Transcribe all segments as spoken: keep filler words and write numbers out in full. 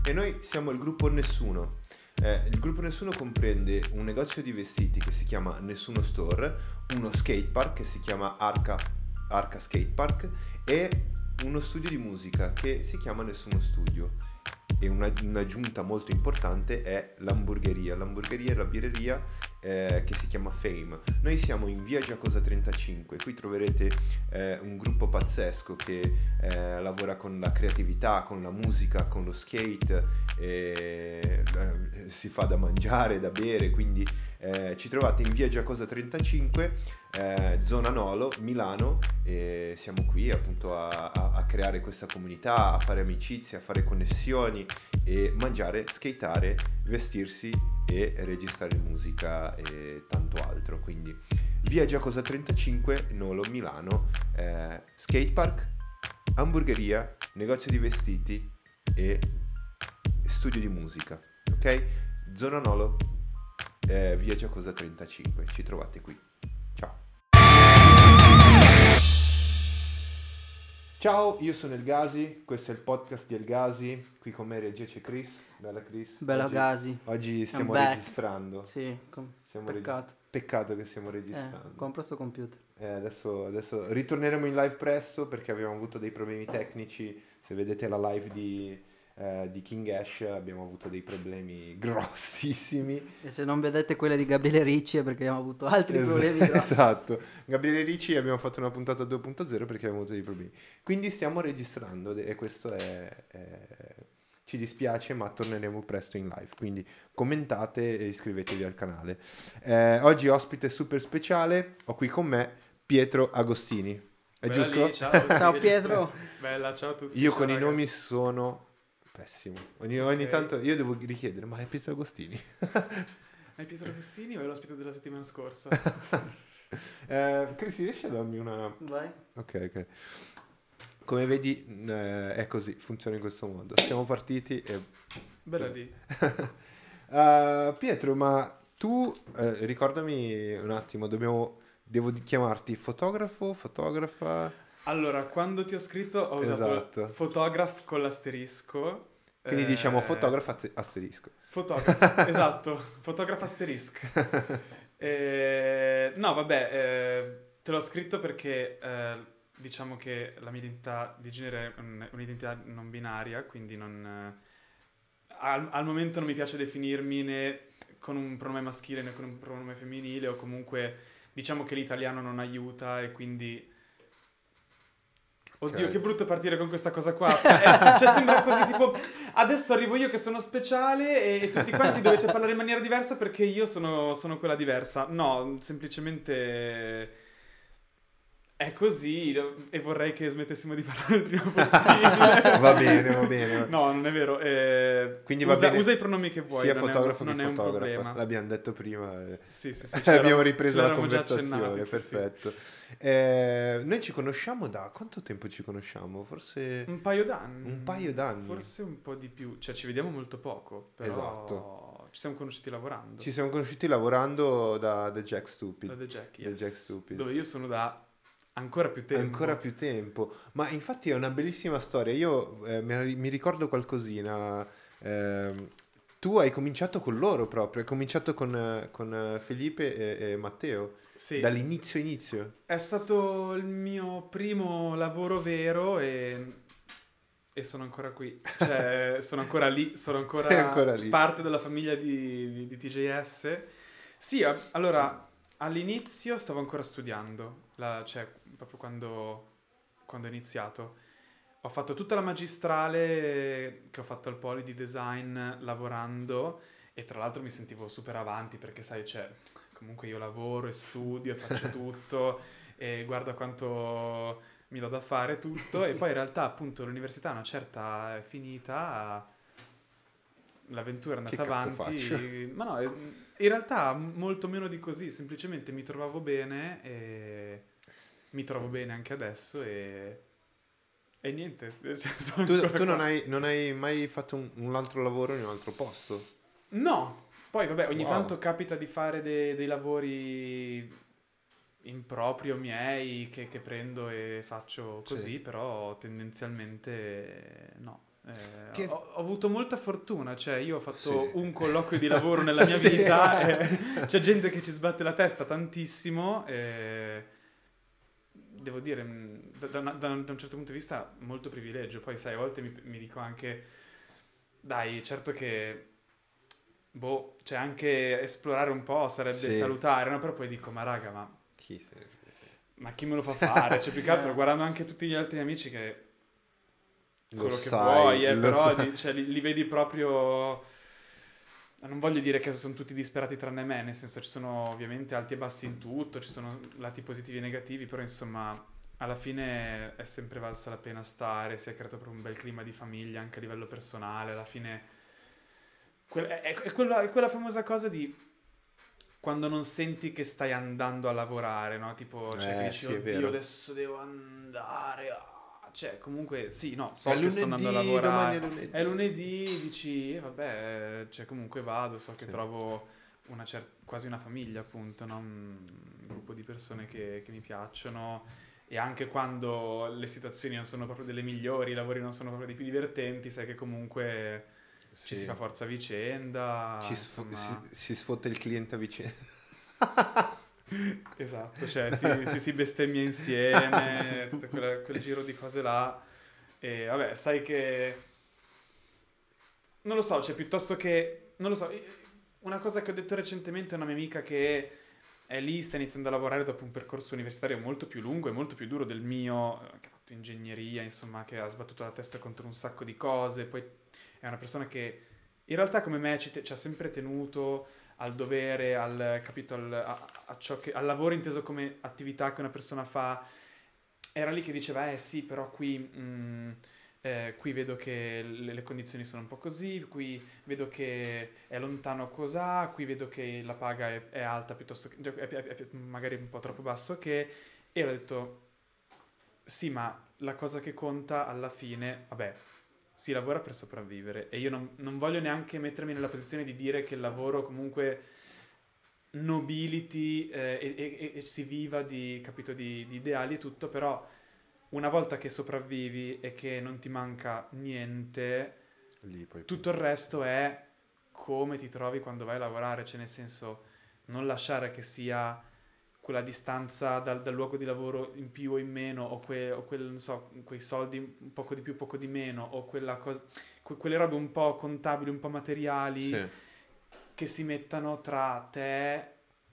e noi siamo il gruppo Nessuno. Eh, il gruppo Nessuno comprende un negozio di vestiti che si chiama Nessuno Store, uno skatepark che si chiama Arca, Arca Skatepark e uno studio di musica che si chiama Nessuno Studio. E una, un'aggiunta molto importante è l'hamburgeria. L'hamburgeria è la birreria eh, che si chiama Fame. Noi siamo in via Giacosa trentacinque. Qui troverete eh, un gruppo pazzesco che eh, lavora con la creatività, con la musica, con lo skate, e, eh, si fa da mangiare, da bere, quindi eh, ci trovate in via Giacosa trentacinque, eh, zona Nolo, Milano, e siamo qui appunto a, a, a creare questa comunità, a fare amicizie, a fare connessioni e mangiare, skateare, vestirsi e registrare musica e tanto altro. Quindi via Giacosa trentacinque, Nolo, Milano, eh, skatepark, hamburgeria, negozio di vestiti e studio di musica, ok? Zona Nolo, eh, via Giacosa trentacinque, ci trovate qui. Ciao. Ciao, io sono El Gasi, questo è il podcast di El Gasi, qui con me in regia c'è Chris. Bella Chris. Bella oggi, Gasi. Oggi stiamo I'm back. registrando. Sì, com- Stiamo peccato. regis- peccato che stiamo registrando. Eh, compro sto computer. Eh, adesso, adesso ritorneremo in live presto perché abbiamo avuto dei problemi tecnici. Se vedete la live di, eh, di King Ash abbiamo avuto dei problemi grossissimi. E se non vedete quelle di Gabriele Ricci è perché abbiamo avuto altri Es- problemi grossi. Esatto. Gabriele Ricci abbiamo fatto una puntata due punto zero perché abbiamo avuto dei problemi. Quindi stiamo registrando e questo è... è... ci dispiace, ma torneremo presto in live, quindi commentate e iscrivetevi al canale. Eh, oggi ospite super speciale, ho qui con me Pietro Agostini, è Bella giusto? lì, ciao, Ciao sì, Pietro. giusto. Bella, ciao a tutti. Io ciao, con i raga. nomi sono pessimo, ogni, ogni Ok. tanto io devo richiedere, ma è Pietro Agostini? È Pietro Agostini o è l'ospite della settimana scorsa? eh, Chris, riesci a darmi una... Vai. Ok, ok. Come vedi eh, è così, funziona in questo modo. Siamo partiti e... Bella lì. Uh, Pietro, ma tu eh, ricordami un attimo, dobbiamo, devo di- chiamarti fotografo, fotografa, Allora, quando ti ho scritto ho usato Esatto. photograph con l'asterisco. quindi Eh, diciamo fotografa aste- asterisco. Photograph, esatto, photograph asterisk. Eh, no, vabbè, eh, te l'ho scritto perché eh, diciamo che la mia identità di genere è un- un'identità non binaria, quindi non, eh, al, al momento non mi piace definirmi né con un pronome maschile né con un pronome femminile, o comunque diciamo che l'italiano non aiuta e quindi... Oddio, Ok. che brutto partire con questa cosa qua. Eh, cioè sembra così tipo, adesso arrivo io che sono speciale e, e tutti quanti dovete parlare in maniera diversa perché io sono, sono quella diversa. No, semplicemente è così e vorrei che smettessimo di parlare il prima possibile. Va bene, va bene. No, non è vero. eh, Quindi va usa, bene usa i pronomi che vuoi. sia non è un- fotografo non che è un fotografa. problema. L'abbiamo detto prima. e- Sì, sì, sì. ce Abbiamo l'eravamo- ripreso ce la l'eravamo già conversazione, accennati, sì, sì. perfetto. Eh, noi ci conosciamo da quanto tempo ci conosciamo? Forse Un paio d'anni. un paio d'anni. Forse un po' di più. Cioè, ci vediamo molto poco, però Esatto. ci siamo conosciuti lavorando. Ci siamo conosciuti lavorando da The Jack Stupid. Da The Jack, The yes. Jack Stupid. Dove io sono da ancora più tempo. Ancora più tempo, ma infatti è una bellissima storia. Io eh, mi, mi ricordo qualcosina. ehm, tu hai cominciato con loro proprio, hai cominciato con, eh, con eh, Felipe e, e Matteo Sì, dall'inizio inizio. è stato il mio primo lavoro vero e, e sono ancora qui. Cioè, sono ancora lì, sono ancora, Sei ancora lì. parte della famiglia di, di, di T J S. Sì, a- allora, all'inizio stavo ancora studiando, la- cioè proprio quando, quando ho iniziato. Ho fatto tutta la magistrale che ho fatto al Poli di Design lavorando e tra l'altro mi sentivo super avanti perché sai, cioè, comunque io lavoro e studio e faccio tutto e guarda quanto mi do da fare tutto e poi in realtà appunto l'università una certa è finita, l'avventura è Che andata cazzo avanti, faccio? ma no, in realtà molto meno di così, semplicemente mi trovavo bene e mi trovo bene anche adesso e, e niente. Cioè, sono Tu, ancora tu non, qua. hai, non hai mai fatto un, un altro lavoro in un altro posto? No, poi vabbè, ogni Wow. tanto capita di fare de- dei lavori in proprio miei che, che prendo e faccio così, Sì. però tendenzialmente no. Eh, Che- ho, ho avuto molta fortuna, cioè io ho fatto Sì. un colloquio di lavoro nella mia Sì. vita e c'è gente che ci sbatte la testa tantissimo e devo dire, mh, da, da una- da un da un certo punto di vista molto privilegio. Poi sai, a volte mi, mi dico anche, dai, certo che, boh, cioè anche esplorare un po' sarebbe Sì. salutare, no? Però poi dico, ma raga, ma, Chi se ne frega? ma chi me lo fa fare? Cioè più che altro Eh. guardando anche tutti gli altri miei amici che Lo quello che sai, vuoi, eh, lo però sai. di- cioè, li, li vedi proprio. Non voglio dire che sono tutti disperati tranne me, nel senso ci sono ovviamente alti e bassi in tutto, ci sono lati positivi e negativi, però insomma alla fine è sempre valsa la pena stare, si è creato proprio un bel clima di famiglia anche a livello personale, alla fine que- è, è- è quella, è quella famosa cosa di quando non senti che stai andando a lavorare, no? Tipo, cioè, che Eh, dici, sì, è oddio, vero. adesso devo andare, ah." Cioè, comunque, sì, no, so È che sto andando a lunedì, domani lavorare. è lunedì. È lunedì, dici, eh, vabbè, cioè, comunque vado, so che Sì. trovo una cer- quasi una famiglia, appunto, no? Un gruppo di persone che, che mi piacciono. E anche quando le situazioni non sono proprio delle migliori, i lavori non sono proprio dei più divertenti, sai che comunque ci Sì. si fa forza a vicenda. Ci sfo- insomma. si, si sfotte il cliente a vicenda. Esatto, cioè si, si, si bestemmia insieme, tutto quella- quel giro di cose là. E vabbè, sai che. Non lo so, cioè piuttosto che. Non lo so, una cosa che ho detto recentemente a una mia amica che è lì, sta iniziando a lavorare dopo un percorso universitario molto più lungo e molto più duro del mio, eh, che ha fatto ingegneria, insomma, che ha sbattuto la testa contro un sacco di cose. Poi è una persona che in realtà come me ci, te- ci ha sempre tenuto al dovere, al, capito, al, a, a ciò che, al lavoro inteso come attività che una persona fa. Era lì che diceva, eh sì, però qui, mh, eh, qui vedo che le, le condizioni sono un po' così, qui vedo che è lontano cos'ha, qui vedo che la paga è, è alta piuttosto che, cioè, è- è- è magari un po' troppo basso che, e ho detto, sì, ma la cosa che conta alla fine, vabbè, si lavora per sopravvivere e io non, non voglio neanche mettermi nella posizione di dire che il lavoro comunque nobiliti eh, e, e- e si viva di, capito, di, di ideali e tutto, però una volta che sopravvivi e che non ti manca niente, Lì poi. tutto il resto è come ti trovi quando vai a lavorare, cioè nel senso non lasciare che sia quella distanza dal, dal luogo di lavoro in più o in meno, o, que, o quel, non so, quei soldi un poco di più, poco di meno, o quella cosa, que- quelle robe un po' contabili, un po' materiali Sì. che si mettano tra te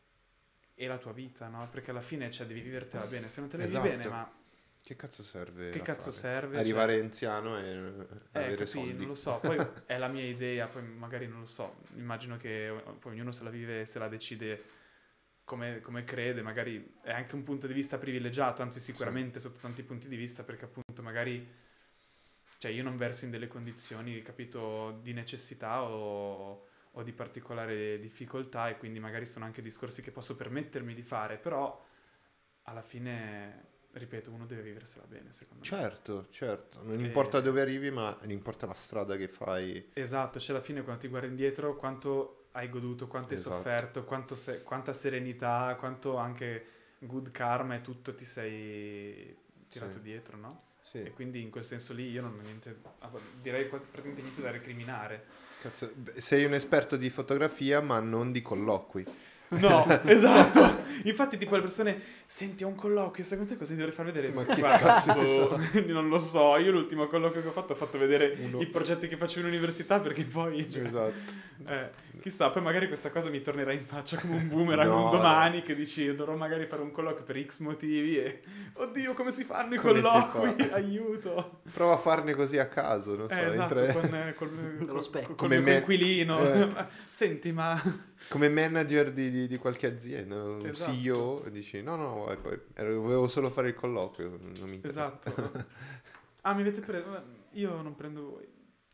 e la tua vita, no? Perché alla fine, cioè, devi vivertela bene. Se non te la vivi Esatto. bene, ma Che cazzo serve? che da cazzo fare? serve? Arrivare anziano e Cioè, eh, avere capì, soldi. non lo so. Poi è la mia idea, poi magari non lo so. Immagino che poi ognuno se la vive e se la decide come, come crede. Magari è anche un punto di vista privilegiato, anzi sicuramente sotto tanti punti di vista, perché appunto magari, cioè, io non verso in delle condizioni, capito, di necessità o, o di particolare difficoltà, e quindi magari sono anche discorsi che posso permettermi di fare, però alla fine, ripeto, uno deve viversela bene, secondo me. Certo, certo. Non E- importa dove arrivi, ma non importa la strada che fai. Esatto, cioè alla fine quando ti guardi indietro quanto hai goduto, quanto hai Esatto. sofferto, quanto se- quanta serenità, quanto anche good karma e tutto ti sei tirato Sì. dietro, no? Sì. E quindi in quel senso lì io non ho niente, direi quasi praticamente niente da recriminare. Cazzo, beh, sei un esperto di fotografia, ma non di colloqui. No, esatto. Infatti, tipo, le persone, senti, ho un colloquio, secondo te cosa ti dovrei far vedere? Ma che Guarda, cazzo ne boh, non lo so. Io l'ultimo colloquio che ho fatto ho fatto vedere Uno- i progetti che faccio in università, perché poi, cioè, Esatto. eh, chissà, poi magari questa cosa mi tornerà in faccia come un boomerang No, un domani, che dici, dovrò magari fare un colloquio per X motivi e, oddio, come si fanno i Come si colloqui? fa? Aiuto. Prova a farne così a caso, non so. Eh, esatto, entra- con, eh, col, Dello col, specchio. col Come mio me- coinquilino. eh. Senti, ma... Come manager di, di- di qualche azienda, un Esatto. C E O, e dici no, no, e poi ero- volevo solo fare il colloquio, non mi interessa. Esatto. Ah, mi avete preso? Io non prendo voi.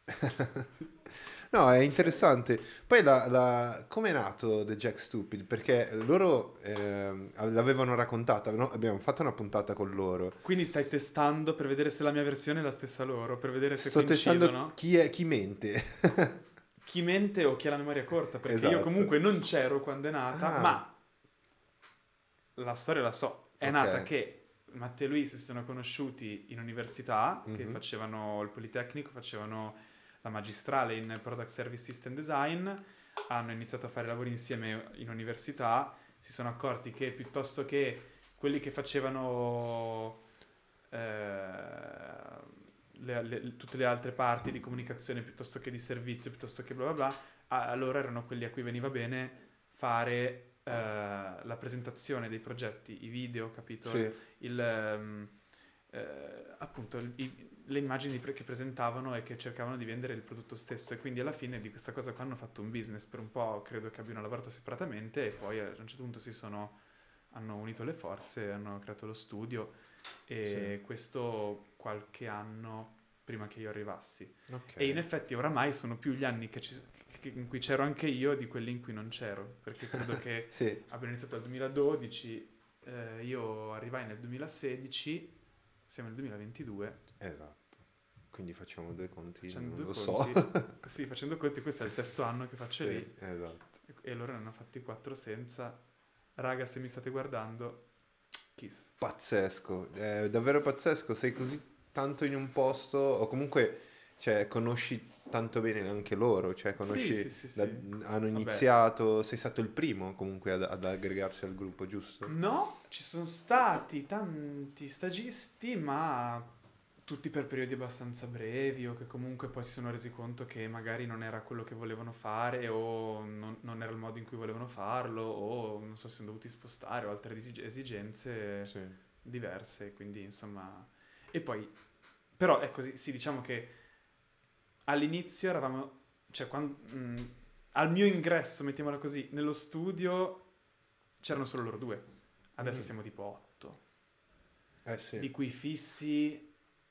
No, è interessante. Poi la, la... come è nato The Jack Stupid? Perché loro ehm, l'avevano raccontata, no? Abbiamo fatto una puntata con loro. Quindi stai testando per vedere se la mia versione è la stessa loro, per vedere se Sto coincidono. testando chi, è, chi mente. Chi mente o chi ha la memoria corta, perché Esatto. io comunque non c'ero quando è nata, Ah. ma la storia la so. È Ok. nata che Matteo e Luis si sono conosciuti in università, che Mhm. facevano il Politecnico, facevano la magistrale in Product Service System Design, hanno iniziato a fare lavori insieme in università, si sono accorti che piuttosto che quelli che facevano eh, le- le- tutte le altre parti di comunicazione piuttosto che di servizio, piuttosto che bla bla bla, a, a loro erano quelli a cui veniva bene fare eh, la presentazione dei progetti, i video, capito? Sì. Il, ehm, eh, appunto il- i- le immagini pre- che presentavano e che cercavano di vendere il prodotto stesso, e quindi alla fine di questa cosa qua hanno fatto un business. Per un po' credo che abbiano lavorato separatamente e poi a un certo punto si sono hanno unito le forze, hanno creato lo studio, e Sì. questo qualche anno prima che io arrivassi. Ok. E in effetti oramai sono più gli anni che ci- che- in cui c'ero anche io di quelli in cui non c'ero, perché credo che Sì. abbiamo iniziato nel duemiladodici, eh, io arrivai nel duemilasedici, siamo nel duemilaventidue, Esatto. Quindi facciamo due conti, facendo non due lo conti, so. sì, facendo conti, questo è il sesto anno che faccio Sì, lì, esatto. e- e loro ne hanno fatti quattro senza. Raga, se mi state guardando, kiss. Pazzesco, è davvero pazzesco. Sei così tanto in un posto, o comunque, cioè, conosci tanto bene anche loro, cioè, conosci, Sì, sì, sì, da- sì. hanno Vabbè. iniziato, sei stato il primo comunque ad, ad aggregarsi al gruppo, giusto? No, ci sono stati tanti stagisti, ma tutti per periodi abbastanza brevi, o che comunque poi si sono resi conto che magari non era quello che volevano fare, o non, non era il modo in cui volevano farlo, o non so, si sono dovuti spostare, o altre esig- esigenze Sì. diverse, quindi insomma. E poi, però è così, sì, diciamo che all'inizio eravamo, cioè quando, mh, al mio ingresso, mettiamola così, nello studio c'erano solo loro due. Adesso Mm. siamo tipo otto, Eh sì, di cui fissi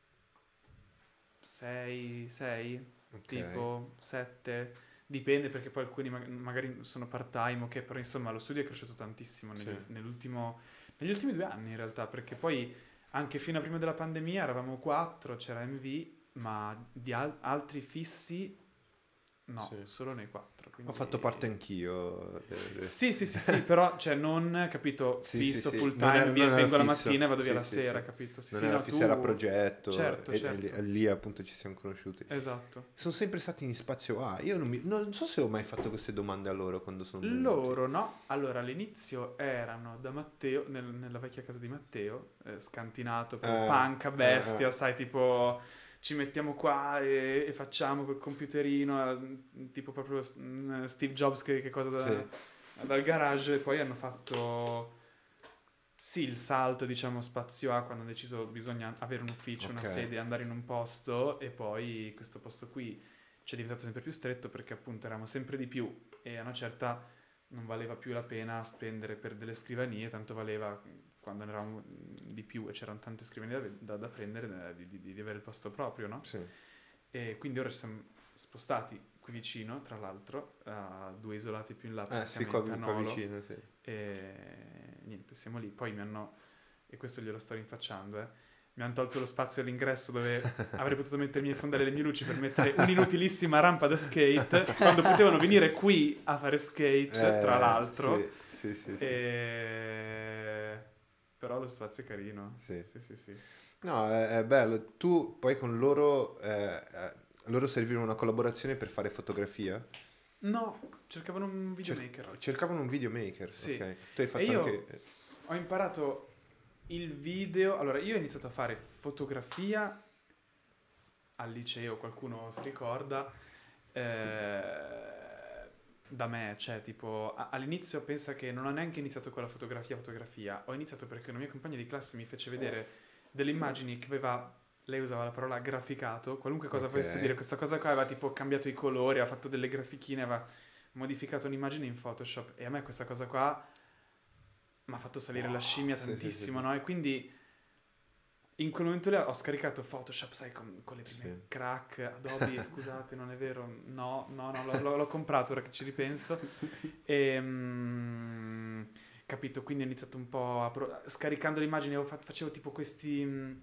sei, sei, ok. tipo sette, dipende, perché poi alcuni ma- magari sono part-time, ok, però insomma lo studio è cresciuto tantissimo negli, Sì. nell'ultimo, negli ultimi due anni in realtà, perché poi anche fino a prima della pandemia eravamo quattro, c'era M V, ma di al- altri fissi no, Sì. solo noi quattro. Ho Quindi... fatto parte anch'io. de- de- Sì, sì, sì, sì, però cioè non, capito, Sì, fisso, sì, sì. full Non time, era- via- non era vengo la fisso. mattina e vado via Sì, la sì, sera, sì. capito? Sì, Non sì, era no, fisso, tu- era progetto, Certo, e, certo. e lì- e lì appunto ci siamo conosciuti. Esatto. Sono sempre stati in spazio A. Io non, mi- non so se ho mai fatto queste domande a loro quando sono venuti. Loro no, allora all'inizio erano da Matteo, nel- nella vecchia casa di Matteo, eh, scantinato, proprio Eh, panca, bestia, eh, eh. sai, tipo ci mettiamo qua e, e facciamo col computerino, eh, tipo proprio mm, Steve Jobs che, che cosa da, Sì. dal garage, e poi hanno fatto sì il salto, diciamo, spazio A, quando hanno deciso bisogna avere un ufficio, una Ok. sede, andare in un posto, e poi questo posto qui ci è diventato sempre più stretto perché appunto eravamo sempre di più, e a una certa non valeva più la pena spendere per delle scrivanie, tanto valeva quando ne eravamo di più e c'erano tante scrivanie da, da- da prendere, eh, di, di- di avere il posto proprio, no? Sì. E quindi ora ci siamo spostati qui vicino, tra l'altro, a due isolati più in là, Eh sì, qua, praticamente a qua Nolo, vicino, sì. e niente, siamo lì. Poi mi hanno, e questo glielo sto rinfacciando, eh, mi hanno tolto lo spazio all'ingresso dove avrei potuto mettere i miei fondali e le mie luci per mettere un'inutilissima rampa da skate, quando potevano venire qui a fare skate, tra Eh, l'altro. Sì, sì, sì. sì. E... Però lo spazio è carino. Sì. Sì, sì, sì. No, è, è bello. Tu poi con loro, eh, eh, loro servivano una collaborazione per fare fotografia? No, cercavano un Cer- videomaker. cercavano un videomaker, Sì. ok. Tu hai fatto E io- anche... Ho imparato il video. Allora, io ho iniziato a fare fotografia al liceo, qualcuno si ricorda, eh, da me, cioè tipo a- all'inizio pensa che non ho neanche iniziato con la fotografia fotografia, ho iniziato perché una mia compagna di classe mi fece vedere delle immagini che aveva, lei usava la parola graficato, qualunque cosa Ok. volesse dire questa cosa qua, aveva tipo cambiato i colori, aveva fatto delle grafichine, aveva modificato un'immagine in Photoshop, e a me questa cosa qua mi ha fatto salire la scimmia Sì, sì, sì, tantissimo, sì. no? E quindi in quel momento lì ho scaricato Photoshop, sai, con, con le prime Sì. crack, Adobe, scusate, non è vero, no, no, no, l'ho, l'ho- l'ho comprato ora che ci ripenso, e, mm, capito, quindi ho iniziato un po' a pro- scaricando le immagini, avevo fa- facevo tipo questi mm,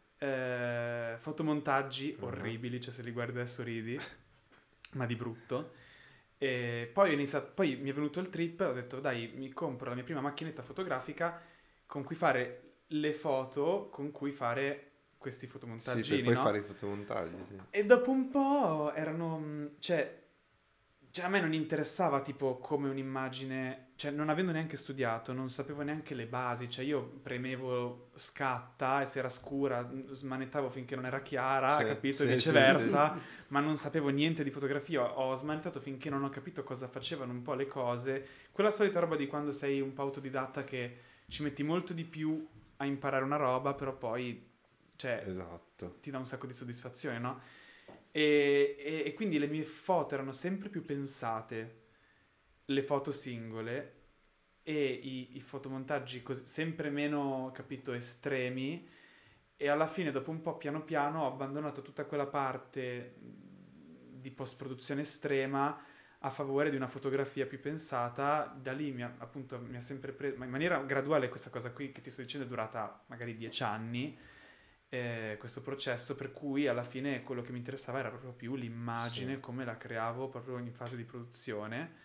eh, fotomontaggi Mhm. orribili, cioè se li guardi adesso ridi, ma di brutto. E poi ho iniziato, poi mi è venuto il trip, ho detto dai, mi compro la mia prima macchinetta fotografica con cui fare le foto con cui fare questi Sì, fotomontaggini, per poi no? fare i fotomontaggi, sì. E dopo un po' erano, mh, cioè, cioè a me non interessava tipo come un'immagine, cioè non avendo neanche studiato, non sapevo neanche le basi, cioè io premevo scatta e se era scura mh, smanettavo finché non era chiara, Sì, capito? sì, E sì, viceversa, ma non sapevo niente di fotografia, ho smanettato finché non ho capito cosa facevano un po' le cose, quella solita roba di quando sei un po' autodidatta che ci metti molto di più a imparare una roba, però poi, cioè, Esatto. ti dà un sacco di soddisfazione, no? E, e- e quindi le mie foto erano sempre più pensate, le foto singole e i, i fotomontaggi cos- sempre meno, capito, estremi. E alla fine, dopo un po', piano piano, ho abbandonato tutta quella parte di post-produzione estrema a favore di una fotografia più pensata. Da lì mi ha, appunto, mi ha sempre preso, ma in maniera graduale questa cosa qui che ti sto dicendo è durata magari dieci anni, eh, questo processo, per cui alla fine quello che mi interessava era proprio più l'immagine, Sì. come la creavo proprio in fase di produzione.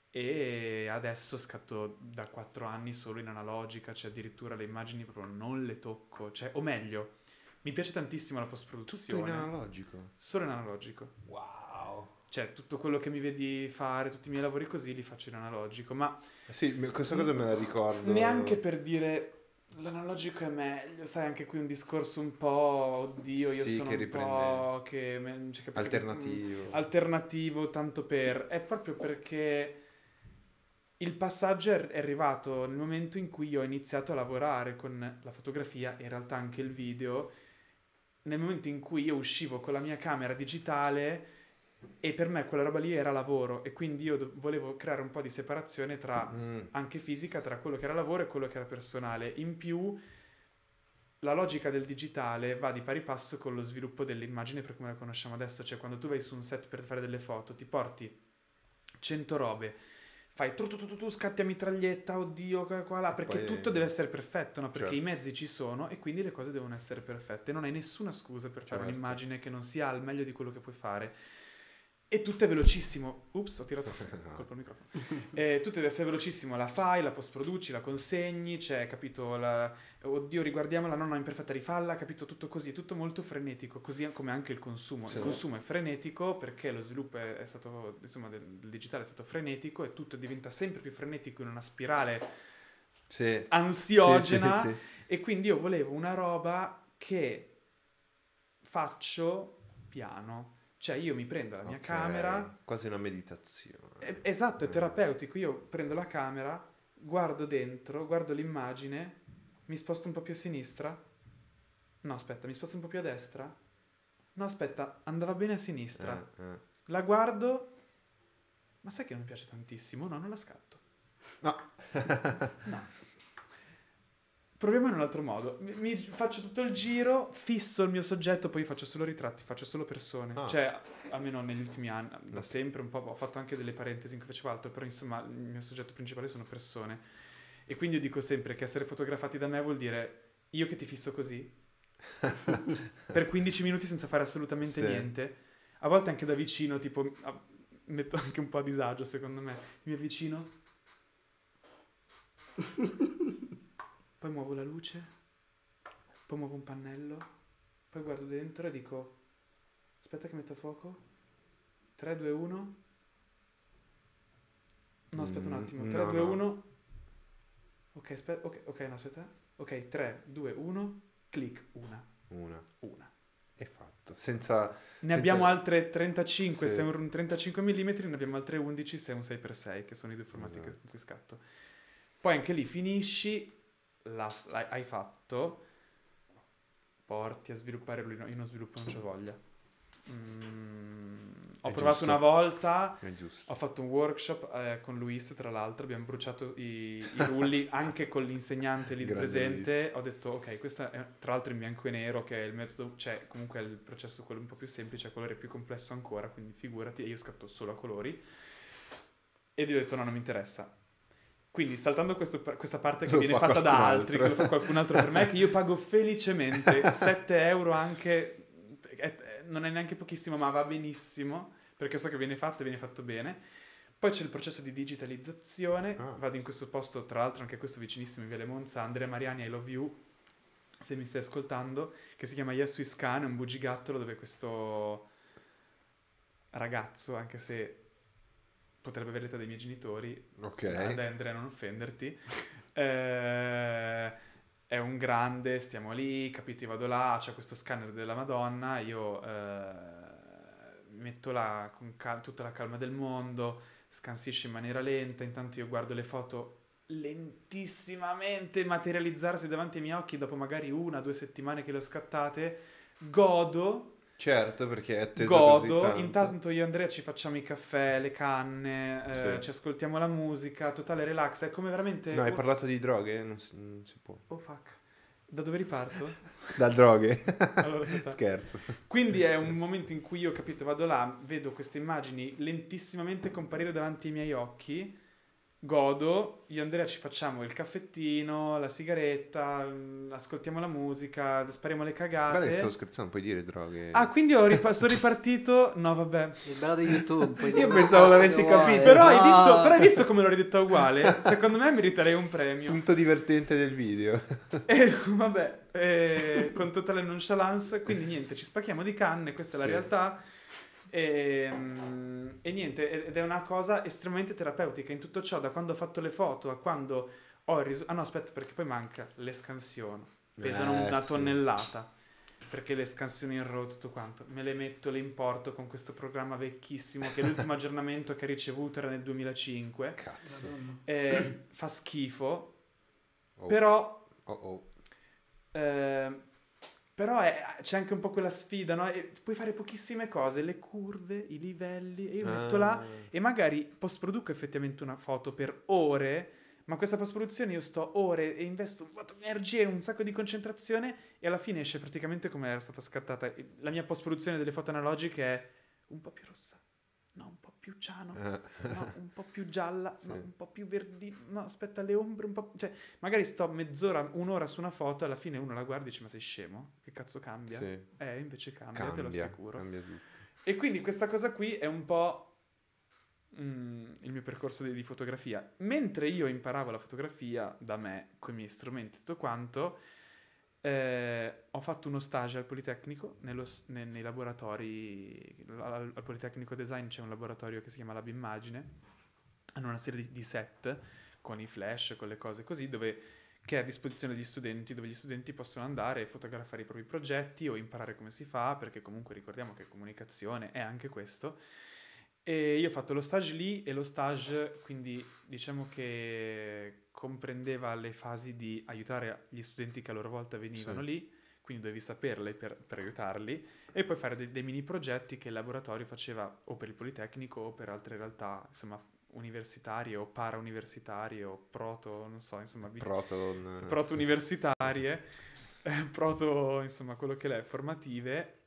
E adesso scatto da quattro anni solo in analogica, cioè addirittura le immagini proprio non le tocco, cioè, o meglio, mi piace tantissimo la Tutto post-produzione, in analogico. solo in analogico. Wow. Cioè, tutto quello che mi vedi fare, tutti i miei lavori così, li faccio in analogico, ma Sì, me- questa cosa me la ricordo. neanche per dire l'analogico è meglio, sai, anche qui un discorso un po', oddio, io Sì, sono che un riprende po' che me- cioè, capito, alternativo. mm, alternativo tanto per, è proprio perché il passaggio è è arrivato nel momento in cui io ho iniziato a lavorare con la fotografia e in realtà anche il video, nel momento in cui io uscivo con la mia camera digitale e per me quella roba lì era lavoro e quindi io do- volevo creare un po' di separazione tra Mm, anche fisica, tra quello che era lavoro e quello che era personale. In più, la logica del digitale va di pari passo con lo sviluppo dell'immagine per come la conosciamo adesso, cioè quando tu vai su un set per fare delle foto, ti porti cento robe, fai tu tu tu tu, tu, scatti a mitraglietta, oddio, qua, qua, là, E perché poi- tutto deve essere perfetto, no? Perché Certo. i mezzi ci sono e quindi le cose devono essere perfette. Non hai nessuna scusa per fare Certo. un'immagine che non sia al meglio di quello che puoi fare. E tutto è velocissimo. Ups, ho tirato colpo al microfono. E tutto deve essere velocissimo. La fai, la post-produci, la consegni, cioè, capito? La... Oddio, riguardiamola, no, no, imperfetta, rifalla, capito? Tutto così, è tutto molto frenetico, così come anche il consumo. Sì. Il consumo è frenetico perché lo sviluppo è, è stato, insomma, del, del digitale è stato frenetico e tutto diventa sempre più frenetico in una spirale Sì. ansiogena. Sì, sì, sì. E quindi io volevo una roba che faccio piano. Cioè io mi prendo la mia Ok, camera, quasi una meditazione. è- esatto, è Eh. terapeutico, io prendo la camera, guardo dentro, guardo l'immagine, mi sposto un po' più a sinistra, no aspetta, mi sposto un po' più a destra, no aspetta, andava bene a sinistra, Eh, eh. la guardo, ma sai che non mi piace tantissimo? No, non la scatto. No. No. Proviamo in un altro modo. Mi, mi faccio tutto il giro, fisso il mio soggetto, poi faccio solo ritratti, faccio solo persone. Ah. Cioè, almeno negli ultimi anni, da Ok. sempre un po', ho fatto anche delle parentesi in cui facevo altro, però insomma il mio soggetto principale sono persone. E quindi io dico sempre che essere fotografati da me vuol dire io che ti fisso così, per quindici minuti senza fare assolutamente Sì. niente. A volte anche da vicino, tipo, a- metto anche un po' a disagio secondo me. Mi avvicino. Poi muovo la luce, poi muovo un pannello, poi guardo dentro e dico, aspetta che metto a fuoco, tre, due, uno, no aspetta un Mm, attimo, no, tre, due, no. uno, ok, aspetta, ok, ok, no aspetta, ok, tre, due, uno, clic, una, Una. una. È fatto. Senza... Ne senza- abbiamo altre trentacinque Sì. se è un trentacinque millimetri, ne abbiamo altre undici se è un sei per sei, che sono i due formati che- Esatto. con cui scatto. Poi anche lì finisci, la- l'hai, hai fatto, porti a sviluppare, lui no- io non sviluppo, non c'ho voglia. Mm, ho È provato giusto. una volta, È giusto. ho fatto un workshop eh, con Luis, tra l'altro, abbiamo bruciato i, i rulli anche con l'insegnante lì Grande presente. Ho detto, ok, questo è tra l'altro in bianco e nero, che è il metodo, cioè comunque è il processo quello un po' più semplice, a colore più complesso ancora, quindi figurati, e io scatto solo a colori. E gli ho detto, no, non mi interessa. Quindi saltando questo- questa parte che Lo viene fa fatta da qualcun altri, altro. che lo fa qualcun altro per me, che io pago felicemente sette euro anche, è- è- non è neanche pochissimo, ma va benissimo, perché so che viene fatto e viene fatto bene. Poi c'è il processo di digitalizzazione, Ah. vado in questo posto, tra l'altro anche questo vicinissimo in Viale Monza, Andrea Mariani, I love you, se mi stai ascoltando, che si chiama Yes We Scan, è un bugigattolo dove questo ragazzo, anche se potrebbe avere l'età dei miei genitori, Ok. ad Andrea non offenderti, eh, è un grande, stiamo lì, capito, io vado là, c'è questo scanner della Madonna, io eh, metto là con cal- tutta la calma del mondo, scansisce in maniera lenta, intanto io guardo le foto lentissimamente materializzarsi davanti ai miei occhi dopo magari una o due settimane che le ho scattate, godo, Certo, perché è attesa così godo, tanto. intanto io e Andrea ci facciamo i caffè, le canne, eh, Sì. ci ascoltiamo la musica, totale relax, è come veramente... No, hai oh, parlato di droghe? Non si, non si può. oh fuck, da dove riparto? Da droghe? Allora, aspetta. Scherzo. Quindi è un momento in cui io, capito, vado là, vedo queste immagini lentissimamente comparire davanti ai miei occhi, godo, io e Andrea ci facciamo il caffettino, la sigaretta, mm, ascoltiamo la musica, spariamo le Guarda che stavo cagate. scherzando, puoi dire droghe. Ah, quindi ho ripa- sono ripartito... No, vabbè. Il bello di YouTube. puoi dire Io quello pensavo che l'avessi vuoi. capito. Però hai No. visto, però hai visto come l'ho ridetta uguale? Secondo me meriterei un premio. Punto divertente del video. E vabbè, eh, con totale nonchalance, quindi niente, ci spacchiamo di canne, questa è la Sì. realtà. E, mm, e niente, ed è una cosa estremamente terapeutica in tutto ciò, da quando ho fatto le foto a quando ho il risultato. Ah no, aspetta, perché poi manca le scansioni, pesano Eh, una sì. tonnellata. Perché le scansioni in RAW, tutto quanto, me le metto, le importo con questo programma vecchissimo che l'ultimo aggiornamento che ha ricevuto era nel duemilacinque. Cazzo. Madonna. Eh, fa schifo, Oh. però Oh, oh. eh, però è- c'è anche un po' quella sfida, no? E puoi fare pochissime cose, le curve, i livelli, e io metto Ah. là e magari post-produco effettivamente una foto per ore, ma questa post-produzione io sto ore e investo un botto di energie, un sacco di concentrazione e alla fine esce praticamente come era stata scattata. La mia post-produzione delle foto analogiche è un po' più rossa, no, un po' più ciano, Eh. no, un po' più gialla, no, Sì. un po' più verdi, no, aspetta, le ombre un po'... Cioè, magari sto mezz'ora, un'ora su una foto e alla fine uno la guarda e dice ma sei scemo? Che cazzo cambia? Sì. Eh, invece cambia, te lo Cambia, assicuro. cambia tutto. E quindi questa cosa qui è un po' mm, il mio percorso di, di fotografia. Mentre io imparavo la fotografia da me, con i miei strumenti e tutto quanto, eh, ho fatto uno stage al Politecnico, nello s- ne- nei laboratori, al, al Politecnico Design c'è un laboratorio che si chiama Lab Immagine, hanno una serie di, di set con i flash, con le cose così, dove, che è a disposizione degli studenti, dove gli studenti possono andare e fotografare i propri progetti o imparare come si fa, perché comunque ricordiamo che comunicazione è anche questo. E io ho fatto lo stage lì e lo stage, quindi diciamo che comprendeva le fasi di aiutare gli studenti che a loro volta venivano Sì. lì, quindi dovevi saperle per, per aiutarli, e poi fare dei, dei mini progetti che il laboratorio faceva o per il Politecnico o per altre realtà, insomma, universitarie o para-universitarie o proto, non so, insomma, vi- Proton. proto-universitarie, eh, proto, insomma, quello che l'è, formative,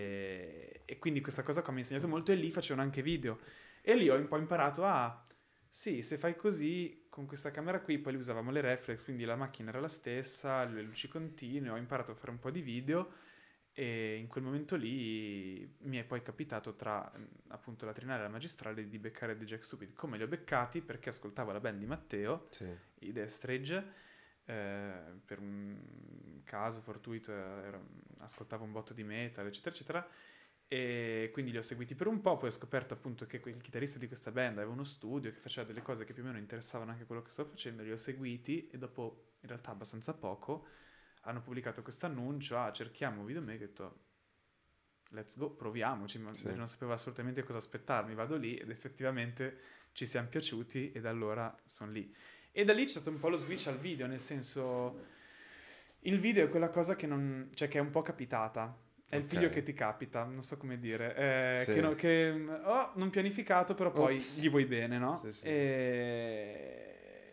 e, e quindi questa cosa qua mi ha insegnato molto e lì facevano anche video. E lì ho un po' imparato, ah, sì, se fai così, con questa camera qui, poi li usavamo le reflex, quindi la macchina era la stessa, le luci continue, ho imparato a fare un po' di video e in quel momento lì mi è poi capitato tra mm, appunto la triennale e la magistrale di beccare The Jack Stupid. Come li ho beccati? Perché ascoltavo la band di Matteo, Sì. i Deathstrage, eh, per un caso fortuito, eh, ero- ascoltavo un botto di metal, eccetera, eccetera, e quindi li ho seguiti per un po', poi ho scoperto appunto che il chitarrista di questa band aveva uno studio che faceva delle cose che più o meno interessavano anche quello che stavo facendo, li ho seguiti e dopo, in realtà abbastanza poco, hanno pubblicato questo annuncio, ah, cerchiamo un videomaker, ho detto, let's go, proviamoci, ma Sì. non sapevo assolutamente cosa aspettarmi, vado lì ed effettivamente ci siamo piaciuti e da allora sono lì. E da lì c'è stato un po' lo switch al video, nel senso, il video è quella cosa che non, cioè che è un po' capitata. È il Ok. figlio che ti capita, non so come dire, eh, Sì. che, no- che oh, non pianificato, però poi Ops. gli vuoi bene, no? Sì, sì, sì. E...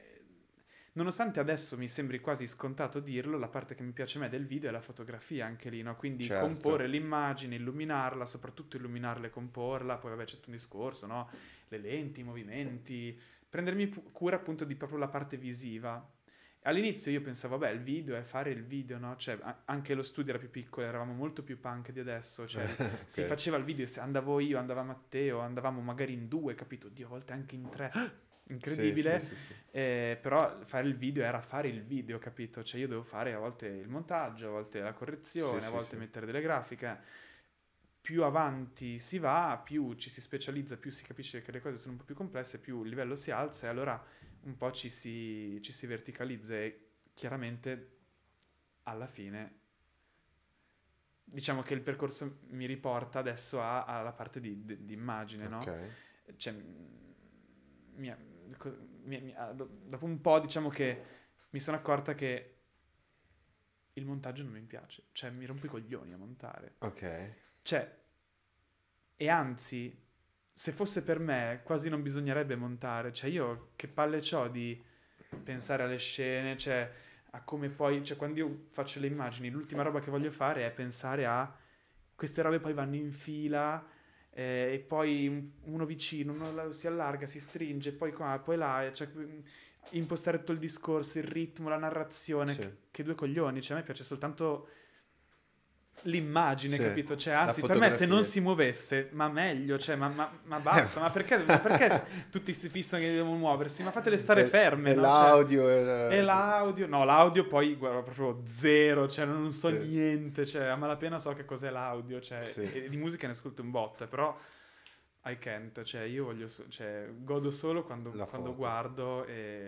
Nonostante adesso mi sembri quasi scontato dirlo, la parte che mi piace a me del video è la fotografia anche lì, no? Quindi Certo. comporre l'immagine, illuminarla, soprattutto illuminarla e comporla, poi vabbè c'è tutto un discorso, no? Le lenti, i movimenti, prendermi pu- cura appunto di proprio la parte visiva. All'inizio io pensavo, vabbè, il video è fare il video, no? Cioè, a- anche lo studio era più piccolo, eravamo molto più punk di adesso, cioè si Ok. faceva il video, se andavo io, andava Matteo, andavamo magari in due, capito? Dio, a volte anche in tre. incredibile, Sì, sì, sì, sì. eh, però fare il video era fare il video, capito? Cioè io devo fare a volte il montaggio, a volte la correzione, Sì, a sì, volte sì. mettere delle grafiche. Più avanti si va, più ci si specializza, più si capisce che le cose sono un po' più complesse, più il livello si alza e allora un po' ci si, ci si verticalizza e chiaramente alla fine diciamo che il percorso mi riporta adesso a- alla parte di, di- di immagine, Ok. no? Cioè, mi- mi- mi- ah, do- dopo un po' diciamo che mi sono accorta che il montaggio non mi piace, cioè mi rompo i coglioni a montare. Ok. Cioè, e anzi, se fosse per me, quasi non bisognerebbe montare. Cioè, io che palle c'ho di pensare alle scene, cioè, a come poi, cioè, quando io faccio le immagini, l'ultima roba che voglio fare è pensare a queste robe poi vanno in fila eh, e poi un- uno vicino, uno la- si allarga, si stringe, poi qua, poi là, cioè, mm, impostare tutto il discorso, il ritmo, la narrazione, Sì. che, che due coglioni, cioè, a me piace soltanto l'immagine, Sì, capito? Cioè, la anzi, per me se non fotografia. si muovesse, ma meglio, cioè, ma, ma- ma basta, ma perché, ma perché tutti si fissano che devono muoversi? Ma fatele stare E- ferme, e no? Cioè, l'audio era- e l'audio, no, l'audio poi guarda proprio zero, cioè non so Sì. niente, cioè a malapena so che cos'è l'audio, cioè Sì. e di musica ne ascolto un botto, eh, però I can't, cioè io voglio, so- cioè godo solo quando, La quando foto. guardo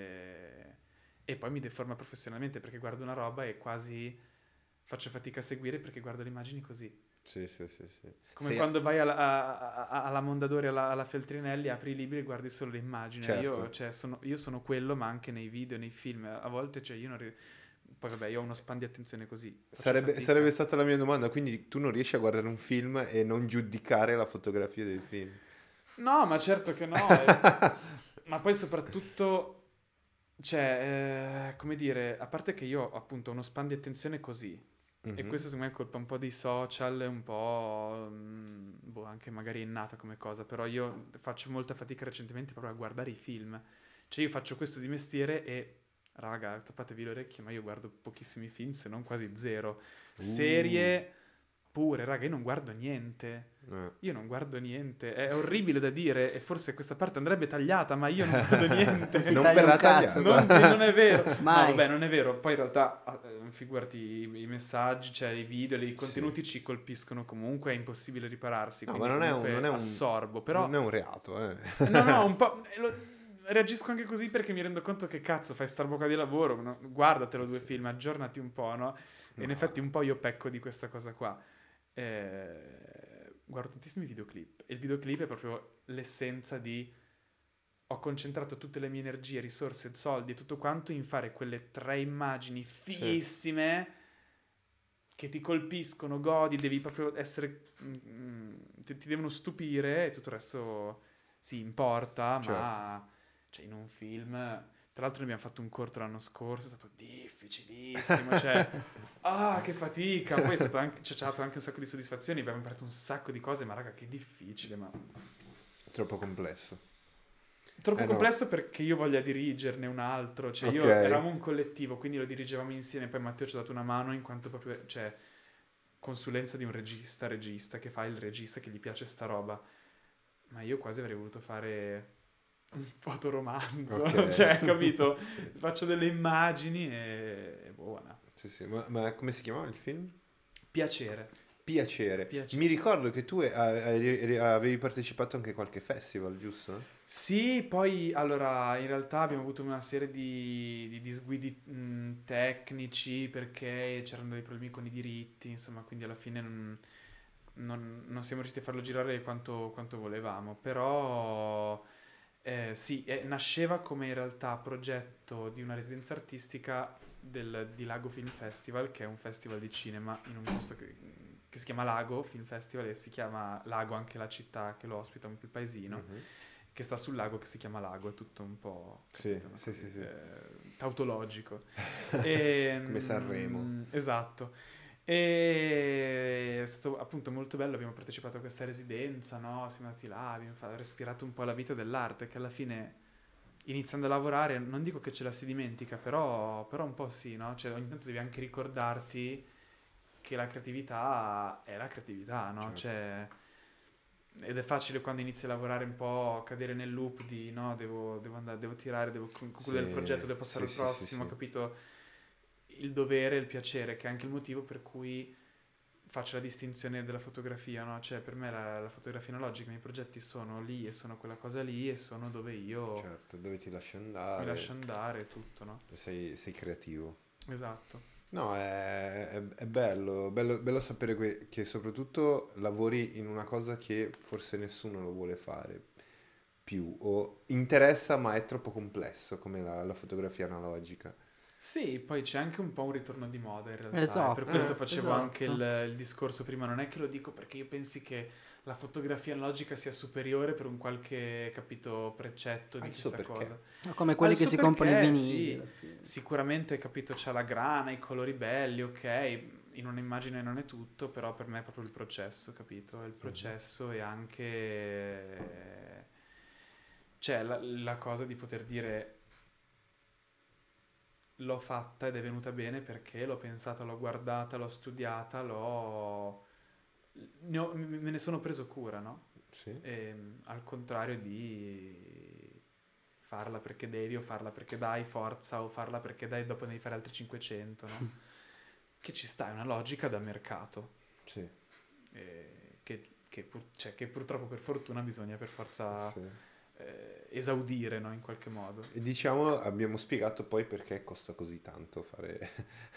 e, e poi mi deforma professionalmente perché guardo una roba e quasi faccio fatica a seguire perché guardo le immagini così. Sì, sì, sì, sì. Come Sì, quando vai alla, a- a- alla Mondadori, alla, alla Feltrinelli, apri i libri e guardi solo le immagini. Certo. Io, cioè, sono, io sono quello, ma anche nei video, nei film. A volte, cioè, io non... ri- Poi vabbè, io ho uno span di attenzione così. Faccio Sarebbe, fatica. sarebbe stata la mia domanda, quindi tu non riesci a guardare un film e non giudicare la fotografia del film? No, ma certo che no. eh. Ma poi soprattutto, cioè, eh, come dire, a parte che io ho appunto uno span di attenzione così. E Mhm. questo secondo me è colpa un po' dei social, un po', mm, boh, anche magari innata come cosa, però io faccio molta fatica recentemente proprio a guardare i film. Cioè io faccio questo di mestiere e, raga, tappatevi le orecchie, ma io guardo pochissimi film, se non quasi zero. Uh. Serie pure, raga, io non guardo niente. Eh. Io non guardo niente. È orribile da dire e forse questa parte andrebbe tagliata, ma io non guardo niente. Si Non taglia verrà un cazzo. tagliata. Non, non è vero. Mai. No, vabbè, non è vero. Poi in realtà, eh, figurati, i, i messaggi, cioè i video, i contenuti ci colpiscono comunque, è impossibile ripararsi. No, quindi ma non è un, comunque non è un- assorbo. Però, non è un reato, eh. no, no, un po'... eh, lo- reagisco anche così perché mi rendo conto che cazzo, fai sta bocca di lavoro, no? Guardatelo due Sì. film, aggiornati un po', no? E in No. effetti un po' io pecco di questa cosa qua. Eh, guardo tantissimi videoclip e il videoclip è proprio l'essenza di ho concentrato tutte le mie energie, risorse, soldi e tutto quanto in fare quelle tre immagini fighissime che ti colpiscono, godi, devi proprio essere mm, ti, ti devono stupire e tutto il resto si importa, ma cioè in un film, tra l'altro ne abbiamo fatto un corto l'anno scorso, è stato difficilissimo, cioè ah, che fatica. Poi è stato anche, ci ha dato anche un sacco di soddisfazioni. Abbiamo imparato un sacco di cose, ma raga, che difficile. Ma Troppo complesso. troppo Eh, no. complesso perché io voglia dirigerne un altro. Cioè, io Ok. eravamo un collettivo, quindi lo dirigevamo insieme. Poi Matteo ci ha dato una mano in quanto proprio, cioè, consulenza di un regista, regista che fa il regista che gli piace sta roba. Ma io quasi avrei voluto fare un fotoromanzo, Ok. cioè, capito? Faccio delle immagini e è buona. Sì, sì. Ma, ma come si chiamava il film? Piacere. Piacere. Piacere. Mi ricordo che tu eh, hai- avevi partecipato anche a qualche festival, giusto? Sì, poi allora in realtà abbiamo avuto una serie di, di disguidi mh, tecnici perché c'erano dei problemi con i diritti, insomma, quindi alla fine non, non- non siamo riusciti a farlo girare quanto, quanto volevamo, però eh, sì, eh, nasceva come in realtà progetto di una residenza artistica del, di Lago Film Festival, che è un festival di cinema in un posto che, che si chiama Lago Film Festival e si chiama Lago anche la città che lo ospita, un il paesino Mhm. che sta sul lago che si chiama Lago, è tutto un po' Sì, capito, sì, così, sì, sì. eh, tautologico. E, Come Sanremo. mm, Esatto. E è stato appunto molto bello, abbiamo partecipato a questa residenza, no? Siamo andati là, abbiamo fa- respirato un po' la vita dell'arte che alla fine iniziando a lavorare, non dico che ce la si dimentica, però, però un po' sì, no? Cioè ogni tanto devi anche ricordarti che la creatività è la creatività, no? Certo. Cioè ed è facile quando inizi a lavorare un po' cadere nel loop di no, devo, devo andare, devo tirare, devo concludere Sì, il progetto, devo passare sì, al sì, sì, prossimo, sì. capito? Il dovere, il piacere, che è anche il motivo per cui faccio la distinzione della fotografia, no? Cioè per me la, la fotografia analogica, i miei progetti sono lì e sono quella cosa lì e sono dove io Certo, dove ti lasci mi andare, lascio andare e tutto, no? sei, sei creativo. Esatto. No, è, è- è bello, bello, bello sapere que- che soprattutto lavori in una cosa che forse nessuno lo vuole fare più, o interessa ma è troppo complesso come la, la fotografia analogica. Sì, poi c'è anche un po' un ritorno di moda in realtà, e per Esatto, questo Eh, facevo anche il, esatto. il discorso prima, non è che lo dico perché io pensi che la fotografia analogica sia superiore per un qualche, capito, precetto ha di il suo chissà perché. cosa. Come Ha quelli il che suo si comprano i perché, vinili sì, alla fine. sicuramente, capito, c'ha la grana, i colori belli, ok, in un'immagine non è tutto, però per me è proprio il processo, capito? È il Mhm. processo e anche... C'è la, la cosa di poter dire l'ho fatta ed è venuta bene perché l'ho pensata, l'ho guardata, l'ho studiata, l'ho... ne ho- me ne sono preso cura, no? Sì, Ehm, al contrario di farla perché devi o farla perché dai forza o farla perché dai dopo devi fare altri cinquecento, no? Che ci sta, è una logica da mercato, sì, eh, che, che pur- cioè, che purtroppo per fortuna bisogna per forza sì. eh, esaudire, no? In qualche modo. E diciamo, abbiamo spiegato poi perché costa così tanto fare...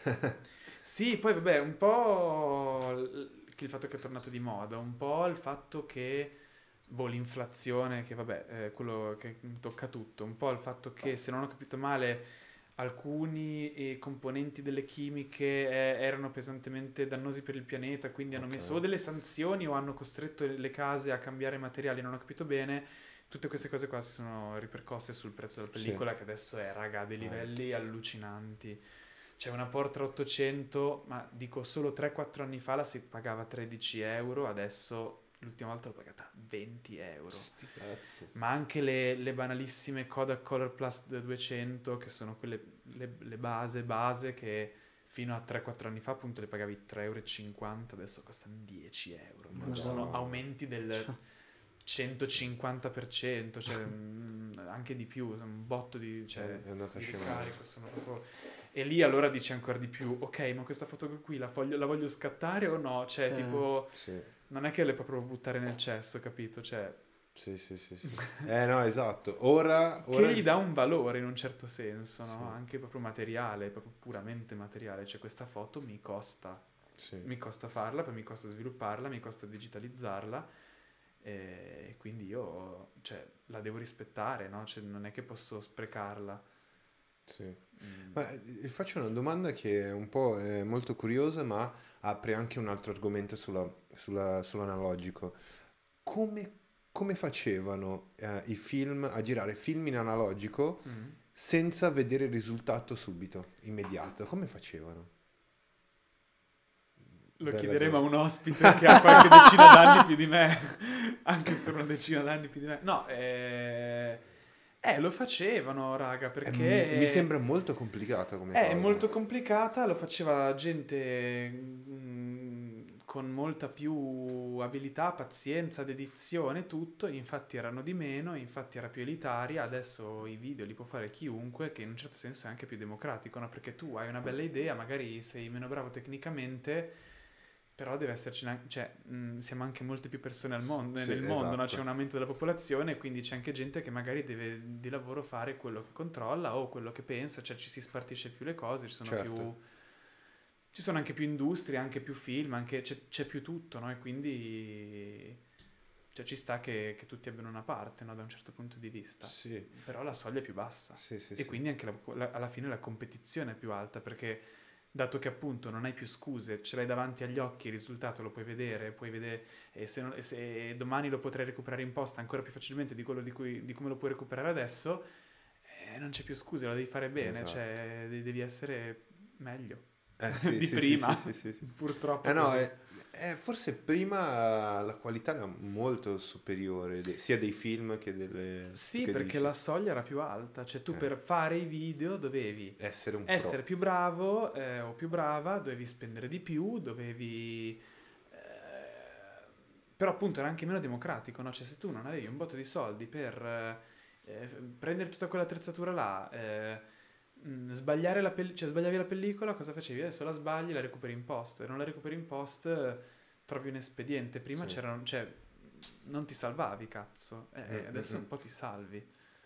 Sì, poi vabbè, un po' l- che il fatto che è tornato di moda, un po' il fatto che, boh, l'inflazione, che vabbè, è quello che tocca tutto, un po' il fatto che, se non ho capito male, alcuni eh, componenti delle chimiche eh, erano pesantemente dannosi per il pianeta, quindi hanno Ok, messo o delle sanzioni o hanno costretto le case a cambiare materiali, non ho capito bene. Tutte queste cose qua si sono ripercosse sul prezzo della sì, pellicola, che adesso è, raga, a dei alto. livelli allucinanti. C'è una Portra ottocento, ma dico solo tre quattro anni fa la si pagava tredici euro, adesso l'ultima volta l'ho pagata venti euro. Sti cazzi. Ma anche le, le banalissime Kodak Color Plus duecento, che sono quelle le, le base base che fino a tre quattro anni fa appunto le pagavi tre euro e cinquanta, adesso costano dieci euro. Poi ci sono Madonna. Madonna. aumenti del Cioè, centocinquanta per cento, cioè mm, anche di più, un botto di, È, cioè, è andata a di scemare. ricarico, sono proprio... E lì allora dici ancora di più, ok, ma questa foto qui la voglio, la voglio scattare o no? Cioè, sì. tipo, Sì, non è che le puoi proprio buttare nel cesso, capito? Cioè, sì, sì, sì, sì. Eh no, esatto. Ora, ora... che gli dà un valore in un certo senso, Sì, no? Anche proprio materiale, proprio puramente materiale. Cioè, questa foto mi costa, sì. mi costa farla, poi mi costa svilupparla, mi costa digitalizzarla, e quindi io, cioè, la devo rispettare, no? Cioè, non è che posso sprecarla. Sì. Mm. Ma eh, faccio una domanda che è un po' eh, molto curiosa, ma apre anche un altro argomento sulla, sulla- sull'analogico. Come, come facevano eh, i film a girare film in analogico Mm. senza vedere il risultato subito, immediato? Come facevano? Lo Bella chiederemo a domanda. un ospite che ha qualche decina d'anni più di me, anche se una decina d'anni più di me. No, eh, eh, lo facevano, raga, È m- mi perché sembra molto complicata come è cosa. molto complicata, lo faceva gente mm, con molta più abilità, pazienza, dedizione, tutto, infatti erano di meno, infatti era più elitaria, adesso i video li può fare chiunque, che in un certo senso è anche più democratico, no? Perché tu hai una bella idea, magari sei meno bravo tecnicamente, però deve esserci, una- cioè, mh, siamo anche molte più persone al mondo, Sì, nel mondo, no? C'è un esatto. aumento della popolazione, quindi c'è anche gente che magari deve di lavoro fare quello che controlla o quello che pensa, cioè ci si spartisce più le cose, ci sono Certo. più... Ci sono anche più industrie, anche più film, anche c'è, c'è più tutto, no? E quindi cioè, ci sta che, che tutti abbiano una parte, no? Da un certo punto di vista. Sì, Però la soglia è più bassa. sì, sì, E sì. quindi anche la- la- alla fine la competizione è più alta, perché dato che appunto non hai più scuse, ce l'hai davanti agli occhi, il risultato lo puoi vedere, puoi vedere, e se, non- e se domani lo potrai recuperare in posta ancora più facilmente di quello di, cui, di come lo puoi recuperare adesso, eh, non c'è più scuse, lo devi fare bene, Esatto. cioè de- devi essere meglio Eh sì, di sì, sì, prima, sì, sì, sì, sì. purtroppo Eh è no, così. è- è forse prima la qualità era molto superiore, de- sia dei film che delle... Tu Sì, che perché dici? la soglia era più alta, cioè tu Eh, per fare i video dovevi essere un essere pro. più bravo eh, o più brava, dovevi spendere di più, dovevi... eh, però appunto era anche meno democratico, no? Cioè se tu non avevi un botto di soldi per eh, prendere tutta quell'attrezzatura là, eh, mh, sbagliare la pellicola, cioè sbagliavi la pellicola, cosa facevi? Adesso la sbagli, la recuperi in post, e non la recuperi in post, eh, trovi un espediente. Prima Sì. c'erano, cioè, non ti salvavi, cazzo, eh, Mm, adesso mm, un po' ti salvi.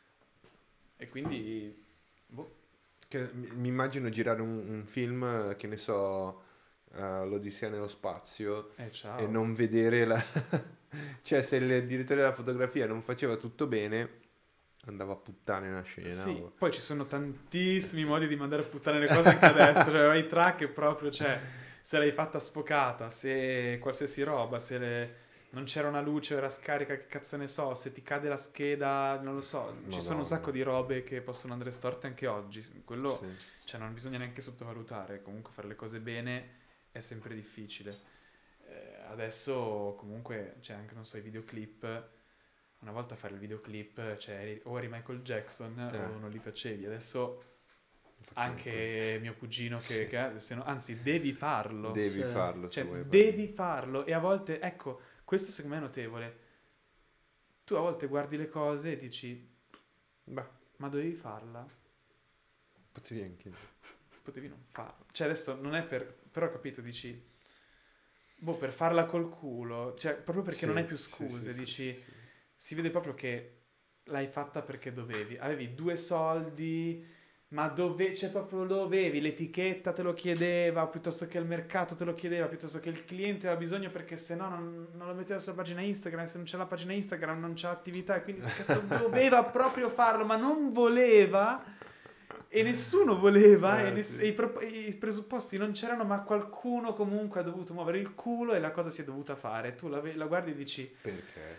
E quindi, boh, Che mi mi immagino girare un, un film, che ne so, eh, l'Odissea nello spazio, eh ciao. e non vedere la... cioè, se il direttore della fotografia non faceva tutto bene, andava a puttane una scena. Sì, o- poi ci sono tantissimi modi di mandare a puttane le cose anche adesso, cioè vai track e proprio, cioè, se l'hai fatta sfocata, se qualsiasi roba, se le- non c'era una luce, era scarica, che cazzo ne so, se ti cade la scheda, non lo so, ci sono un Madonna. sacco di robe che possono andare storte anche oggi, quello, Sì. cioè, non bisogna neanche sottovalutare, comunque fare le cose bene è sempre difficile. Eh, adesso comunque c'è anche, non so, i videoclip. Una volta fare il videoclip, cioè eri- o eri Michael Jackson Eh. o non li facevi. Adesso Facciamo anche mio cugino che, Sì. che- se no- anzi devi farlo. quello. Devi Sì. farlo, Cioè se vuoi. devi farlo e a volte, ecco, questo secondo me è notevole. Tu a volte guardi le cose e dici, Beh, ma dovevi farla? potevi anche... Potevi non farla. Cioè adesso non è per... però capito, dici, boh, per farla col culo, cioè proprio perché Sì, non hai più sì, scuse, sì, sì, dici... sì, sì. Si vede proprio che l'hai fatta perché dovevi. Avevi due soldi, ma dove, cioè proprio dovevi. L'etichetta te lo chiedeva, piuttosto che il mercato te lo chiedeva, piuttosto che il cliente aveva bisogno, perché se no non, non lo metteva sulla pagina Instagram. E se non c'è la pagina Instagram non c'è attività. E quindi cazzo doveva proprio farlo, ma non voleva. E nessuno voleva, Eh, e, ness- sì. e i, pro- i presupposti non c'erano, ma qualcuno comunque ha dovuto muovere il culo e la cosa si è dovuta fare. Tu la, ve- la guardi e dici, Perché?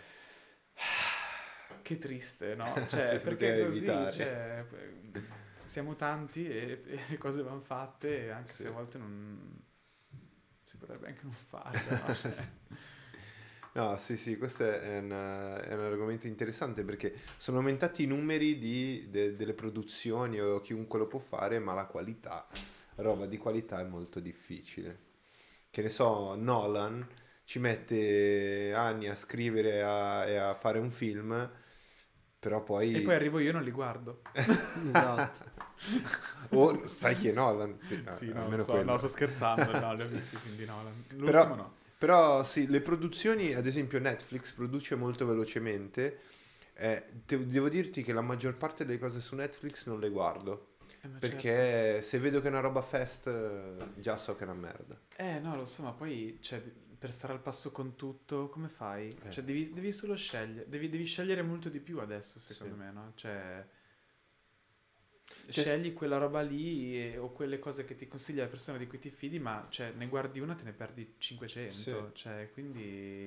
che triste, no? Cioè, Sì, perché perché così, evitare. cioè, siamo tanti e, e le cose vanno fatte, anche Sì. se a volte non si potrebbe anche non farle, no? Cioè, No, sì, sì, questo è un, è un argomento interessante, perché sono aumentati i numeri di- de- delle produzioni, o chiunque lo può fare, ma la qualità, roba di qualità è molto difficile. Che ne so, Nolan ci mette anni a scrivere a- e a fare un film, però poi... e poi arrivo io e non li guardo. Esatto. O sai chi è Nolan? Sì, Sì, a- no, lo almeno so, quello. no, sto scherzando, no, li ho visti, quindi no. L'ultimo Però- no. Però sì, le produzioni, ad esempio Netflix produce molto velocemente. Eh, te- devo dirti che la maggior parte delle cose su Netflix non le guardo, Eh, ma perché certo. se vedo che è una roba fest, eh, già so che è una merda. Eh, no, lo so, ma poi, cioè, per stare al passo con tutto, come fai? Eh. Cioè, devi, devi solo scegliere, devi, devi scegliere molto di più adesso, secondo Sì. me, no? Cioè... Cioè- Scegli quella roba lì e- o quelle cose che ti consiglia la persona di cui ti fidi, ma cioè, ne guardi una te ne perdi cinquecento, cioè, quindi...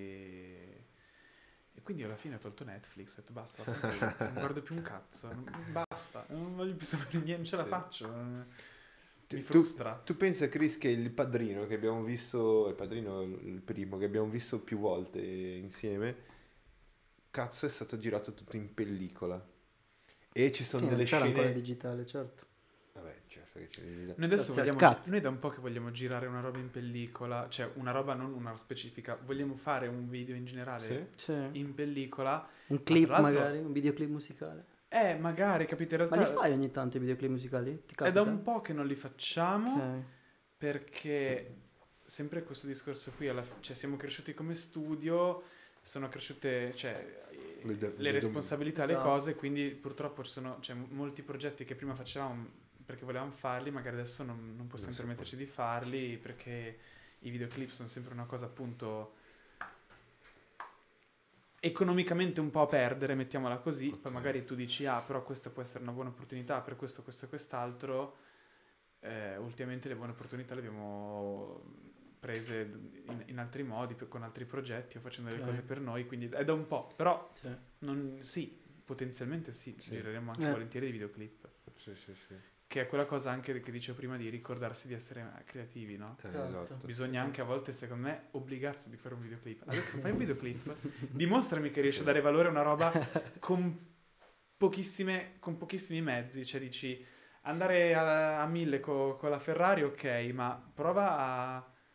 E quindi alla fine ho tolto Netflix, ho detto basta, vaffanculo, non guardo più un cazzo, non- basta, non voglio più sapere niente, non ce la Sì. faccio, non- mi Tu- frustra. Tu pensa, Chris, che il Padrino che abbiamo visto, il Padrino il primo che abbiamo visto più volte insieme, cazzo, è stato girato tutto in pellicola. E ci sono Sì, non delle c'era ancora il scene... digitale, certo. Vabbè, certo che ce ne Noi adesso Grazie al vogliamo, cazzo. noi da un po' che vogliamo girare una roba in pellicola, cioè una roba non una specifica, vogliamo fare un video in generale Sì? Sì. in pellicola. Un clip tra l'altro- magari, un videoclip musicale. Eh, magari, capite, in Ma realtà li fai ogni tanto i videoclip musicali? Ti è capita? da un po' che non li facciamo. Ok. Perché sempre questo discorso qui, alla fi- cioè siamo cresciuti come studio, sono cresciute, cioè, eh, Le do- le le dom- responsabilità, le Esatto. cose, quindi purtroppo ci sono, cioè, m- molti progetti che prima facevamo perché volevamo farli, magari adesso non, non possiamo Non si permetterci di farli perché i videoclip sono sempre una cosa appunto economicamente un po' a perdere, mettiamola così, Ok. poi magari tu dici ah però questa può essere una buona opportunità per questo, questo e quest'altro. Eh, ultimamente le buone opportunità le abbiamo prese in, in altri modi, per- con altri progetti o facendo delle Ok. cose per noi, quindi è da un po', però Sì. non, sì, potenzialmente sì, Sì. gireremo anche Eh. volentieri dei videoclip, Sì, sì, sì. che è quella cosa anche che dicevo prima di ricordarsi di essere creativi, no? Eh, Esatto. esatto. Bisogna anche a volte, secondo me, obbligarsi di fare un videoclip. Adesso fai un videoclip, dimostrami che riesci Sì. a dare valore a una roba con pochissime, con pochissimi mezzi. Cioè dici, andare a, a mille co- con la Ferrari, ok, ma prova a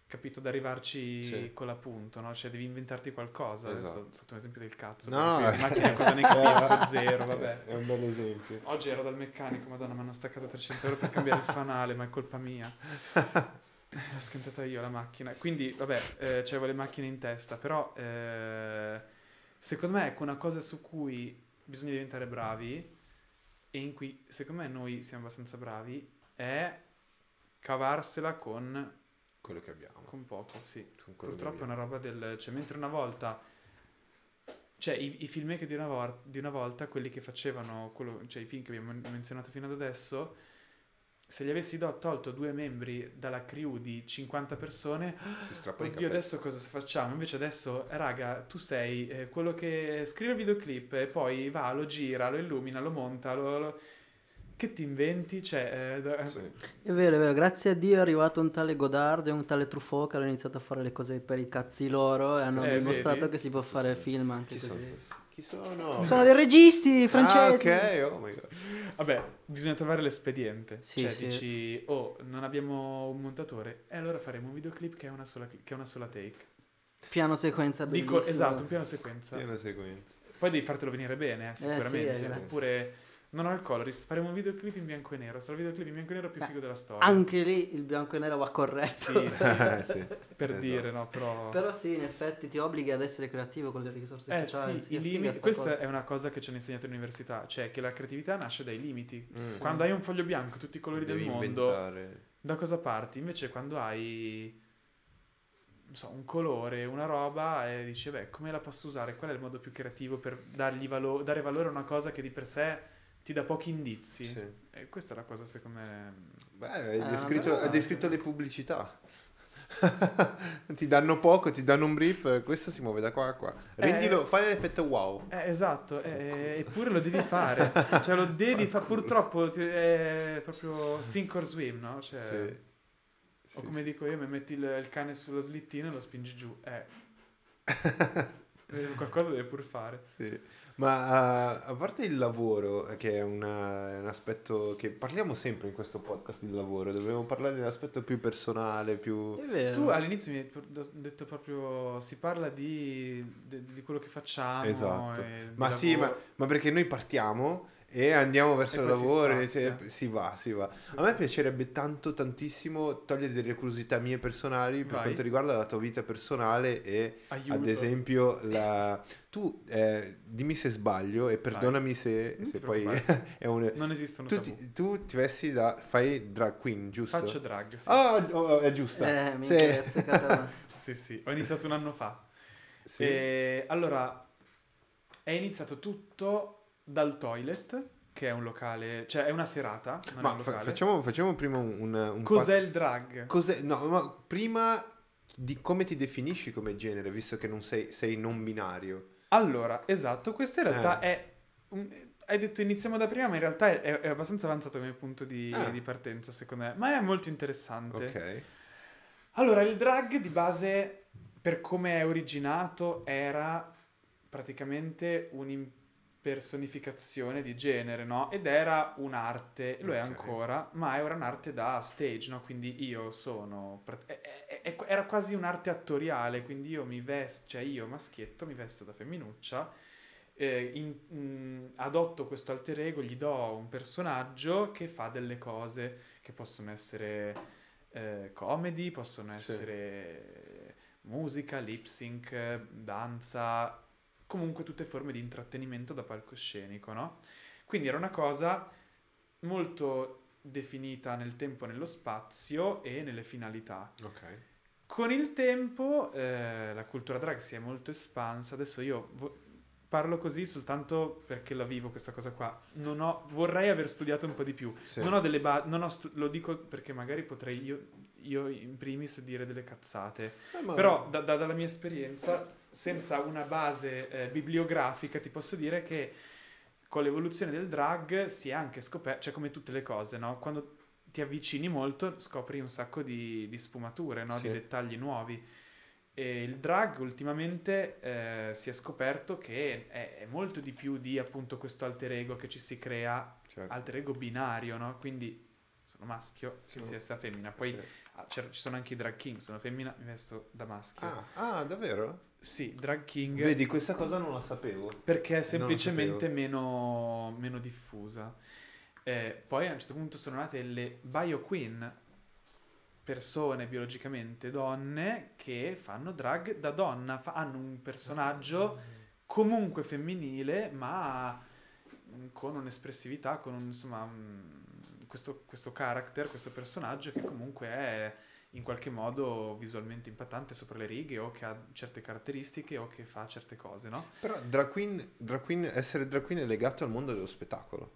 capito, ad arrivarci Sì. con l'appunto, no? Cioè devi inventarti qualcosa. Adesso Esatto. ho fatto un esempio del cazzo. No, perché no. le macchine cosa ne capisco, zero, vabbè. È un bel esempio. Oggi ero dal meccanico, madonna, mi hanno staccato trecento euro per cambiare il fanale, ma è colpa mia. L'ho schiantata io la macchina. Quindi, vabbè, eh, c'avevo le macchine in testa, però eh, secondo me ecco una cosa su cui bisogna diventare bravi e in cui secondo me noi siamo abbastanza bravi è cavarsela con, Quello che abbiamo. con poco, sì. Con quello che Purtroppo è una abbiamo. roba del... Cioè, mentre una volta... Cioè, i, i filmmaker di una, vor- di una volta, quelli che facevano, quello, cioè i film che abbiamo menzionato fino ad adesso, se gli avessi do- tolto due membri dalla crew di cinquanta persone, Si strappa i oddio, capelli. adesso cosa facciamo? Invece adesso, eh, raga, tu sei eh, quello che scrive il videoclip e poi va, lo gira, lo illumina, lo monta, lo... lo- Che ti inventi? Cioè... eh, da- Sì. È vero, è vero, grazie a Dio è arrivato un tale Godard e un tale Truffaut che hanno iniziato a fare le cose per i cazzi loro e hanno Eh, dimostrato vedi? che si può fare film anche Chi così. sono? Chi sono? Sono dei registi francesi. Ah, ok, oh my god. Vabbè, bisogna trovare l'espediente. Sì, cioè, sì. dici, oh, non abbiamo un montatore, e allora faremo un videoclip che è una sola, che è una sola take. Piano sequenza bellissimo. Dico, esatto, un piano sequenza. Piena sequenza. Poi devi fartelo venire bene, eh, sicuramente. sì, eh, grazie. Oppure, non ho il colorist, faremo un videoclip in bianco e nero. Sarà il videoclip in bianco e nero più Eh, figo della storia. Anche lì il bianco e nero va corretto. Sì, sì, Eh, sì. per Esatto. dire, no, però... Però sì, in effetti ti obblighi ad essere creativo con le risorse Eh che c'hai. sì, è i figa limiti, sta questa cosa. è una cosa che ci hanno insegnato all'università, cioè che la creatività nasce dai limiti. Mm. Quando hai un foglio bianco, tutti i colori Devi del mondo, inventare. da cosa parti? Invece quando hai, non so, un colore, una roba, e dici, beh, come la posso usare? Qual è il modo più creativo per dargli valo- dare valore a una cosa che di per sé ti dà pochi indizi? Sì. E questa è la cosa, secondo me... Beh, hai Eh, descritto, interessante. hai descritto le pubblicità. Ti danno poco, ti danno un brief, questo si muove da qua a qua. Rendilo, fai l'effetto wow. Eh, esatto, eh, eppure lo devi fare, cioè lo devi fare, purtroppo ti- è proprio sink or swim, no? Cioè, Sì. o Sì, come sì. dico io, mi metti il, il cane sullo slittino e lo spingi giù, eh. Eh, qualcosa deve pur fare. Sì. Ma uh, a parte il lavoro, che è, una- è un aspetto che parliamo sempre in questo podcast del lavoro, dobbiamo parlare dell'aspetto più personale, più... È vero. Tu all'inizio mi hai pr- detto proprio, si parla di, di, di quello che facciamo. Esatto. e di Ma sì, ma, lavoro. ma perché noi partiamo e andiamo verso E il poi si lavoro e spazia. se- si va, si va. Sì, A me sì. piacerebbe tanto, tantissimo togliere delle curiosità mie personali per Vai. quanto riguarda la tua vita personale e Aiuto. ad esempio la... Tu eh, dimmi se sbaglio e perdonami se, Non se ti poi preoccupare. è un... Non esistono Tu tabù. ti, tu ti vesti da... fai drag queen, giusto? Faccio drag, sì. Ah, oh, è giusta. Eh, mi Sì. hai azzeccato. Sì, sì, ho iniziato un anno fa. Sì. E allora, è iniziato tutto dal Toilet, che è un locale, cioè è una serata, non è Ma un fa- locale. facciamo, facciamo prima un... un, un Cos'è pa- il drag? Cos'è? No, ma prima di come ti definisci come genere, visto che non sei, sei non binario. Allora, esatto, questo in realtà Eh. è... un- hai detto iniziamo da prima, ma in realtà è, è abbastanza avanzato come punto di, Ah. di partenza, secondo me. Ma è molto interessante. Ok. Allora, il drag di base, per come è originato, era praticamente un'impersonificazione di genere, no? Ed era un'arte, lo è Ok. ancora, ma era un'arte da stage, no? Quindi io sono... prat- è- è- è- Era quasi un'arte attoriale, quindi io mi vesto, cioè io maschietto mi vesto da femminuccia, eh, in- mm, adotto questo alter ego, gli do un personaggio che fa delle cose che possono essere eh, comedy, possono Sì. essere musica, lip sync, danza, comunque tutte forme di intrattenimento da palcoscenico, no? Quindi era una cosa molto definita nel tempo, nello spazio e nelle finalità. Ok. Con il tempo eh, la cultura drag si è molto espansa. Adesso io vo- parlo così soltanto perché la vivo questa cosa qua. Non ho, vorrei aver studiato un po' di più. Sì. Non ho delle basi, non ho stu- lo dico perché magari potrei io, io in primis dire delle cazzate. Eh, ma- Però da- da- dalla mia esperienza, senza una base eh, bibliografica, ti posso dire che con l'evoluzione del drag si è anche scoperto, cioè come tutte le cose, no? Quando ti avvicini molto scopri un sacco di, di sfumature, no? Sì. Di dettagli nuovi. E il drag ultimamente eh, si è scoperto che è, è molto di più di appunto questo alter ego che ci si crea, Certo. alter ego binario, no? Quindi sono maschio, che Sono- mi si veste da femmina. Poi Sì. ah, c'è- ci sono anche i drag king, sono femmina, mi vesto da maschio. Ah, ah, davvero? Sì, drag king. Vedi, questa cosa non la sapevo. Perché è Non lo semplicemente sapevo. meno, meno diffusa. Eh, poi a un certo punto sono nate le bio queen, persone biologicamente donne che fanno drag da donna, fa- hanno un personaggio comunque femminile, ma mm, con un'espressività, con un, insomma, un- questo, questo character, questo personaggio che comunque è in qualche modo visualmente impattante sopra le righe o che ha certe caratteristiche o che fa certe cose, no? Però drag queen, drag queen, essere drag queen è legato al mondo dello spettacolo.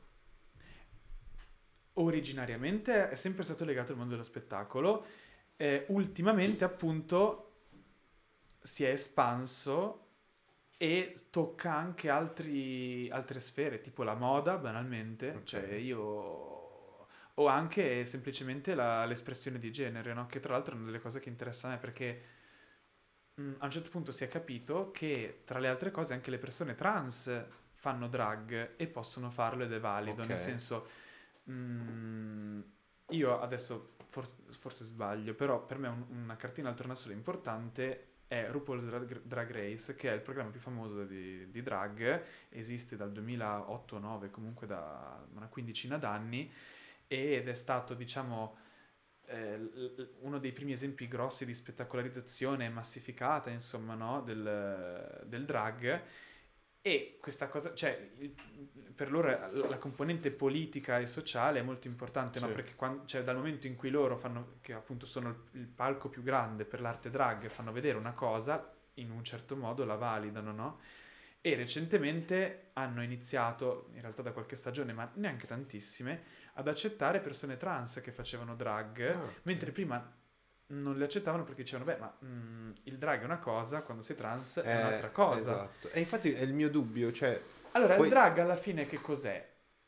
Originariamente è sempre stato legato al mondo dello spettacolo, eh, ultimamente appunto si è espanso e tocca anche altri, altre sfere, tipo la moda, banalmente, Ok. cioè io... o anche semplicemente la- l'espressione di genere, no? Che tra l'altro è una delle cose che interessa a me perché mh, a un certo punto si è capito che tra le altre cose anche le persone trans fanno drag e possono farlo ed è valido, Ok. nel senso mm, io adesso forse, forse sbaglio, però per me un- una cartina al tornasole importante è RuPaul's Drag, Drag Race, che è il programma più famoso di, di drag, esiste dal duemilaotto nove, comunque da una quindicina d'anni, ed è stato, diciamo, eh, l- l- uno dei primi esempi grossi di spettacolarizzazione massificata, insomma, no, del, del drag. E questa cosa, cioè, il- per loro la, la componente politica e sociale è molto importante, no? Sì. Perché quan- cioè, dal momento in cui loro fanno, che appunto sono il, il palco più grande per l'arte drag, fanno vedere una cosa, in un certo modo la validano, no? E recentemente hanno iniziato, in realtà da qualche stagione, ma neanche tantissime, ad accettare persone trans che facevano drag, Ah, mentre prima non le accettavano perché dicevano, beh, ma mm, il drag è una cosa, quando sei trans è eh, un'altra cosa. Esatto. E infatti è il mio dubbio, cioè... Allora, Poi- il drag alla fine che cos'è?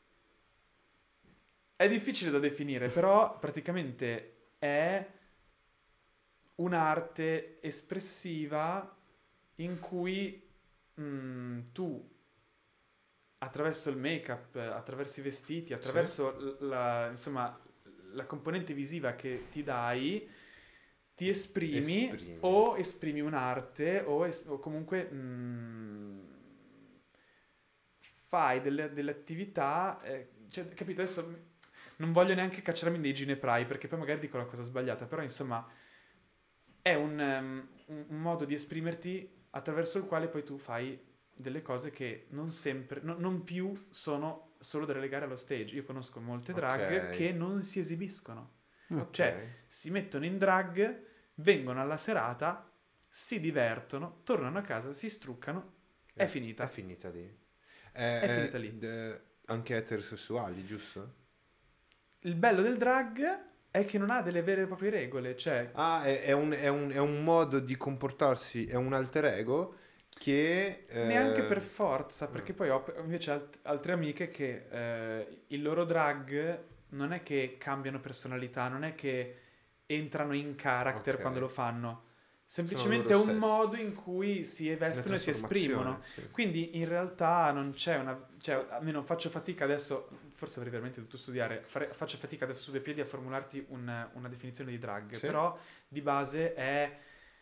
È difficile da definire, però praticamente è un'arte espressiva in cui mm, tu attraverso il make-up, attraverso i vestiti, attraverso l- la, insomma, la componente visiva che ti dai, ti esprimi, Esprimi. o esprimi un'arte o, es- o comunque mm, fai delle, delle attività, eh, cioè, capito? Adesso non voglio neanche cacciarmi nei gineprai perché poi magari dico la cosa sbagliata, però insomma è un, um, un- un modo di esprimerti attraverso il quale poi tu fai delle cose che non sempre, no- non più sono solo da relegare allo stage. Io conosco molte drag Ok. che non si esibiscono, Ok. cioè si mettono in drag, vengono alla serata, si divertono, tornano a casa, si struccano, è Eh, finita. È finita lì. Eh, È eh, finita lì. d- anche eterosessuali, giusto? Il bello del drag è che non ha delle vere e proprie regole, cioè Ah, è, è un, è un- è un modo di comportarsi, è un alter ego che... eh, neanche per forza, mm. perché poi ho invece alt- altre amiche che eh, il loro drag non è che cambiano personalità, non è che entrano in character Ok. quando lo fanno, Sono semplicemente è loro un stessi. modo in cui si una vestono e si trasformazione, esprimono. sì. Quindi in realtà non c'è una... cioè almeno faccio fatica adesso, forse avrei veramente dovuto studiare, fare- faccio fatica adesso su due piedi a formularti un- una definizione di drag, Sì. però di base è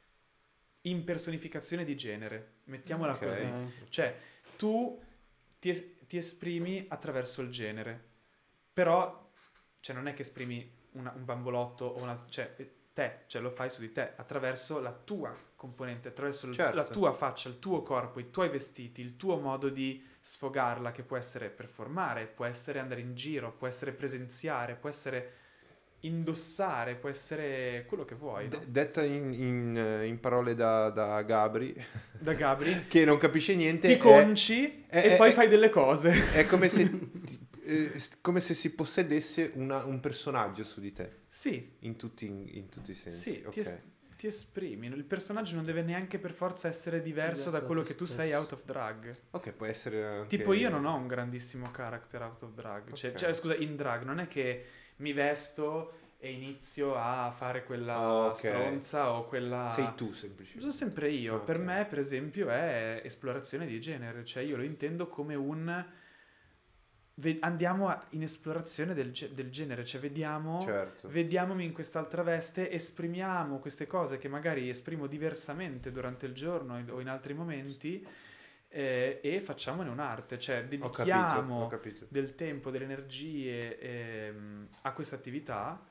impersonificazione di genere, mettiamola Ok. così. Cioè, tu ti, es- ti esprimi attraverso il genere, però cioè, non è che esprimi una- un bambolotto o una... cioè, eh, te, cioè lo fai su di te, attraverso la tua componente, attraverso il- Certo. la tua faccia, il tuo corpo, i tuoi vestiti, il tuo modo di sfogarla, che può essere performare, può essere andare in giro, può essere presenziare, può essere indossare, può essere quello che vuoi, no? De- detta in, in, eh, in parole da, da Gabri, Da Gabri, che non capisce niente, ti è- conci è- e è- poi è- fai delle cose. è come se, ti- eh, s- come se si possedesse una- un personaggio su di te, Sì, in tutti, in tutti i sensi. sì, ok. ti, es- ti esprimi. Il personaggio non deve neanche per forza essere diverso Diverso da da quello te che tu stesso. sei out of drag. Ok, può essere anche... Tipo io non ho un grandissimo character out of drag. Cioè, Ok. cioè, scusa, in drag non è che mi vesto e inizio a fare quella Ah, ok. stronza o quella... Sei tu semplicemente. Sono sempre io. Ok. Per me, per esempio, è esplorazione di genere. Cioè, io lo intendo come un ve- andiamo a- in esplorazione del, ge- del genere, cioè vediamo, Certo. vediamomi in quest'altra veste, esprimiamo queste cose che magari esprimo diversamente durante il giorno o in altri momenti, eh, e facciamone un'arte, cioè Ho capito, ho dedichiamo capito. del tempo, delle energie, ehm, a questa attività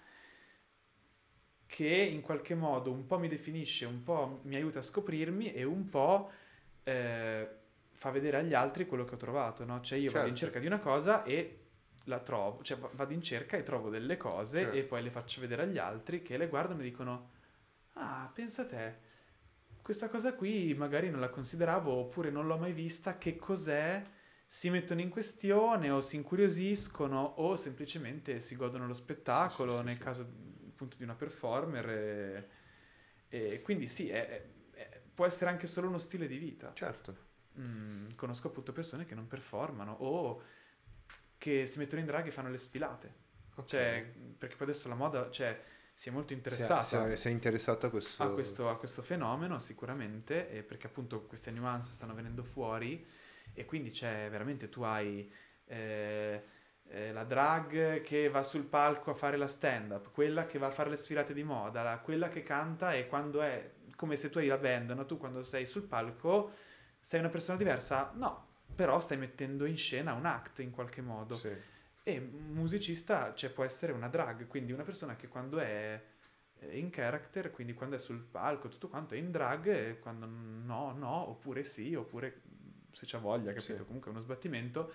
che in qualche modo un po' mi definisce, un po' mi aiuta a scoprirmi e un po' eh, fa vedere agli altri quello che ho trovato, no? Cioè io vado in Certo. cerca di una cosa e la trovo, cioè va- vado in cerca e trovo delle cose Certo. e poi le faccio vedere agli altri che le guardano e dicono: ah, pensa te, questa cosa qui magari non la consideravo oppure non l'ho mai vista, che cos'è? Si mettono in questione o si incuriosiscono o semplicemente si godono lo spettacolo, Sì, sì, sì, nel sì. caso appunto di una performer, e, e quindi sì, è- è- è- può essere anche solo uno stile di vita. Certo. Mm, conosco appunto persone che non performano o che si mettono in drag e fanno le sfilate, Ok. cioè perché poi adesso la moda, cioè, si è molto Sei- interessata sei, sei interessato a questo... a questo, a questo fenomeno sicuramente, e perché appunto queste nuance stanno venendo fuori e quindi c'è veramente, tu hai eh, eh, la drag che va sul palco a fare la stand up, quella che va a fare le sfilate di moda, la- quella che canta, e quando è come se tu hai la band, no? Tu quando sei sul palco sei una persona diversa? No, però stai mettendo in scena un act in qualche modo. Sì. E un musicista, cioè, può essere una drag, quindi una persona che quando è eh, in character, quindi quando è sul palco, tutto quanto è in drag, e quando no, no, oppure sì, oppure se c'ha voglia, capito? Sì. Comunque è uno sbattimento.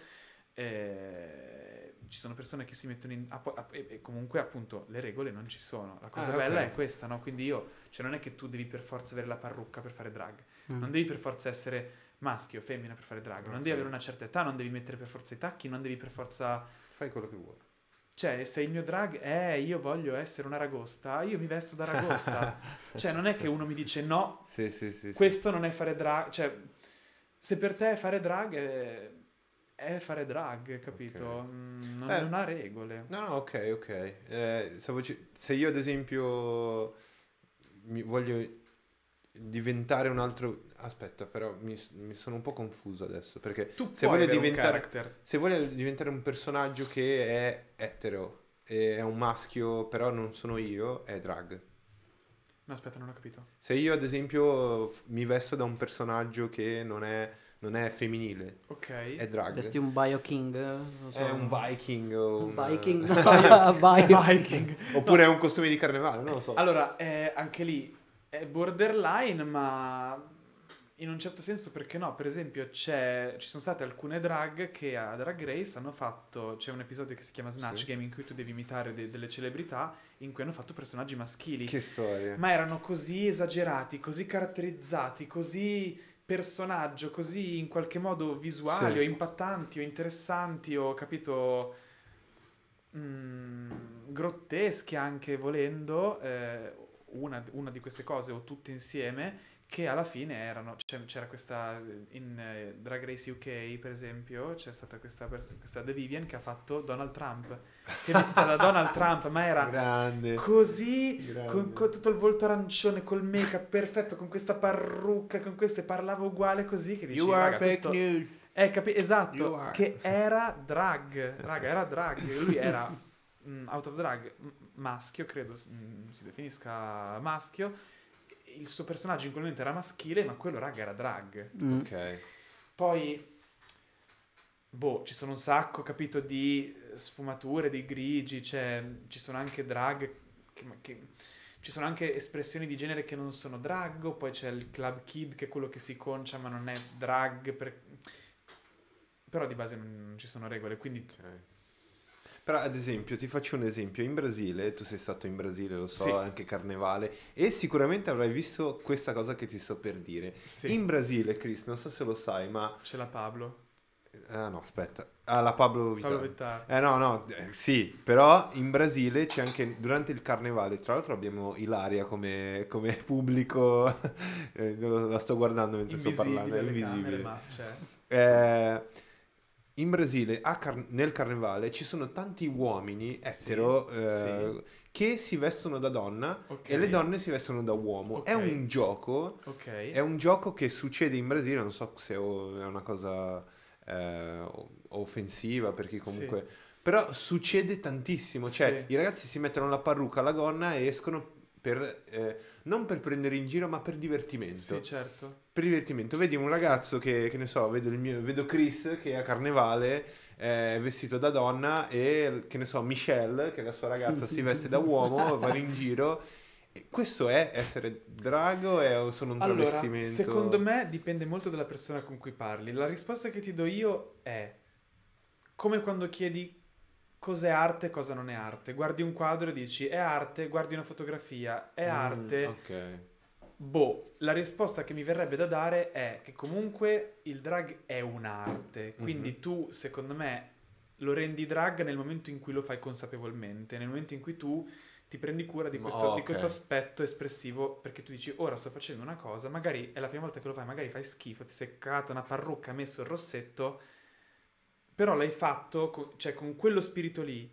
Eh, ci sono persone che si mettono in... ah, poi- ah, e, e comunque appunto le regole non ci sono. La cosa Ah, bella ok. è questa, no? Quindi io, cioè non è che tu devi per forza avere la parrucca per fare drag, Mm. non devi per forza essere maschio o femmina per fare drag, non Ok. devi avere una certa età, non devi mettere per forza i tacchi, non devi per forza... Fai quello che vuoi. Cioè, se il mio drag è io voglio essere una ragosta, io mi vesto da ragosta. Cioè, non è che uno mi dice no, Sì, sì, sì. sì. questo non è fare drag. Cioè, se per te è fare drag è, è fare drag, capito? Ok. Mm, Non, Eh. non ha regole. No, no, ok, ok. Eh, stavo ci- Se io ad esempio mi voglio diventare un altro... Aspetta, però mi, mi sono un po' confuso adesso, perché Tu se puoi voglio avere un diventare... character. Se voglio diventare un personaggio che è etero, e è un maschio, però non sono io, è drag. No, aspetta, non ho capito. Se io ad esempio f- mi vesto da un personaggio che non è, non è femminile, Ok. è drag. Saresti un Bioking? Non so. È un Viking o Un un... Viking? No, Bio. Viking. Oppure è un costume di carnevale, non lo so. Allora, eh, anche lì è borderline, ma in un certo senso perché no? Per esempio c'è, ci sono state alcune drag che a Drag Race hanno fatto, c'è un episodio che si chiama Snatch Sì. Game in cui tu devi imitare de- delle celebrità, in cui hanno fatto personaggi maschili, Che storia. ma erano così esagerati, così caratterizzati, così personaggio, così in qualche modo visuali Sì. o impattanti o interessanti o capito mm, grotteschi anche volendo, eh, una, una di queste cose o tutte insieme, che alla fine erano, c'è- c'era questa in eh, Drag Race U K per esempio, c'è stata questa, pers- questa The Vivian che ha fatto Donald Trump, si è vestita da Donald Trump, ma era Grande. così, Grande. con, con tutto il volto arancione, col make up perfetto, con questa parrucca, con queste, parlava uguale così che dici, You are raga, fake questo... news. Eh, capi- You esatto, are. che era drag, raga, era drag, lui era mm, out of drag, m- maschio, credo mm, si definisca maschio, il suo personaggio in quel momento era maschile, ma quello, raga, era drag. Mm. Ok. Poi, boh, ci sono un sacco, capito, di sfumature, di grigi, cioè, ci sono anche drag, che, che- ci sono anche espressioni di genere che non sono drag, o poi c'è il club kid che è quello che si concia ma non è drag, per- però di base non ci sono regole, quindi Ok. Però ad esempio, ti faccio un esempio, in Brasile, tu sei stato in Brasile, lo so, Sì. anche carnevale, e sicuramente avrai visto questa cosa che ti sto per dire. sì, In Brasile, Chris, non so se lo sai, ma... c'è la Pablo, Ah no, aspetta. Ah, la Pablo Vittar. Pablo Vittar. Eh no, no, eh, sì, però in Brasile c'è anche durante il carnevale, tra l'altro abbiamo Ilaria come, come pubblico, eh, lo- la sto guardando mentre sto Invisibile parlando, è alle invisibile. camere, ma c'è. Eh, in Brasile a car- nel carnevale ci sono tanti uomini etero eh, che si vestono da donna Ok. e le donne si vestono da uomo. È Ok. un gioco, Ok. è un gioco che succede in Brasile, non so se o- è una cosa eh, o- offensiva, perché comunque... Sì. Però succede tantissimo, cioè Sì. i ragazzi si mettono la parrucca, la gonna e escono per, eh, non per prendere in giro, ma per divertimento. Sì, certo. Per divertimento. Vedi un ragazzo che, che ne so, vedo, il mio, vedo Chris che a Carnevale è vestito da donna e, che ne so, Michelle, che è la sua ragazza, si veste da uomo, vanno in giro. E questo è essere drago o sono un Allora, travestimento? secondo me dipende molto dalla persona con cui parli. La risposta che ti do io è come quando chiedi cos'è arte e cosa non è arte. Guardi un quadro e dici è arte, guardi una fotografia, è Mm, arte. ok. Boh, la risposta che mi verrebbe da dare è che comunque il drag è un'arte, quindi Mhm. tu, secondo me, lo rendi drag nel momento in cui lo fai consapevolmente, nel momento in cui tu ti prendi cura di Ma- questo, di ok. questo aspetto espressivo, perché tu dici, ora sto facendo una cosa, magari è la prima volta che lo fai, magari fai schifo, ti sei cagato una parrucca, hai messo il rossetto, però l'hai fatto, co- cioè con quello spirito lì,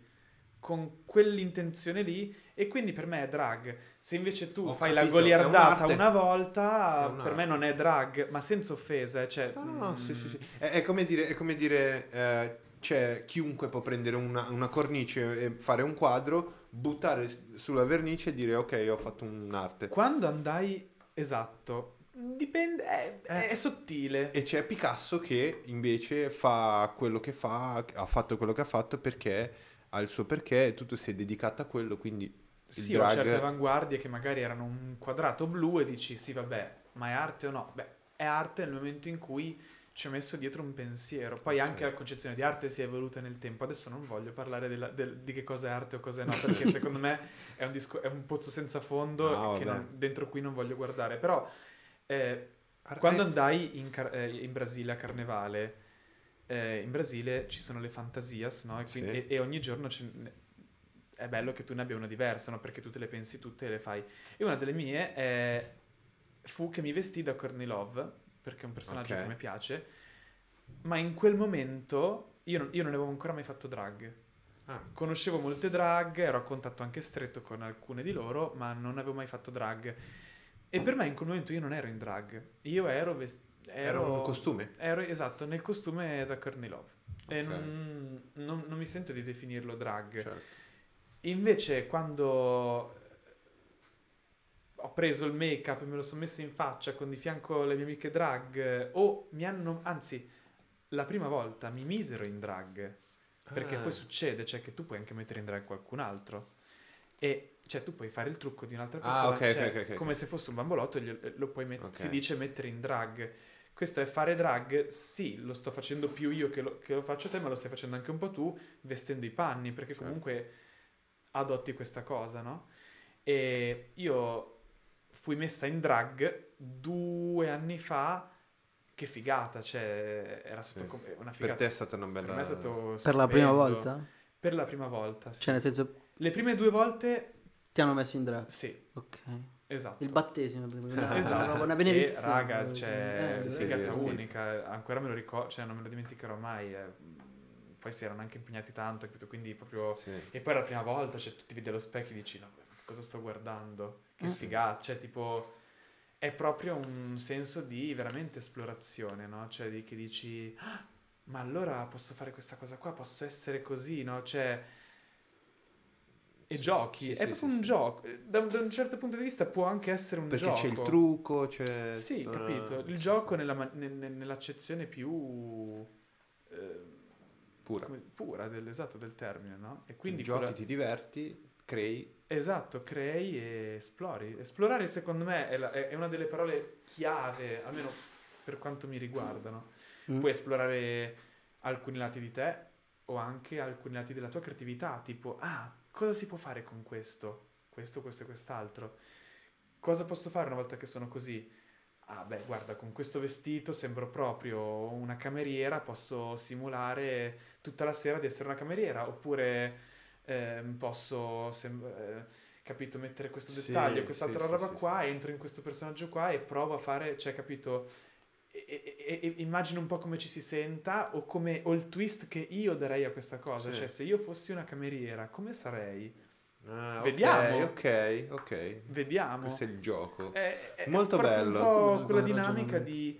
con quell'intenzione lì, e quindi per me è drag. Se invece tu Ho fai la capito, è goliardata un'arte. una volta, È per un'arte. me non è drag, ma senza offesa, cioè... No, no, no, mm, sì, sì, sì. È, è come dire, è come dire eh, cioè, chiunque può prendere una, una cornice e fare un quadro, buttare sulla vernice e dire ok, ho fatto un'arte. Quando andai... Esatto, dipende, è, Eh. è sottile. E c'è Picasso che invece fa quello che fa, ha fatto quello che ha fatto perché ha il suo perché e tutto si è dedicato a quello, quindi il Sì, ho drag... certe avanguardie che magari erano un quadrato blu e dici sì, vabbè, ma è arte o no? Beh, è arte nel momento in cui ci ho messo dietro un pensiero. Poi Ok. anche la concezione di arte si è evoluta nel tempo. Adesso non voglio parlare della- del- di che cosa è arte o cosa no, perché secondo me è un, disco- è un pozzo senza fondo No, che vabbè. non- dentro cui non voglio guardare. Però eh, Ar- quando eh, andai in, Car- eh, in Brasile a Carnevale, eh, in Brasile ci sono le fantasias, no? E, quindi- Sì. e- e ogni giorno ce ne- è bello che tu ne abbia una diversa, no? Perché tu te le pensi tutte e le fai. E una delle mie è- fu che mi vestì da Courtney Love, perché è un personaggio Ok. che mi piace, ma in quel momento io non, io non avevo ancora mai fatto drag. ah, Conoscevo molte drag, ero a contatto anche stretto con alcune di loro, ma non avevo mai fatto drag. E per me in quel momento io non ero in drag, io ero vestito... era un costume? Ero, esatto, nel costume da Courtney Love. E Ok. non, non- non mi sento di definirlo drag. Certo. Invece quando ho preso il make-up e me lo sono messo in faccia con di fianco le mie amiche drag, o mi hanno, anzi, la prima volta mi misero in drag, perché Ah, poi succede, cioè che tu puoi anche mettere in drag qualcun altro, e cioè tu puoi fare il trucco di un'altra persona, Ah, ok, cioè, ok, ok, ok. come se fosse un bambolotto, glielo- lo puoi met- Ok. si dice mettere in drag. Questo è fare drag, sì, lo sto facendo più io che lo, che lo faccio te, ma lo stai facendo anche un po' tu, vestendo i panni, perché Certo. comunque adotti questa cosa, no? E io fui messa in drag due anni fa, che figata, cioè era stato Sì. come una Per figata. te è stata una Per bella... me è stato Per la prima stupendo. volta? Per la prima volta, sì. Cioè, nel senso, Le prime due volte, ti hanno messo in drag. sì, Ok. esatto. Il battesimo, una, Esatto. una, una E, benedizione. raga, cioè, Eh, Sì, figata divertito. unica, ancora me lo ricordo, cioè non me lo dimenticherò mai. eh. Poi si erano anche impegnati tanto, capito? Quindi proprio... Sì. E poi è la prima volta, cioè tu ti vedi allo specchio e dici, no, cosa sto guardando? Che Mm. figata, cioè tipo... È proprio un senso di veramente esplorazione, no? Cioè di, che dici, "Ah, ma allora posso fare questa cosa qua, posso essere così, no? Cioè... E Sì, giochi, sì, è sì, proprio sì, un sì. gioco. Da un, da un certo punto di vista può anche essere un Perché gioco. c'è il trucco, c'è... Sì, tutta una- capito. Il sì, gioco sì. nella ma- ne- ne- nell'accezione più eh, Pura. come- pura del, esatto, del termine, no? E Quindi quindi giochi, quella- ti diverti, crei... esatto, crei e esplori. Esplorare secondo me è, la- è- è una delle parole chiave, almeno per quanto mi riguardano. Mm. Puoi esplorare alcuni lati di te o anche alcuni lati della tua creatività, tipo, ah, cosa si può fare con questo? Questo, questo e quest'altro. Cosa posso fare una volta che sono così? Ah, beh, guarda, con questo vestito sembro proprio una cameriera, posso simulare tutta la sera di essere una cameriera, oppure ehm, posso, sem- eh, capito, mettere questo Sì, dettaglio, quest'altra sì, roba sì, sì, qua, entro in questo personaggio qua e provo a fare, cioè, capito, e, e- e- immagino un po' come ci si senta o come o il twist che io darei a questa cosa, Sì. cioè se io fossi una cameriera, come sarei? Ah, ok, Vediamo. ok, ok. Vediamo. Questo è il gioco. È, è Molto proprio bello. un po' Come- quella come dinamica ragionamento. di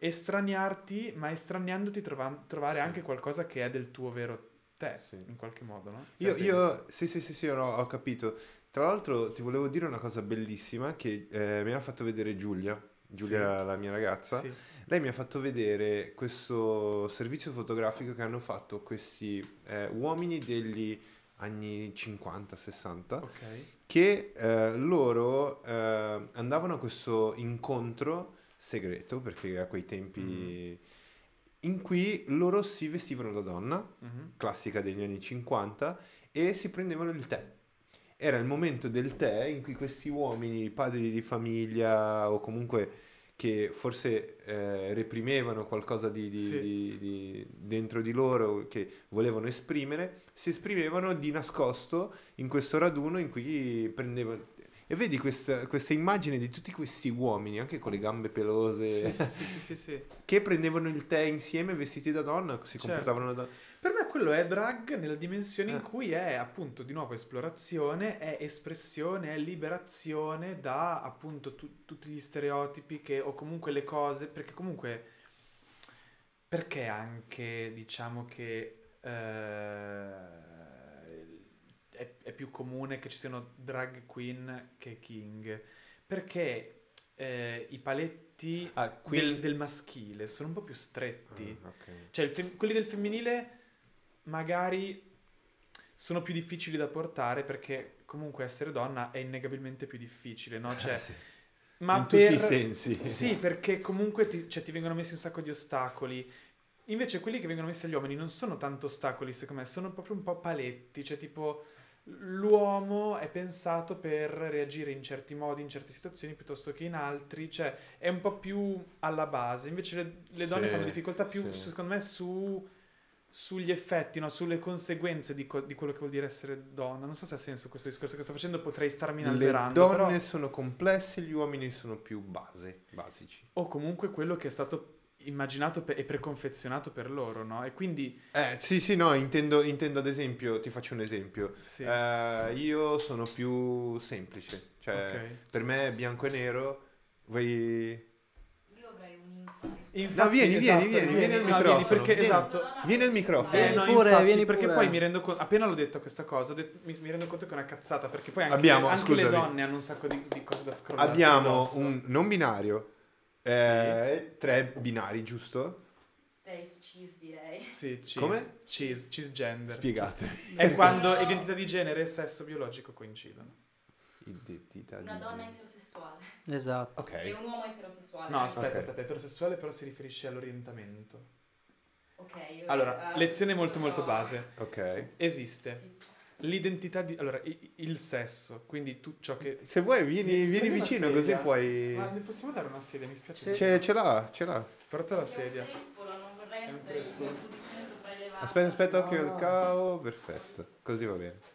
estraniarti, ma estraniandoti trova- trovare Sì. anche qualcosa che è del tuo vero te, Sì. in qualche modo, no? Se Io, ha senso. io sì, sì, sì, sì, no, ho capito. Tra l'altro ti volevo dire una cosa bellissima che eh, mi ha fatto vedere Giulia, Giulia Sì. la, la mia ragazza. Sì. Lei mi ha fatto vedere questo servizio fotografico che hanno fatto questi eh, uomini degli anni cinquanta sessanta Ok. che eh, loro eh, andavano a questo incontro segreto, perché a quei tempi in cui loro si vestivano da donna, Mhm. classica degli anni cinquanta, e si prendevano il tè. Era il momento del tè in cui questi uomini, padri di famiglia o comunque che forse eh, reprimevano qualcosa di, di- Sì. di- di- dentro di loro che volevano esprimere, si esprimevano di nascosto in questo raduno in cui prendevano... E vedi questa, questa immagine di tutti questi uomini, anche con le gambe pelose, Sì, sì, sì, sì, sì, sì. che prendevano il tè insieme vestiti da donna, si Certo. comportavano da... Per me quello è drag nella dimensione in Eh. cui è appunto di nuovo esplorazione, è espressione, è liberazione da appunto tu- tutti gli stereotipi che, o comunque le cose, perché comunque perché anche diciamo che eh, è, è più comune che ci siano drag queen che king, perché eh, i paletti Ah, del, quindi... del maschile sono un po' più stretti. Ah, ok. Cioè, il fem- quelli del femminile magari sono più difficili da portare perché comunque essere donna è innegabilmente più difficile, no? Cioè, Eh, sì. ma In per... tutti i sensi. Sì, perché comunque ti, cioè, ti vengono messi un sacco di ostacoli. Invece quelli che vengono messi agli uomini non sono tanto ostacoli, secondo me, sono proprio un po' paletti, cioè tipo l'uomo è pensato per reagire in certi modi, in certe situazioni piuttosto che in altri, cioè è un po' più alla base. Invece le, le donne Sì, fanno difficoltà più, sì. secondo me, su, sugli effetti, no? Sulle conseguenze di, co- di quello che vuol dire essere donna. Non so se ha senso questo discorso che sto facendo, potrei starmi Le inalberando, donne però... sono complesse, gli uomini sono più base, basici. O comunque quello che è stato immaginato pe- e preconfezionato per loro, no? E quindi... Eh, sì, sì, no, intendo, intendo ad esempio, ti faccio un esempio. Sì, Eh, io sono più semplice, cioè ok. per me è bianco e nero, vuoi... Io avrei un insight. Infatti, vieni, vieni, esatto, vieni, vieni al no, microfono, vieni perché, vieni. esatto. Vieni al microfono. Eh, Vieni no, pure, infatti, vieni perché pure. poi mi rendo conto, appena l'ho detto questa cosa, ho detto- mi, mi rendo conto che è una cazzata, perché poi anche, Abbiamo, anche le scusami. donne hanno un sacco di, di cose da scrollare Abbiamo addosso. un non binario, eh, tre binari, giusto? Face cheese direi. Sì, cheese, Come? cheese, cisgender. Spiegate. È quando identità di genere e sesso biologico coincidono. Identità Una di donna genere. eterosessuale Esatto. e Ok. un uomo eterosessuale. No, aspetta, Ok. aspetta, eterosessuale però si riferisce all'orientamento. Ok. io- Allora, eh, lezione molto lo so. molto base. Ok. Esiste l'identità di... Allora, i- il sesso, quindi tu ciò che... Se vuoi vieni, vieni Prendi una vicino sedia. così puoi... Ma ne possiamo dare una sedia? Mi spiace. Ce, ce l'ha, ce l'ha. Porta la È un sedia. trespolo, non vorrei È un essere in trespolo. una posizione sopraelevata. Aspetta, aspetta, occhio No. al cavo. Perfetto. Così va bene.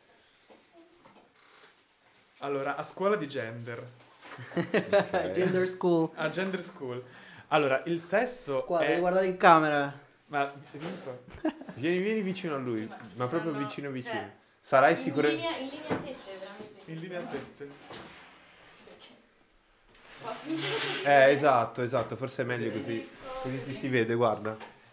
Allora, a scuola di gender, Ok. Gender school. a gender school. Allora, il sesso Qua, è... devi guardare in camera. Ma vieni qua. Vieni, vieni vicino a lui, Sì, ma si ma proprio fanno- vicino vicino. cioè, Sarai in sicuramente... linea, in linea a tette, veramente. In linea a tette. Perché? Qua, mi sento così. Eh, esatto, esatto, forse è meglio così. Preferisco- Così ti si vede, guarda.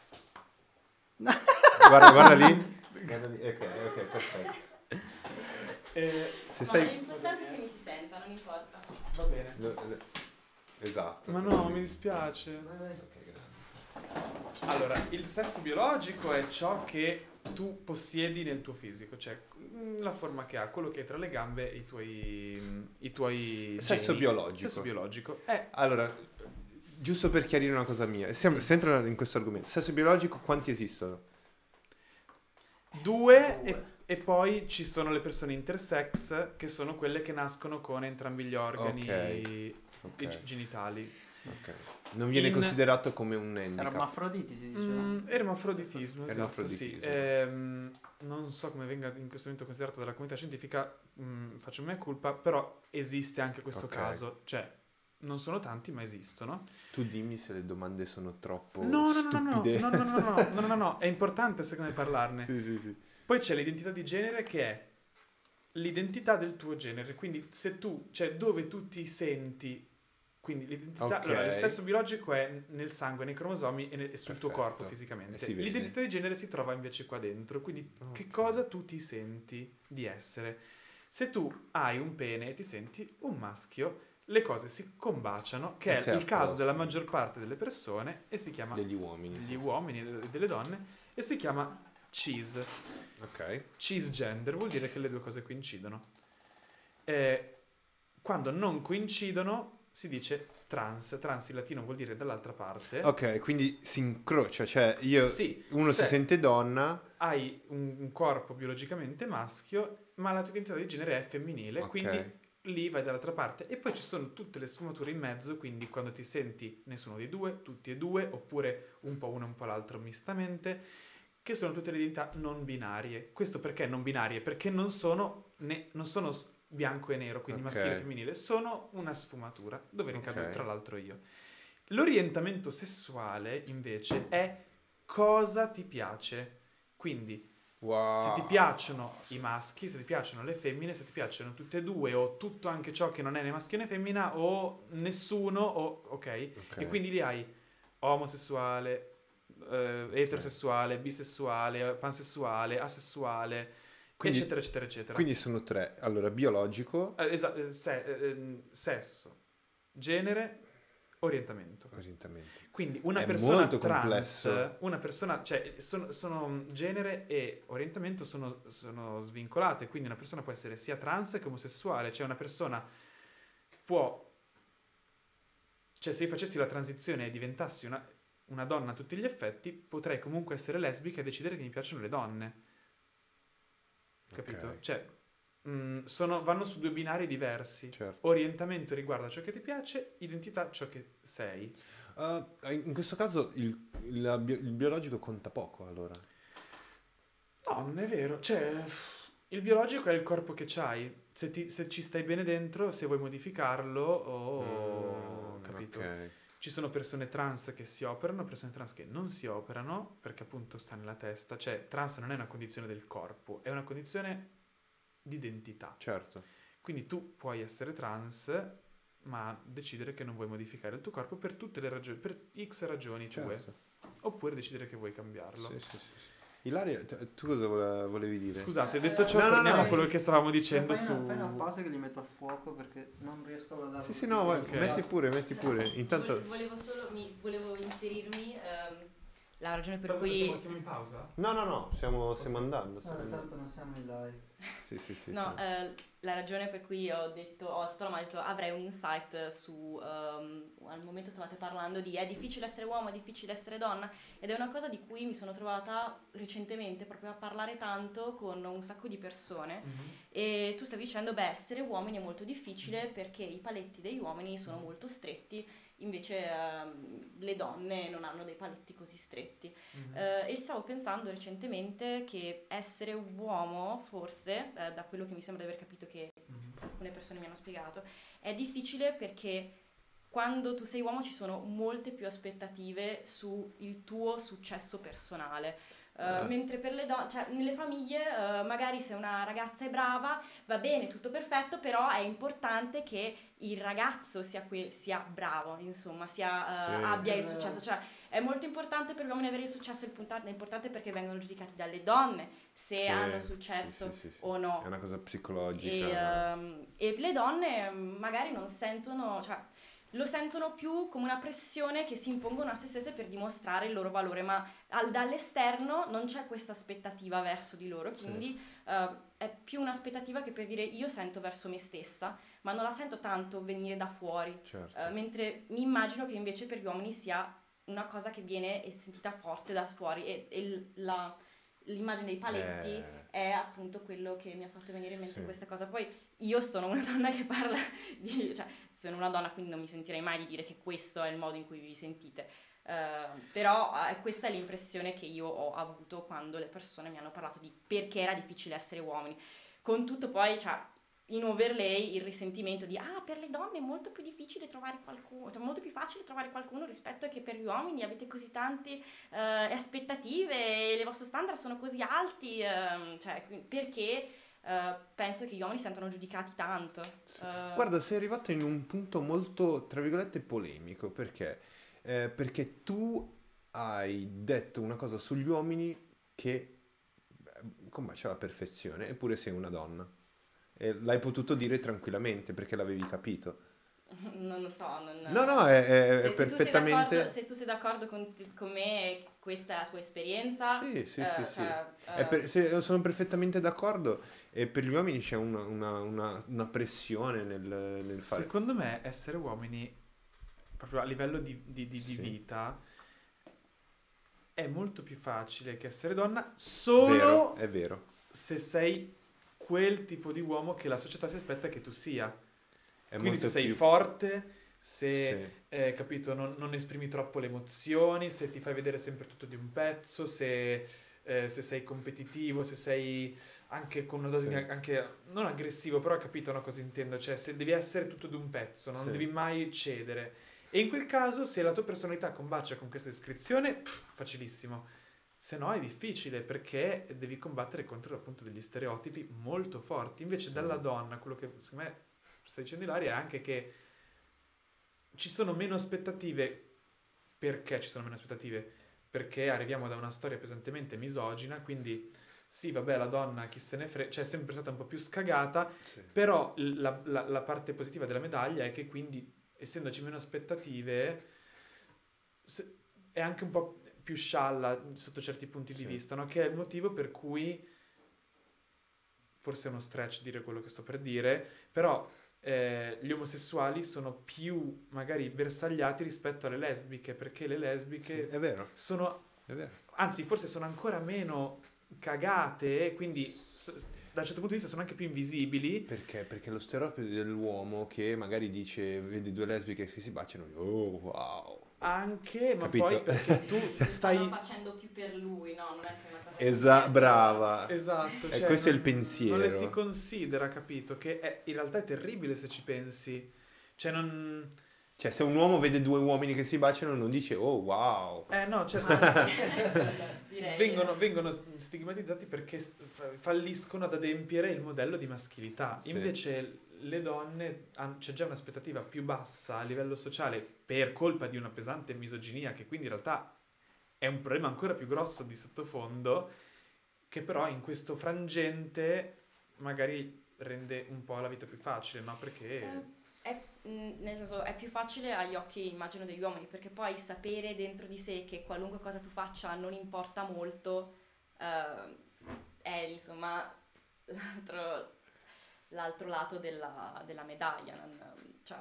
Guarda, guarda lì. Guarda lì. Ok, ok, perfetto. Eh, Se No, stai... l'importante è che mi si senta, non importa. va bene. lo- lo- Esatto. Ma no, mi dispiace. Ok, grazie. Allora, il sesso biologico è ciò che tu possiedi nel tuo fisico, cioè mm, la forma che ha, quello che hai tra le gambe e i tuoi, mm, i tuoi Sesso geni. biologico. Sesso biologico. È Allora, giusto per chiarire una cosa mia, siamo sempre in questo argomento. Sesso biologico, quanti esistono? due e, Due. e poi ci sono le persone intersex che sono quelle che nascono con entrambi gli organi Ok, ok. i- genitali. Ok. Non viene In- considerato come un handicap. Ermafroditi si dice. Mm, ermafroditismo, esatto, Ermafroditismo. sì. Ehm, non so come venga in questo momento considerato dalla comunità scientifica, mm, faccio mea culpa, però esiste anche questo Ok. caso, cioè non sono tanti ma esistono. Tu dimmi se le domande sono troppo No, no, no, no, no, stupide. no, no, no, no, no, no, no, è importante secondo me parlarne. Sì, sì, sì. Poi c'è l'identità di genere che è l'identità del tuo genere, quindi se tu, cioè dove tu ti senti Quindi l'identità, Ok. allora, il sesso biologico è nel sangue, nei cromosomi e, ne- e sul tuo Perfetto. corpo fisicamente. E si vede. L'identità di genere si trova invece qua dentro, quindi che Ok. cosa tu ti senti di essere. Se tu hai un pene e ti senti un maschio, le cose si combaciano, che E è sei a il caso posto. della maggior parte delle persone e si chiama Degli uomini. degli sì, sì. uomini e delle donne e si chiama cis. Ok. Cisgender vuol dire che le due cose coincidono. Eh, quando non coincidono si dice trans. Trans in latino vuol dire dall'altra parte. Ok, quindi si incrocia, cioè io, Sì, uno se si sente donna, hai un, un corpo biologicamente maschio, ma la tua identità di genere è femminile, Ok. quindi lì vai dall'altra parte. E poi ci sono tutte le sfumature in mezzo, quindi quando ti senti nessuno dei due, tutti e due, oppure un po' uno e un po' l'altro mistamente, che sono tutte le identità non binarie. Questo perché non binarie? Perché non sono, ne- non sono s- bianco e nero, quindi Ok. maschile e femminile, sono una sfumatura, dove ricado Ok. tra l'altro io. L'orientamento sessuale, invece, è cosa ti piace. Quindi, wow. se ti piacciono i maschi, se ti piacciono le femmine, se ti piacciono tutte e due, o tutto anche ciò che non è né maschio né femmina, o nessuno, o ok? Ok. E quindi lì hai omosessuale, eh, eterosessuale, bisessuale, pansessuale, asessuale, Quindi- eccetera, eccetera, eccetera. Quindi sono tre. Allora, biologico, Eh, esa- eh, se- eh, ehm, sesso, genere, orientamento. orientamento. Quindi una È persona molto trans, complesso. una persona, cioè sono, sono genere e orientamento sono, sono svincolate, quindi una persona può essere sia trans che omosessuale, cioè una persona può, cioè se io facessi la transizione e diventassi una, una donna a tutti gli effetti, potrei comunque essere lesbica e decidere che mi piacciono le donne, capito? Ok. Cioè mh, sono, vanno su due binari diversi. Certo. Orientamento riguarda ciò che ti piace, identità ciò che sei. Uh, in questo caso il, il bio- il biologico conta poco, allora. No, non è vero. Cioè, il biologico è il corpo che c'hai. Se, ti- se ci stai bene dentro, se vuoi modificarlo, o Mm, capito? ok. Ci sono persone trans che si operano, persone trans che non si operano, perché appunto sta nella testa. Cioè, trans non è una condizione del corpo, è una condizione di identità. Certo. Quindi tu puoi essere trans, ma decidere che non vuoi modificare il tuo corpo per tutte le ragioni, per X ragioni tue. Certo. Oppure decidere che vuoi cambiarlo. Sì, sì, sì, sì. Ilaria, t- tu cosa vole- volevi dire? Scusate, Eh, detto ciò, no, no, torniamo no, a quello che stavamo dicendo fai su... una, fai una pausa che li metto a fuoco perché non riesco a guardare. Sì, sì, no, vai, Ok. metti pure, metti pure. Intanto... Vol- Volevo solo, mi, volevo inserirmi ehm, la ragione per Però cui... siamo, siamo in pausa? No, no, no, stiamo, stiamo andando. Stiamo No, andando. tanto non siamo in live. Sì, sì, sì. No, sì. eh, la ragione per cui ho detto, ho alzato la mano e ho detto avrei un insight su, ehm, al momento stavate parlando di è difficile essere uomo, è difficile essere donna, ed è una cosa di cui mi sono trovata recentemente proprio a parlare tanto con un sacco di persone, e tu stavi dicendo beh, essere uomini è molto difficile perché i paletti degli uomini sono molto stretti, invece ehm, le donne non hanno dei paletti così stretti. Mhm. Eh, e stavo pensando recentemente che essere uomo, forse, eh, da quello che mi sembra di aver capito che Mhm. alcune persone mi hanno spiegato, è difficile perché quando tu sei uomo ci sono molte più aspettative sul tuo successo personale. Eh, Ah. Mentre per le donne, cioè nelle famiglie, eh, magari se una ragazza è brava, va bene, tutto perfetto, però è importante che il ragazzo sia, que- sia bravo, insomma, sia, eh, Sì. abbia il Eh. successo. Cioè, è molto importante per gli uomini avere il successo, è import- è importante perché vengono giudicati dalle donne se Sì, hanno sì, successo sì, sì, sì. o no. È una cosa E, psicologica. ehm, e le donne mm, magari non sentono, cioè lo sentono più come una pressione che si impongono a se stesse per dimostrare il loro valore, ma al- dall'esterno non c'è questa aspettativa verso di loro, Sì. quindi eh, è più un'aspettativa che per dire io sento verso me stessa, ma non la sento tanto venire da fuori, Certo. eh, mentre mi immagino che invece per gli uomini sia una cosa che viene sentita forte da fuori, e, e l- la- l'immagine dei paletti Eh, è appunto quello che mi ha fatto venire in mente Sì. questa cosa. Poi io sono una donna che parla di, cioè sono una donna, quindi non mi sentirei mai di dire che questo è il modo in cui vi sentite. Eh, però eh, questa è l'impressione che io ho avuto quando le persone mi hanno parlato di perché era difficile essere uomini. Con tutto poi, cioè, in overlay il risentimento di ah, per le donne è molto più difficile trovare qualcuno, cioè molto più facile trovare qualcuno rispetto a che per gli uomini avete così tante eh, aspettative e le vostre standard sono così alti, ehm, cioè qui- perché eh, penso che gli uomini si sentano giudicati tanto. Sì. Eh, Guarda, sei arrivato in un punto molto, tra virgolette, polemico, perché? Eh, perché tu hai detto una cosa sugli uomini che eh, combacia alla perfezione, eppure sei una donna. E l'hai potuto dire tranquillamente perché l'avevi capito. non lo so, non... No, no, è, è- è Se, se tu sei perfettamente... d'accordo, se tu sei d'accordo con, con me, questa è la tua esperienza. Sì, sì, eh, sì, sì. cioè, È eh, per- se- sono perfettamente d'accordo. E per gli uomini c'è una, una- una- una pressione nel, nel fare... Secondo me essere uomini, proprio a livello di, di- di- di Sì. vita, è molto più facile che essere donna solo Vero, è vero. se sei quel tipo di uomo che la società si aspetta che tu sia. È Quindi molto se sei più- forte, se, Sì. eh, capito, non, non esprimi troppo le emozioni, se ti fai vedere sempre tutto di un pezzo, se, eh, se sei competitivo, se sei anche con una dose Sì. di anche non aggressivo, però hai capito no, cosa intendo, cioè se devi essere tutto di un pezzo, non Sì. devi mai cedere. E in quel caso, se la tua personalità combacia con questa descrizione, pff, facilissimo. Se no è difficile perché devi combattere contro appunto degli stereotipi molto forti. Invece Sì. dalla donna, quello che secondo me sta dicendo Ilaria è anche che ci sono meno aspettative. Perché ci sono meno aspettative? Perché arriviamo da una storia pesantemente misogina, quindi sì, vabbè, la donna chi se ne frega, cioè è sempre stata un po' più scagata, Sì. però la, la- la parte positiva della medaglia è che quindi, essendoci meno aspettative, se- è anche un po' più scialla sotto certi punti di Sì. vista, no? Che è il motivo per cui, forse è uno stretch dire quello che sto per dire, però eh, gli omosessuali sono più magari bersagliati rispetto alle lesbiche, perché le Sì, lesbiche è vero, sono, è vero. anzi forse sono ancora meno cagate, e quindi so- da un certo punto di vista sono anche più invisibili. Perché? Perché lo stereotipo dell'uomo che magari dice, vedi due lesbiche che si baciano, oh wow. Anche, ma Capito? poi perché tu lo stanno stai... facendo più per lui, no? Non è che è una cosa Esatto, che- brava. Esatto, E cioè questo è il non- pensiero. Non le si considera, capito? Che è, in realtà è terribile se ci pensi. Cioè non... Cioè, se un uomo vede due uomini che si baciano, non dice, oh wow. Eh no, cioè... Anzi, direi. vengono, vengono stigmatizzati perché s- fa- falliscono ad adempiere il modello di maschilità. Sì. Invece le donne, han- c'è già un'aspettativa più bassa a livello sociale per colpa di una pesante misoginia, che quindi in realtà è un problema ancora più grosso di sottofondo, che però in questo frangente magari rende un po' la vita più facile, no? Perché... Eh, È, mh, nel senso, è più facile agli occhi, immagino, degli uomini, perché poi sapere dentro di sé che qualunque cosa tu faccia non importa molto, eh, è insomma l'altro, l'altro lato della, della medaglia, non- cioè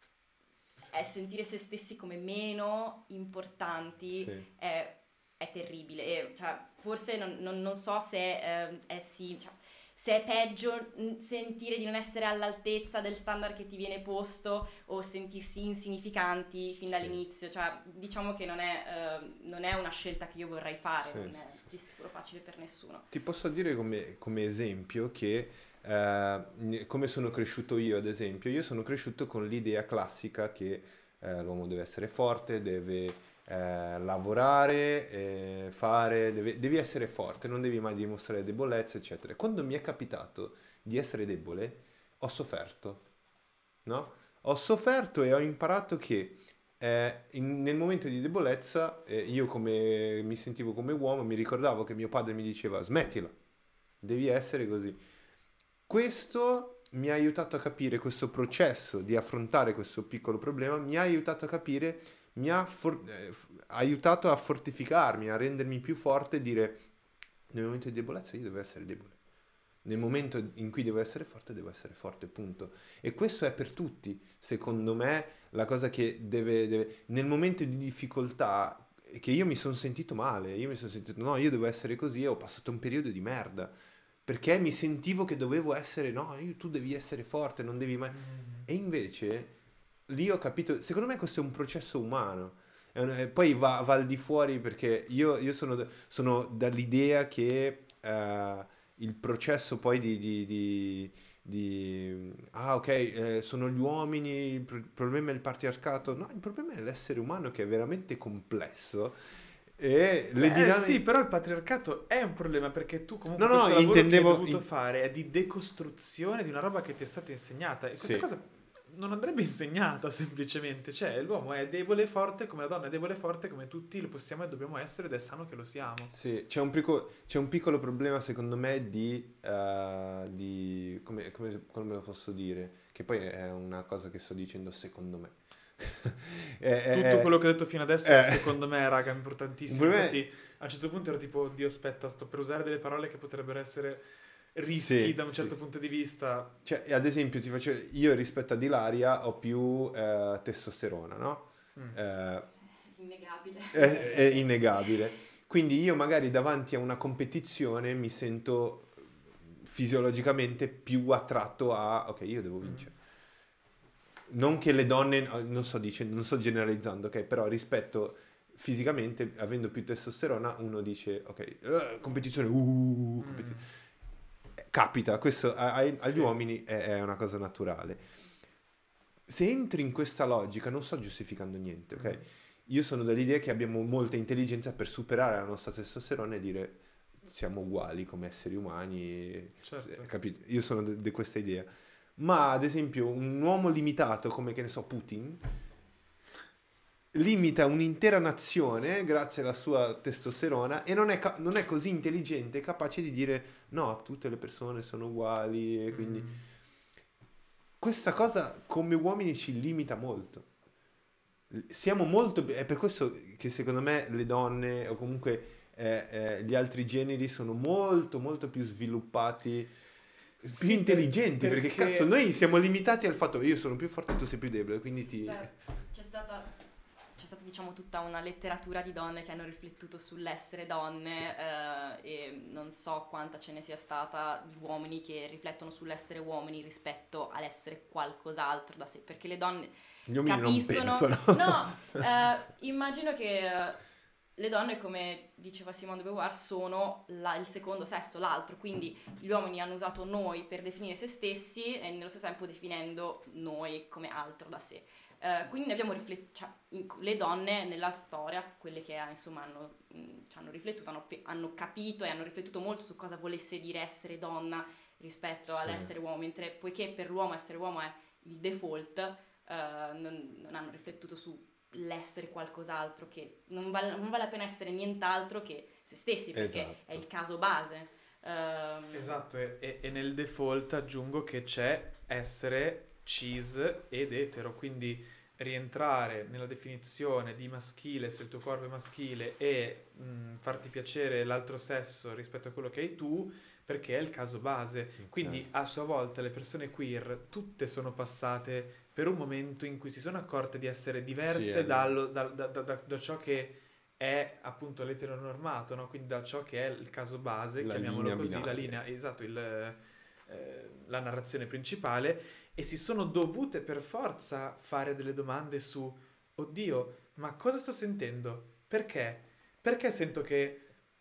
è sentire se stessi come meno importanti. Sì. è, è terribile. E, cioè, forse non, non- non so se eh, è sì, cioè, se è peggio mh, sentire di non essere all'altezza del standard che ti viene posto o sentirsi insignificanti fin Sì. dall'inizio. Cioè, diciamo che non è, eh, non è una scelta che io vorrei fare, Sì, non sì, è sì, di sicuro facile per nessuno. Ti posso dire come, come esempio che eh, come sono cresciuto io, ad esempio, io sono cresciuto con l'idea classica che eh, l'uomo deve essere forte, deve eh, lavorare, eh, fare, deve- devi essere forte, non devi mai dimostrare debolezza, eccetera. Quando mi è capitato di essere debole, ho sofferto, no? Ho sofferto e ho imparato che eh, in- nel momento di debolezza, eh, io come mi sentivo come uomo, mi ricordavo che mio padre mi diceva smettila, devi essere così. Questo mi ha aiutato a capire questo processo di affrontare questo piccolo problema, mi ha aiutato a capire, mi ha for- eh, f- aiutato a fortificarmi, a rendermi più forte e dire nel momento di debolezza io devo essere debole. Nel momento in cui devo essere forte, devo essere forte, punto. E questo è per tutti, secondo me, la cosa che deve, deve- nel momento di difficoltà, che io mi sono sentito male, io mi sono sentito, no, io devo essere così, e ho passato un periodo di merda, perché mi sentivo che dovevo essere, no, io- tu devi essere forte, non devi mai... E invece, lì ho capito, secondo me questo è un processo umano. È un- e poi va, va al di fuori perché io, io sono, d- sono dall'idea che eh, il processo poi di, di- di- di- ah ok, eh, sono gli uomini, il, pro- il problema è il patriarcato. No, il problema è l'essere umano che è veramente complesso E le Eh dinamiche... sì, però il patriarcato è un problema perché tu comunque No, no, questo lavoro intendevo- che hai dovuto in- fare è di decostruzione di una roba che ti è stata insegnata e questa Sì. cosa non andrebbe insegnata semplicemente, cioè l'uomo è debole e forte come la donna è debole e forte come tutti lo possiamo e dobbiamo essere ed è sano che lo siamo. Sì, c'è un, pico- c'è un piccolo problema secondo me di, eh, di come, come- come lo posso dire, che poi è una cosa che sto dicendo secondo me. È- è- Tutto è- quello che ho detto fino adesso eh. secondo me raga è importantissimo, Il problema è- infatti a un certo punto ero tipo oddio aspetta sto per usare delle parole che potrebbero essere rischi Sì, da un sì, certo sì. punto di vista. Cioè, ad esempio, ti faccio, io rispetto ad Ilaria ho più eh, testosterona, no? Mm. Eh, Innegabile. è, è innegabile. Quindi io magari davanti a una competizione mi sento fisiologicamente più attratto a, ok, io devo vincere. Non che le donne, non sto dicendo, non sto generalizzando, ok, però rispetto fisicamente, avendo più testosterona, uno dice, ok, eh, competizione, uh, competizione. Mm. Capita, questo a- ai- agli Sì. uomini è, è una cosa naturale. Se entri in questa logica, non sto giustificando niente, ok? Mm. Io sono dell'idea che abbiamo molta intelligenza per superare la nostra testosterone e dire siamo uguali come esseri umani, Certo. capito? Io sono di di questa idea. Ma ad esempio un uomo limitato come, che ne so, Putin limita un'intera nazione grazie alla sua testosterona e non è, ca- non è così intelligente e capace di dire no, tutte le persone sono uguali e quindi Mm. questa cosa come uomini ci limita molto. Siamo molto... È per questo che secondo me le donne o comunque eh, eh, gli altri generi sono molto molto più sviluppati, più Sì, per- intelligenti, perché, perché- cazzo noi siamo limitati al fatto che io sono più forte e tu sei più debole, quindi ti... Beh, c'è stata, c'è stata diciamo tutta una letteratura di donne che hanno riflettuto sull'essere donne eh, e non so quanta ce ne sia stata di uomini che riflettono sull'essere uomini rispetto all'essere qualcos'altro da sé, perché le donne Gli uomini capiscono... non pensano. No, eh, immagino che eh, le donne, come diceva Simone de Beauvoir, sono la- il secondo sesso, l'altro, quindi gli uomini hanno usato noi per definire se stessi e nello stesso tempo definendo noi come altro da sé. Eh, quindi ne abbiamo riflettuto, cioè, in- le donne nella storia, quelle che eh, insomma hanno, mh, ci hanno riflettuto, hanno, pe- hanno capito e hanno riflettuto molto su cosa volesse dire essere donna rispetto Sì. all'essere uomo, mentre poiché per l'uomo essere uomo è il default, eh, non, non hanno riflettuto su l'essere qualcos'altro che non vale, non vale la pena essere nient'altro che se stessi, perché Esatto. è il caso base. Ehm, Esatto, e, e- e nel default aggiungo che c'è essere cis ed etero, quindi rientrare nella definizione di maschile se il tuo corpo è maschile e mh, farti piacere l'altro sesso rispetto a quello che hai tu, perché è il caso base. Quindi a sua volta le persone queer tutte sono passate per un momento in cui si sono accorte di essere diverse Sì, dallo- da, da- da- da- da ciò che è appunto l'eteronormato, no? Quindi da ciò che è il caso base, La chiamiamolo linea così, la binaria. linea, esatto, il, eh, la narrazione principale, e si sono dovute per forza fare delle domande su, oddio, ma cosa sto sentendo? Perché? Perché sento che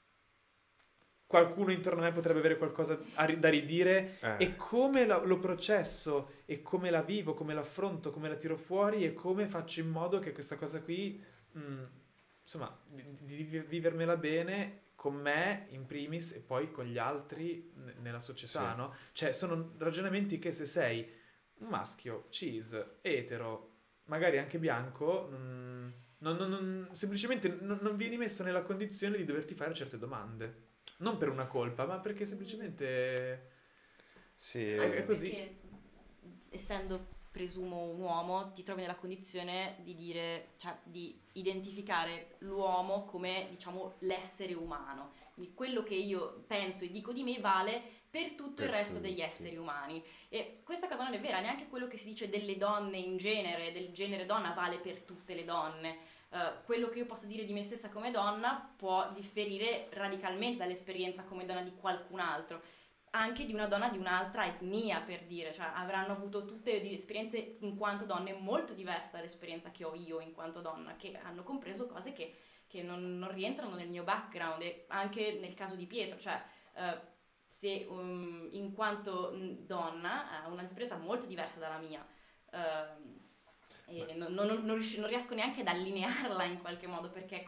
qualcuno intorno a me potrebbe avere qualcosa a ri- da ridire Eh. e come la- lo processo e come la vivo, come l'affronto, come la tiro fuori e come faccio in modo che questa cosa qui, mh, insomma, di, di vi- vivermela bene con me in primis e poi con gli altri n- nella società, Sì. no? Cioè sono ragionamenti che se sei un maschio, cis, etero, magari anche bianco, mh, non- non- non- semplicemente non, non vieni messo nella condizione di doverti fare certe domande. Non per una colpa, ma perché semplicemente Sì, è eh, così. Perché, essendo, presumo, un uomo, ti trovi nella condizione di dire, cioè di identificare l'uomo come, diciamo, l'essere umano. Quindi quello che io penso e dico di me vale per tutto il Per resto tutti. degli esseri umani. E questa cosa non è vera, neanche quello che si dice delle donne in genere, del genere donna vale per tutte le donne. Uh, quello che io posso dire di me stessa come donna può differire radicalmente dall'esperienza come donna di qualcun altro, anche di una donna di un'altra etnia, per dire, cioè avranno avuto tutte di- esperienze in quanto donne molto diverse dall'esperienza che ho io in quanto donna, che hanno compreso cose che, che non, non rientrano nel mio background, e anche nel caso di Pietro, cioè uh, se um, in quanto mh, donna ha un'esperienza molto diversa dalla mia. Uh, e non, non- non riusci- non riesco neanche ad allinearla in qualche modo perché è com-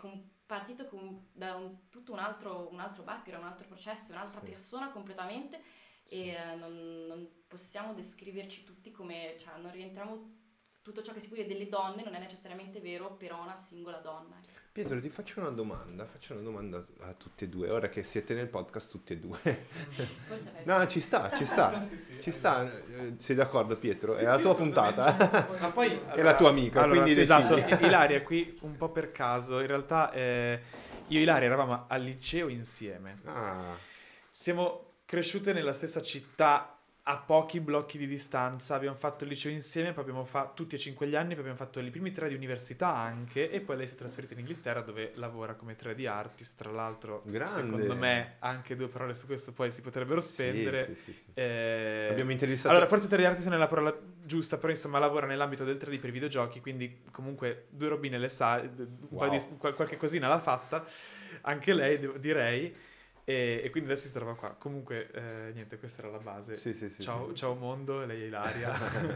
partito con, da un, tutto un altro, un altro background, un altro processo, un'altra Sì. persona completamente Sì. e eh, non, non possiamo descriverci tutti come, cioè non rientriamo, tutto ciò che si può dire delle donne non è necessariamente vero per una singola donna. Pietro, ti faccio una domanda, faccio una domanda a tutti e due, ora che siete nel podcast tutti e due. Forse avrei- No, ci sta, ci sta, Sì, sì, ci sta. Eh, Sei d'accordo, Pietro? Sì, È la sì, tua assolutamente. puntata. Ma poi È la tua amica, allora, quindi sì, esatto. decidi. Ilaria è qui un po' per caso. In realtà eh, io e Ilaria eravamo al liceo insieme. Ah, Siamo cresciute nella stessa città a pochi blocchi di distanza. Abbiamo fatto il liceo insieme, poi abbiamo fatto tutti e cinque gli anni, poi abbiamo fatto i primi tre di università anche, e poi lei si è trasferita in Inghilterra dove lavora come tre D artist. Tra l'altro, grande. secondo me, anche due parole su questo poi si potrebbero spendere. Sì, sì, sì, sì. Eh, Abbiamo intervistato... Allora, forse tre D artist non è la parola giusta, però insomma lavora nell'ambito del tre D per i videogiochi, quindi comunque due robine le sa, un Wow. paio di, qual- qualche cosina l'ha fatta, anche lei devo- direi, e, e quindi adesso si trova qua. Comunque, eh, niente, questa era la base. Sì, sì, sì, ciao, sì. ciao mondo, lei è Ilaria.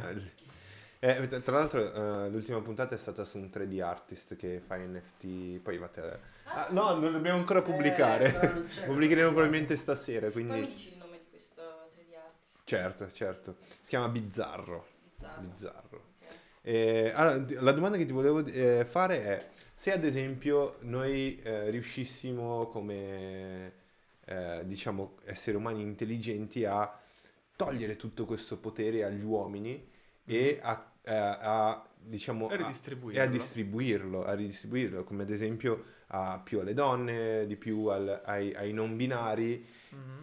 Eh, tra l'altro eh, l'ultima puntata è stata su un tre D artist che fa N F T, poi vate... Ah, no, non dobbiamo ancora pubblicare. Eh, però non c'è. Pubblicheremo probabilmente stasera, Poi mi quindi... dici il nome di questo tre D artist. Certo, certo. Si chiama Bizzarro. Bizzarro. Bizzarro. Ok. Eh, allora, d- la domanda che ti volevo eh, fare è se ad esempio noi eh, riuscissimo come eh, diciamo esseri umani intelligenti a togliere tutto questo potere agli uomini e a, a- a, diciamo E a- ridistribuirlo. e a distribuirlo, a ridistribuirlo, come ad esempio a più alle donne, di più al- ai, ai non binari. Mhm.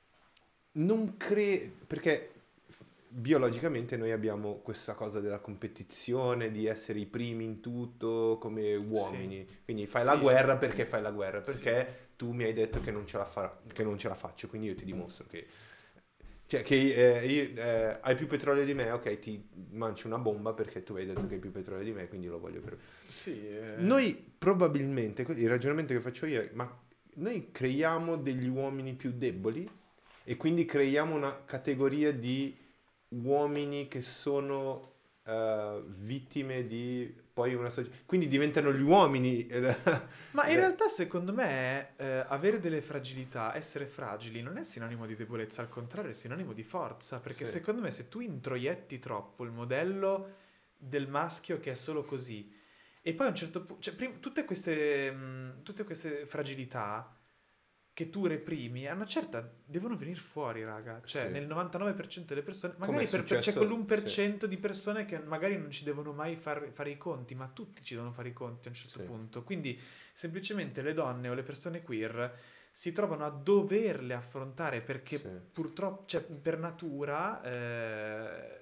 Non credo, perché biologicamente noi abbiamo questa cosa della competizione, di essere i primi in tutto come uomini. Quindi fai la Sì. guerra perché fai la guerra, Sì. perché tu mi hai detto che non ce la, fa- che non ce la faccio, quindi io ti dimostro che... Cioè che eh, io, eh, hai più petrolio di me, ok, ti manci una bomba perché tu hai detto che hai più petrolio di me, quindi lo voglio per... Sì, eh, Noi probabilmente, il ragionamento che faccio io è, ma noi creiamo degli uomini più deboli e quindi creiamo una categoria di uomini che sono eh, vittime di poi una società, quindi diventano gli uomini. Ma in realtà secondo me eh, avere delle fragilità, essere fragili non è sinonimo di debolezza, al contrario è sinonimo di forza, perché Sì. secondo me se tu introietti troppo il modello del maschio che è solo così e poi a un certo punto, cioè, prim- tutte queste mh, tutte queste fragilità che tu reprimi, a una certa devono venire fuori, raga. Cioè, Sì. nel novantanove per cento delle persone, Come magari è per, per- c'è successo- quell'uno per cento di persone che magari non ci devono mai far- fare i conti, ma tutti ci devono fare i conti a un certo Sì. punto. Quindi, semplicemente le donne o le persone queer si trovano a doverle affrontare perché Sì. purtroppo, cioè, per natura, eh,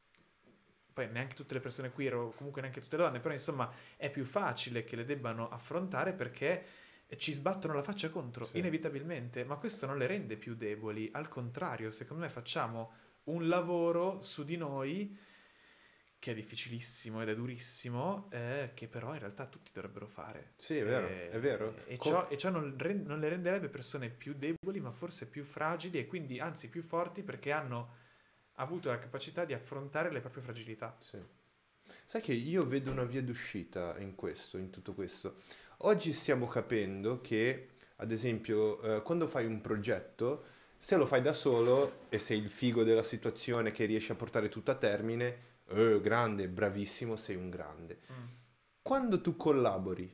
poi neanche tutte le persone queer o comunque neanche tutte le donne, però insomma è più facile che le debbano affrontare perché ci sbattono la faccia contro, Sì. inevitabilmente, ma questo non le rende più deboli, al contrario, secondo me facciamo un lavoro su di noi che è difficilissimo ed è durissimo, eh, che però in realtà tutti dovrebbero fare. Sì, è vero, Eh, è vero. E Co- ciò, e ciò non, ren- non le renderebbe persone più deboli, ma forse più fragili e quindi anzi più forti perché hanno avuto la capacità di affrontare le proprie fragilità. Sì. Sai che io vedo una via d'uscita in questo, in tutto questo. Oggi stiamo capendo che, ad esempio, eh, quando fai un progetto, se lo fai da solo e sei il figo della situazione che riesci a portare tutto a termine, eh, grande, bravissimo, sei un grande. Mm. Quando tu collabori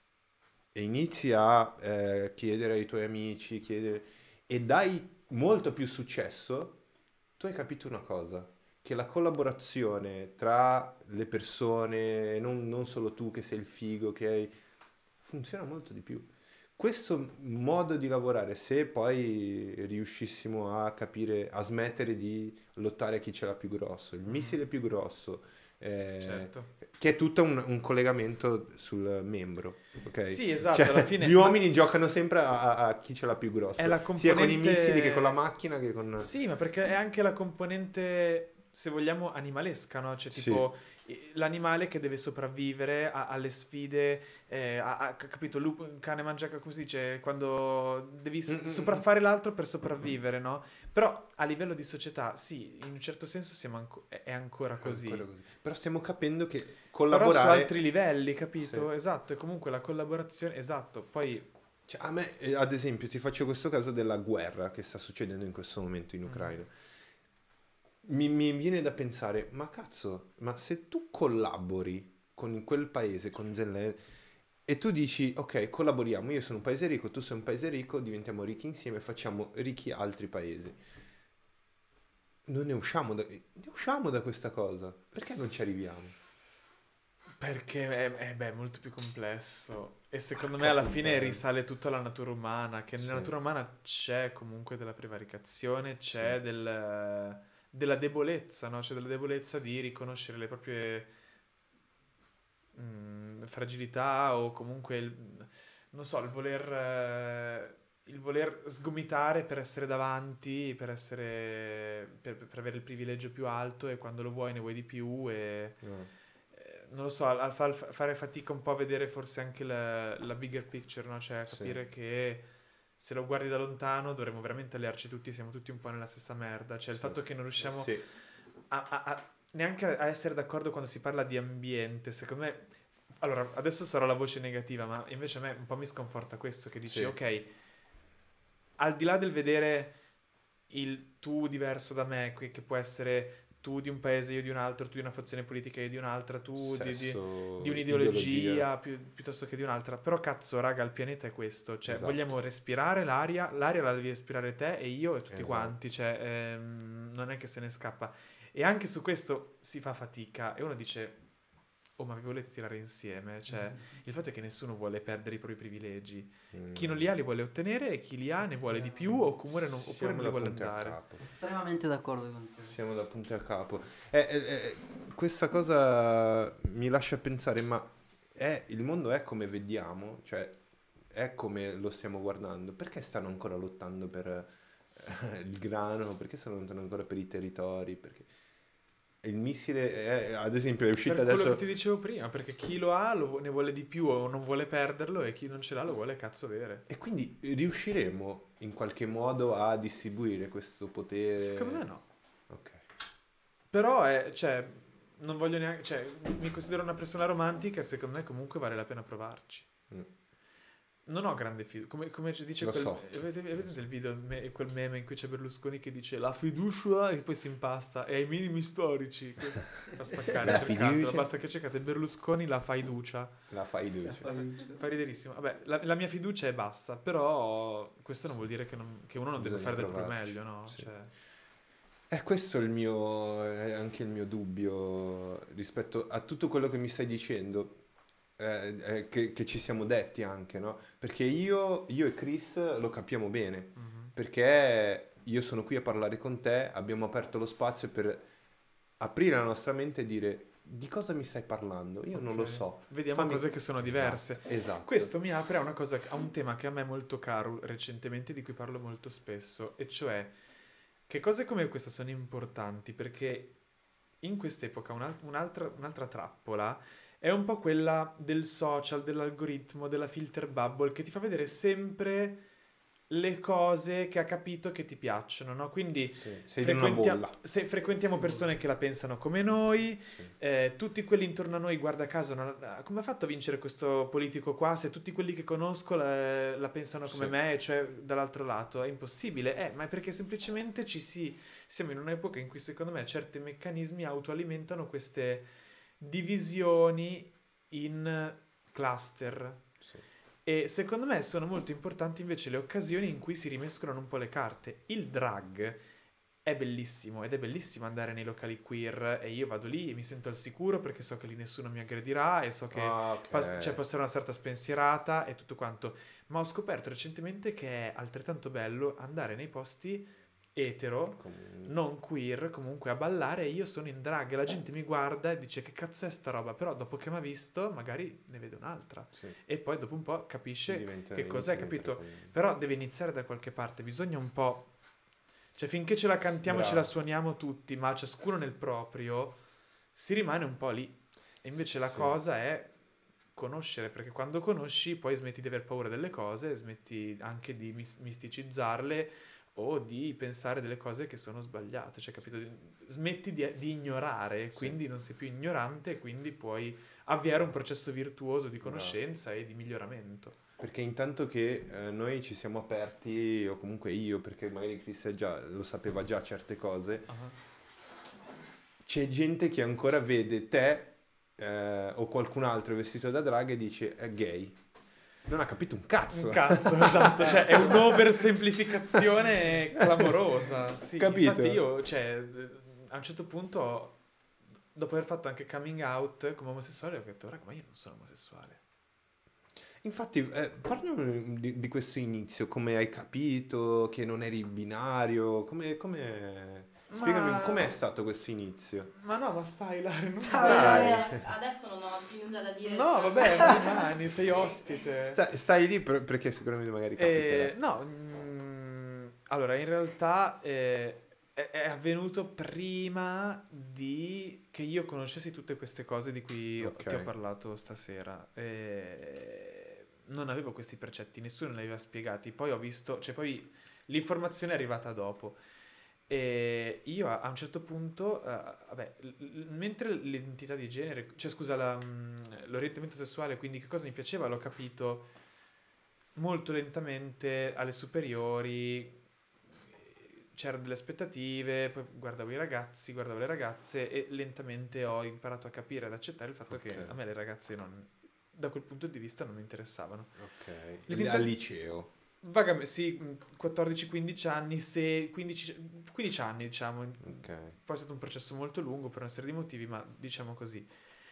e inizi a eh, chiedere ai tuoi amici, chiedere, e dai molto più successo, tu hai capito una cosa, che la collaborazione tra le persone, non, non solo tu che sei il figo, che hai, funziona molto di più. Questo modo di lavorare, se poi riuscissimo a capire, a smettere di lottare a chi ce l'ha più grosso, il missile più grosso, eh, Certo. che è tutto un, un collegamento sul membro, ok? Sì, esatto, Cioè, alla fine gli uomini giocano sempre a, a- a chi ce l'ha più grosso, è la sia con i componente- missili che con la macchina che con... Sì, ma perché è anche la componente, se vogliamo, animalesca, no? Cioè, Sì. tipo, l'animale che deve sopravvivere a, alle sfide, eh, a, a- capito, lupo, cane mangia, come si dice, quando devi s- Mm, mm, sopraffare l'altro per sopravvivere, no? Però a livello di società, sì, in un certo senso siamo anco- è è ancora così. Ancora così. Però stiamo capendo che Però su collaborare... altri livelli, capito? Sì. Esatto, e comunque la collaborazione, esatto, poi... Cioè, a me, eh, ad esempio, ti faccio questo caso della guerra che sta succedendo in questo momento in Ucraina. Mi, mi viene da pensare, ma cazzo, ma se tu collabori con quel paese, con Zelensky, e tu dici, ok, collaboriamo, io sono un paese ricco, tu sei un paese ricco, diventiamo ricchi insieme, facciamo ricchi altri paesi. Non ne usciamo da, ne usciamo da questa cosa. Perché non ci arriviamo? Perché è, è, beh, molto più complesso e secondo me Porca alla fine puttana. risale tutto alla natura umana, che nella Sì. natura umana c'è comunque della prevaricazione, c'è Sì. del, della debolezza, no? C'è della debolezza di riconoscere le proprie mm, fragilità o comunque il, non so, il voler, eh, il voler sgomitare per essere davanti, per essere, per, per avere il privilegio più alto e quando lo vuoi ne vuoi di più e No. eh, non lo so, a, a far- fare fatica un po' a vedere forse anche la, la bigger picture, no? Cioè a Sì. capire che se lo guardi da lontano dovremmo veramente allearci tutti, siamo tutti un po' nella stessa merda. Cioè il Sì. fatto che non riusciamo Sì. a, a- a- neanche a essere d'accordo quando si parla di ambiente, secondo me... Allora, adesso sarò la voce negativa, ma invece a me un po' mi sconforta questo, che dici, Sì. ok, al di là del vedere il tu diverso da me, che che può essere tu di un paese, io di un altro, tu di una fazione politica, io di un'altra, tu di, di- Sesso, di un'ideologia ideologia. più- piuttosto che di un'altra. Però cazzo, raga, il pianeta è questo. Cioè, Esatto. vogliamo respirare l'aria, l'aria la devi respirare te e io e tutti Esatto. quanti. Cioè, ehm, non è che se ne scappa. E anche su questo si fa fatica. E uno dice, oh, ma vi volete tirare insieme? Cioè, il fatto è che nessuno vuole perdere i propri privilegi. Mm. Chi non li ha li vuole ottenere e chi li ha ne vuole di più oppure non, oppure Siamo non da li vuole punta a andare. capo. Estremamente d'accordo con te. Siamo da punta a capo. Eh, eh, eh, questa cosa mi lascia pensare, ma è, il mondo è come vediamo? Cioè, è come lo stiamo guardando? Perché stanno ancora lottando per eh, il grano? Perché stanno lottando ancora per i territori? Perché il missile, è, ad esempio, è uscito Per quello adesso... che ti dicevo prima, perché chi lo ha lo, ne vuole di più o non vuole perderlo e chi non ce l'ha lo vuole cazzo avere. E quindi riusciremo in qualche modo a distribuire questo potere? Secondo me no. Ok. Però è, cioè, non voglio neanche, cioè, mi considero una persona romantica e secondo me comunque vale la pena provarci. Mm. Non ho grande fiducia, come, come ci dice Lo quel, so. avete, avete il video, me- quel meme in cui c'è Berlusconi che dice la fiducia e poi si impasta, è ai minimi storici, che fa spaccare, La cercatelo, fiducia. basta che cercate Berlusconi la fiducia. La fai luce. Fa riderissimo. Vabbè, la, la mia fiducia è bassa, però questo non vuol dire che, non- che uno non deve Bisogna fare del proprio provarci, meglio, no? sì. Cioè, Eh, questo è il mio, è anche il mio dubbio rispetto a tutto quello che mi stai dicendo, eh, eh, che, che ci siamo detti anche, no? Perché io, io e Chris lo capiamo bene, mhm. perché io sono qui a parlare con te, abbiamo aperto lo spazio per aprire la nostra mente e dire di cosa mi stai parlando? Io non lo Ok. so. Vediamo Fammi- cose che sono diverse. Esatto, esatto. Questo mi apre a una cosa, a un tema che a me è molto caro recentemente, di cui parlo molto spesso, e cioè che cose come questa sono importanti perché in quest'epoca un'al- un'altra, un'altra trappola è un po' quella del social, dell'algoritmo, della filter bubble che ti fa vedere sempre le cose che ha capito che ti piacciono, no? Quindi Sì, sei di una frequentia- bolla. se frequentiamo persone che la pensano come noi, Sì. eh, tutti quelli intorno a noi, guarda caso, non- ah, come ha fatto a vincere questo politico qua se tutti quelli che conosco la, la pensano come Sì. me, cioè dall'altro lato? È impossibile, eh, ma è perché semplicemente ci si... Siamo in un'epoca in cui secondo me certi meccanismi autoalimentano queste divisioni in cluster. Sì. E secondo me sono molto importanti invece le occasioni in cui si rimescolano un po' le carte. Il drag è bellissimo ed è bellissimo andare nei locali queer e io vado lì e mi sento al sicuro perché so che lì nessuno mi aggredirà e so che Ah, ok. pas- cioè, può essere una certa spensierata e tutto quanto. Ma ho scoperto recentemente che è altrettanto bello andare nei posti etero, Comunque. non queer, comunque a ballare e io sono in drag e la gente mi guarda e dice che cazzo è sta roba, però dopo che mi ha visto magari ne vede un'altra Sì. e poi dopo un po' capisce Diventa- che cos'è, inizia a capito? diventare come- Però deve iniziare da qualche parte, bisogna un po'... Cioè finché ce la cantiamo, ce Bravo. la suoniamo tutti, ma ciascuno nel proprio, si rimane un po' lì. E invece la Sì. cosa è conoscere, perché quando conosci poi smetti di aver paura delle cose, smetti anche di mis- misticizzarle o di pensare delle cose che sono sbagliate, cioè capito? Smetti di, di ignorare, Sì. quindi non sei più ignorante, quindi puoi avviare un processo virtuoso di conoscenza e di miglioramento. Perché intanto che eh, noi ci siamo aperti, o comunque io, perché magari Chris già lo sapeva già certe cose, c'è gente che ancora vede te eh, o qualcun altro vestito da drag e dice è gay. Non ha capito un cazzo. Un cazzo, esatto, cioè è un'oversemplificazione clamorosa. Sì, Capito? infatti io, cioè, a un certo punto, dopo aver fatto anche coming out come omosessuale, ho detto, raga, ma io non sono omosessuale. Infatti, eh, parlami di, di questo inizio, come hai capito che non eri binario, come... come... Spiegami Ma- com'è stato questo inizio. Ma no, ma stai Ilaria, non Dai. Eh, adesso non ho più nulla da dire. No, su- vabbè, rimani, sei ospite. Sta- stai lì per- perché sicuramente magari capiterà. Eh, no, mm, allora in realtà eh, è, è avvenuto prima di che io conoscessi tutte queste cose di cui ho- Ok. ti ho parlato stasera. Eh, non avevo questi precetti, nessuno me li aveva spiegati. Poi ho visto, cioè poi l'informazione è arrivata dopo. E io a, a un certo punto, eh, vabbè, l- l- mentre l'identità di genere, cioè scusa, la, mm, l'orientamento sessuale, quindi che cosa mi piaceva, l'ho capito molto lentamente alle superiori, c'erano delle aspettative, poi guardavo i ragazzi, guardavo le ragazze e lentamente ho imparato a capire, ad accettare il fatto che Ok. a me le ragazze non, da quel punto di vista non mi interessavano. Ok. L'identità- Al liceo. Vagamente, sì, quattordici quindici anni, se quindici, quindici anni diciamo, Ok. poi è stato un processo molto lungo per una serie di motivi, ma diciamo così.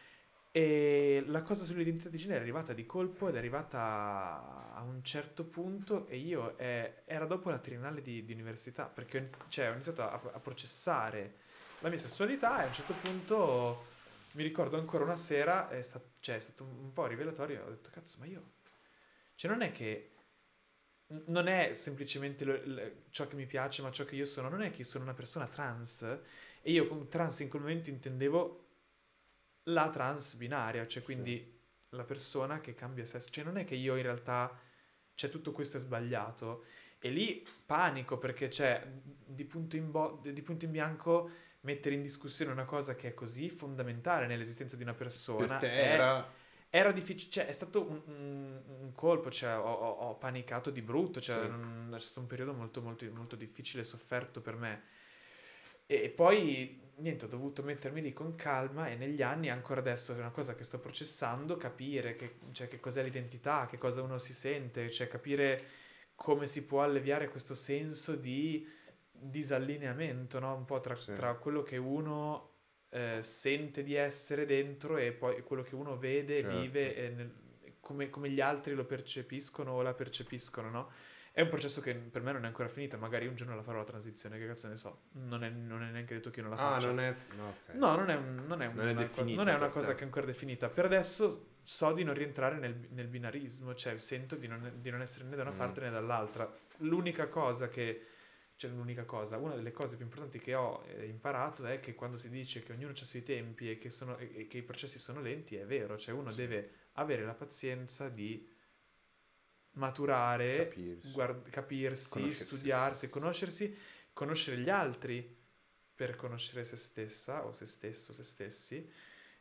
E la cosa sull'identità di genere è arrivata di colpo ed è arrivata a un certo punto e io eh, era dopo la triennale di, di università, perché ho, ini- cioè, ho iniziato a, a processare la mia sessualità e a un certo punto mi ricordo ancora una sera, è, sta- cioè, è stato un, un po' rivelatorio, ho detto cazzo ma io, cioè non è che n- non è semplicemente lo- l- ciò che mi piace, ma ciò che io sono. Non è che io sono una persona trans e io con trans in quel momento intendevo la trans binaria, cioè Sì. quindi la persona che cambia sesso. Cioè non è che io in realtà, cioè tutto questo è sbagliato. E lì panico perché c'è di punto in, bo- di punto in bianco mettere in discussione una cosa che è così fondamentale nell'esistenza di una persona. Per te è- era... era difficile, cioè è stato un, un- un colpo, cioè ho, ho- ho panicato di brutto, cioè Sì. non- è stato un periodo molto, molto, molto difficile e sofferto per me. E, e poi, niente, ho dovuto mettermi lì con calma e negli anni, ancora adesso è una cosa che sto processando, capire che, cioè, che cos'è l'identità, che cosa uno si sente, cioè capire come si può alleviare questo senso di disallineamento, no? Un po' tra, Sì. tra quello che uno eh, sente di essere dentro e poi quello che uno vede, Certo. vive e nel- come, come gli altri lo percepiscono o la percepiscono, no? È un processo che per me non è ancora finito, magari un giorno la farò la transizione, che cazzo ne so, non è, non è neanche detto che io non la Ah, faccia. non è... no, ok. No, non è, un- non è, Non è una, co- definita non è una per cosa te. che è ancora definita. Per adesso so di non rientrare nel, nel binarismo, cioè sento di non, di non essere né da una Mm. parte né dall'altra. L'unica cosa che, cioè l'unica cosa, una delle cose più importanti che ho eh, imparato è che quando si dice che ognuno ha i suoi tempi e che, sono, e, e che i processi sono lenti, è vero, cioè uno Sì. deve avere la pazienza di maturare, Capirsi. guard- capirsi, Conoscersi studiarsi, stessi. conoscersi, conoscere gli altri per conoscere se stessa o se stesso, se stessi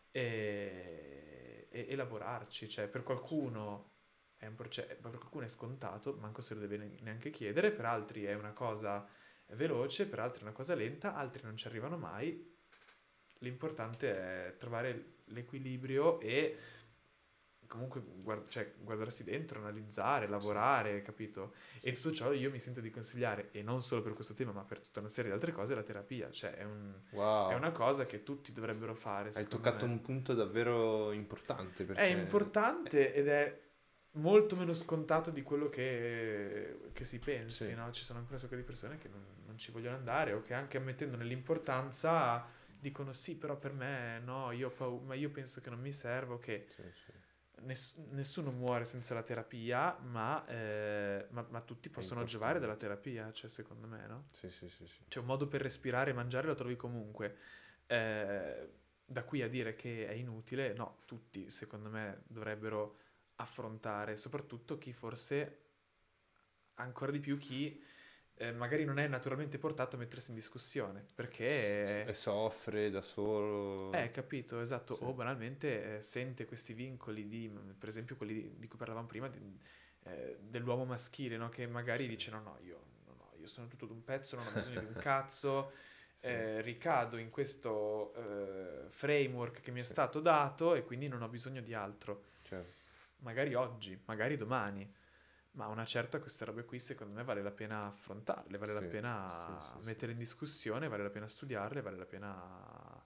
e, e- e lavorarci. Cioè, per qualcuno è un processo, per qualcuno è scontato, manco se lo deve ne- neanche chiedere, per altri è una cosa veloce, per altri è una cosa lenta, altri non ci arrivano mai. L'importante è trovare l'equilibrio e comunque guard- cioè, guardarsi dentro, analizzare, lavorare, capito? E tutto ciò io mi sento di consigliare, e non solo per questo tema, ma per tutta una serie di altre cose, la terapia. Cioè, è, un- Wow. è una cosa che tutti dovrebbero fare. Hai secondo toccato me. un punto davvero importante. Perché... È importante ed è molto meno scontato di quello che, che si pensi, Sì. no? Ci sono ancora un sacco di persone che non, non ci vogliono andare o che anche ammettendone l'importanza dicono sì, però per me no, io ho paura, ma io penso che non mi servo, che Sì, sì. ness- nessuno muore senza la terapia, ma, eh, ma, ma tutti possono importante. giovare dalla terapia, cioè secondo me, no? Sì, sì, sì, sì. C'è un modo per respirare e mangiare, lo trovi comunque. Eh, da qui a dire che è inutile, no, tutti secondo me dovrebbero affrontare, soprattutto chi forse, ancora di più chi eh, magari non è naturalmente portato a mettersi in discussione, perché... E soffre da solo. Eh, capito, esatto, Sì. o banalmente eh, sente questi vincoli di, per esempio quelli di, di cui parlavamo prima, di- eh, dell'uomo maschile, no? Che magari dice no, no, io, no, no, io sono tutto d'un pezzo, non ho bisogno di un cazzo, Sì. eh, ricado in questo eh, framework che mi è Sì. stato dato e quindi non ho bisogno di altro. Certo. Magari oggi, magari domani, ma una certa queste robe qui secondo me vale la pena affrontarle, vale la Sì, pena sì, sì, sì. mettere in discussione, vale la pena studiarle, vale la pena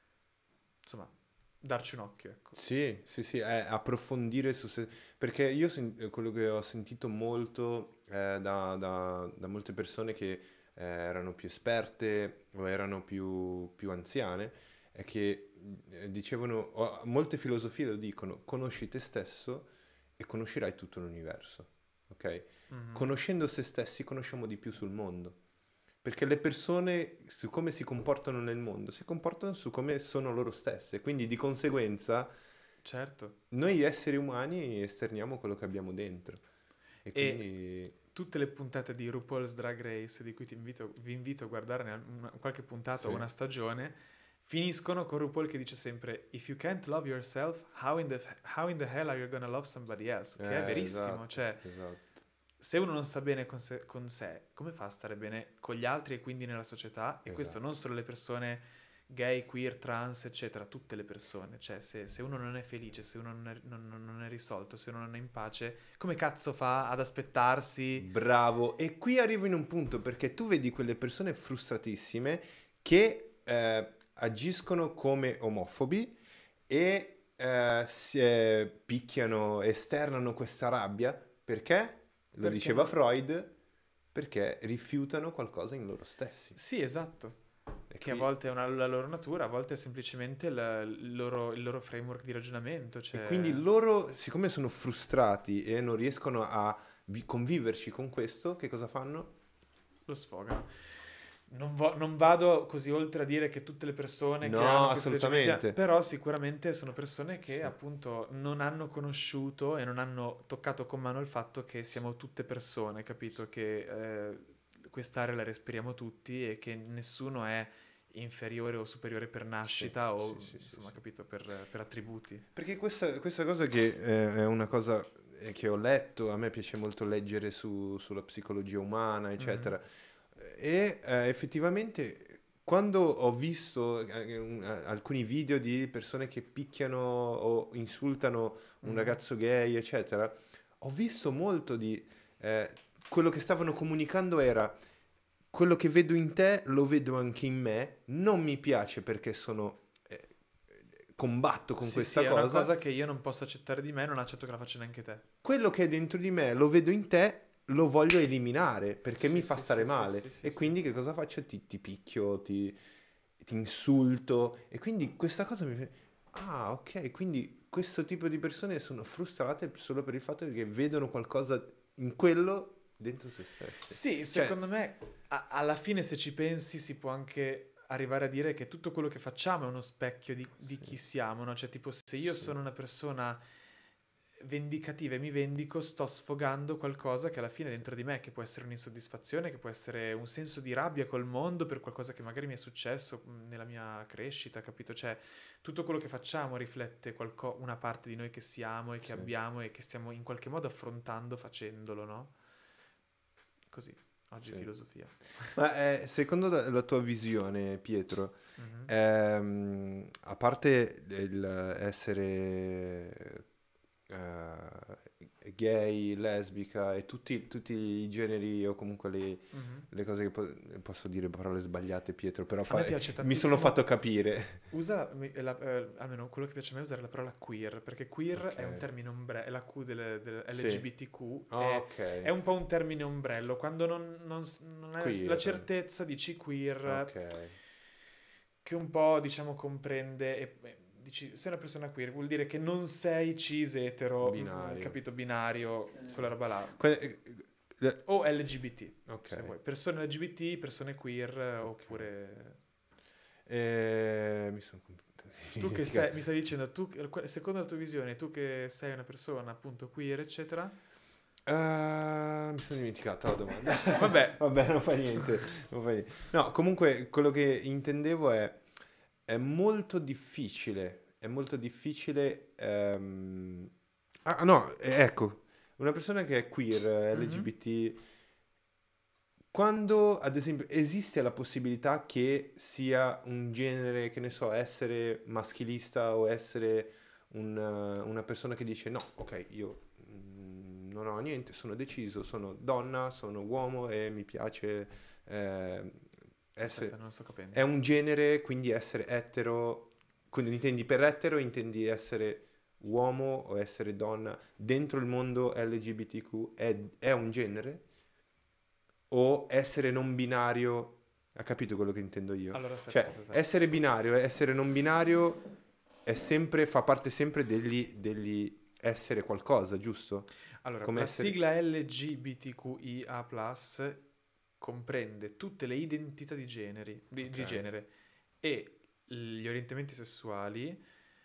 insomma darci un occhio, ecco. Sì, sì, sì, eh, approfondire su se... Perché io sen- quello che ho sentito molto eh, da, da- da molte persone che eh, erano più esperte o erano più, più anziane è che eh, dicevano, o- molte filosofie lo dicono, conosci te stesso e conoscerai tutto l'universo, ok? Mhm. Conoscendo se stessi conosciamo di più sul mondo. Perché le persone, su come si comportano nel mondo, si comportano su come sono loro stesse. Quindi di conseguenza Certo. noi esseri umani esterniamo quello che abbiamo dentro. E quindi... Tutte le puntate di RuPaul's Drag Race, di cui ti invito, vi invito a guardare una- qualche puntata Sì. o una stagione, finiscono con RuPaul che dice sempre If you can't love yourself, how in the, how in the hell are you gonna love somebody else? Che è Eh, verissimo, esatto, cioè esatto. se uno non sta bene con sé, con sé, come fa a stare bene con gli altri e quindi nella società? E questo Esatto. non solo le persone gay, queer, trans, eccetera, tutte le persone. Cioè, se, se uno non è felice, se uno non è, non- non- non è risolto, se uno non è in pace, come cazzo fa ad aspettarsi? Bravo. E qui arrivo in un punto perché tu vedi quelle persone frustratissime che eh, agiscono come omofobi e eh, si eh, picchiano, esternano questa rabbia. Perché? Lo Perché diceva non- Freud, perché rifiutano qualcosa in loro stessi. Sì, esatto. E Che a qui- volte è una, la loro natura, a volte è semplicemente la- il loro, il loro framework di ragionamento. Cioè... E quindi loro, siccome sono frustrati e non riescono a vi- conviverci con questo, che cosa fanno? lo sfogano. Non, vo- non vado così oltre a dire che tutte le persone che No, hanno questi assolutamente. atteggiamenti- però sicuramente sono persone che Sì. appunto non hanno conosciuto e non hanno toccato con mano il fatto che siamo tutte persone, capito? Che eh, quest'aria la respiriamo tutti e che nessuno è inferiore o superiore per nascita Sì, o sì, sì, sì, insomma, sì. capito, per, per attributi. Perché questa, questa cosa che eh, è una cosa eh, che ho letto, a me piace molto leggere su- sulla psicologia umana, eccetera, e eh, effettivamente quando ho visto eh, un- eh, alcuni video di persone che picchiano o insultano un Mhm. ragazzo gay, eccetera, ho visto molto di... eh, quello che stavano comunicando era quello che vedo in te lo vedo anche in me, non mi piace perché sono... eh, combatto con Sì, questa sì, è cosa. una cosa che io non posso accettare di me, non accetto che la faccia neanche te. Quello che è dentro di me lo vedo in te, lo voglio eliminare perché Sì, mi sì, fa sì, stare sì, male. sì, sì, e sì. quindi che cosa faccio? Ti, ti picchio, ti, ti insulto. E quindi questa cosa mi fa... Ah, ok, quindi questo tipo di persone sono frustrate solo per il fatto che vedono qualcosa in quello dentro se stessi. Sì, secondo me a- alla fine se ci pensi si può anche arrivare a dire che tutto quello che facciamo è uno specchio di, di Sì. chi siamo, no? Cioè tipo se io Sì. sono una persona vendicativa e mi vendico, sto sfogando qualcosa che alla fine è dentro di me, che può essere un'insoddisfazione, che può essere un senso di rabbia col mondo per qualcosa che magari mi è successo mh, nella mia crescita, capito? Cioè tutto quello che facciamo riflette qualco- una parte di noi che siamo e che Sì. abbiamo e che stiamo in qualche modo affrontando facendolo, no? Così, oggi Sì. filosofia. Ma eh, secondo la, la tua visione, Pietro, Mhm. ehm, a parte il essere eh, gay, lesbica e tutti, tutti i generi o comunque le, Mhm. le cose che po- posso dire parole sbagliate, Pietro, però A fa- me piace mi sono tantissimo- fatto capire. Usa, mi- la- eh, almeno quello che piace a me è usare la parola queer, perché queer è un Ok. termine ombrello, è la Q del, del Sì. L G B T Q, Ah, è, ok. è un po' un termine ombrello, quando non, non s- non hai Queer. la certezza dici queer, Ok. che un po' diciamo comprende, e, e dici sei una persona queer, vuol dire che non sei cis etero, Binario. mm, capito, binario, quella roba là, Que- eh, eh, o L G B T, ok. se vuoi, persone L G B T, persone queer, eh, oppure... Eh, mi sono Tu che sei, mi stai dicendo, tu, secondo la tua visione, tu che sei una persona appunto queer, eccetera? Uh, mi sono dimenticata la domanda. Vabbè. Vabbè, non fa niente, non fa niente. No, comunque quello che intendevo è è molto difficile, è molto difficile ehm... Ah, no, eh, ecco, una persona che è queer, L G B T, mm-hmm. Quando, ad esempio, esiste la possibilità che sia un genere, che ne so, essere maschilista o essere un, una persona che dice no, ok, io mm, non ho niente, sono deciso, sono donna, sono uomo e mi piace eh, essere... Aspetta, non sto capendo. È un genere, quindi essere etero, quindi intendi per etero, intendi essere uomo o essere donna dentro il mondo L G B T Q, è, è un genere? O essere non binario, ha capito quello che intendo io? Allora, aspetta, cioè, aspetta, aspetta. essere binario, essere non binario è sempre, fa parte sempre degli, degli essere qualcosa, giusto? Allora, come la essere... sigla L G B T Q I A plus, comprende tutte le identità di, generi, di, okay. di genere e gli orientamenti sessuali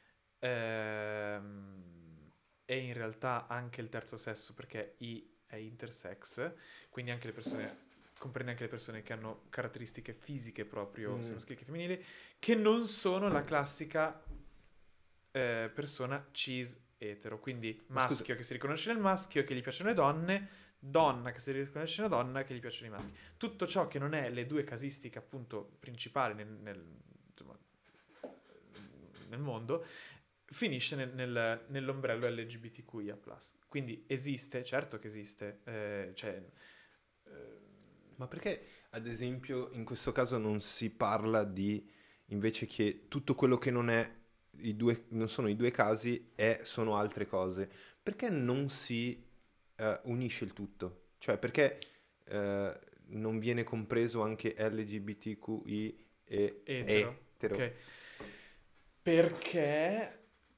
ehm, e in realtà anche il terzo sesso, perché I è intersex, quindi anche le persone, comprende anche le persone che hanno caratteristiche fisiche proprio, mm. sia maschili che femminili, che non sono la classica eh, persona cis etero, quindi maschio Scusa. che si riconosce nel maschio, che gli piacciono le donne, donna che si riconosce nella donna, che gli piacciono i maschi. Tutto ciò che non è le due casistiche appunto principali nel, nel, insomma, nel mondo, finisce nel, nel, nell'ombrello L G B T Q I A plus. Quindi esiste, certo che esiste. Eh, cioè, eh... Ma perché, ad esempio, in questo caso non si parla di, invece che tutto quello che non è, i due, non sono i due casi, è, sono altre cose? Perché non si uh, unisce il tutto? Cioè, perché uh, non viene compreso anche L G B T Q I e etero? etero? Okay. Perché...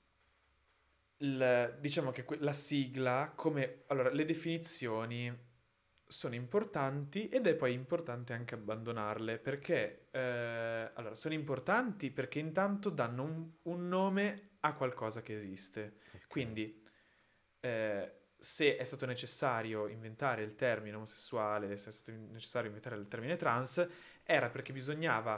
Il, diciamo che que- la sigla, come allora le definizioni sono importanti ed è poi importante anche abbandonarle perché eh, allora sono importanti perché intanto danno un, un nome a qualcosa che esiste. Okay. Quindi eh, se è stato necessario inventare il termine omosessuale, se è stato necessario inventare il termine trans, era perché bisognava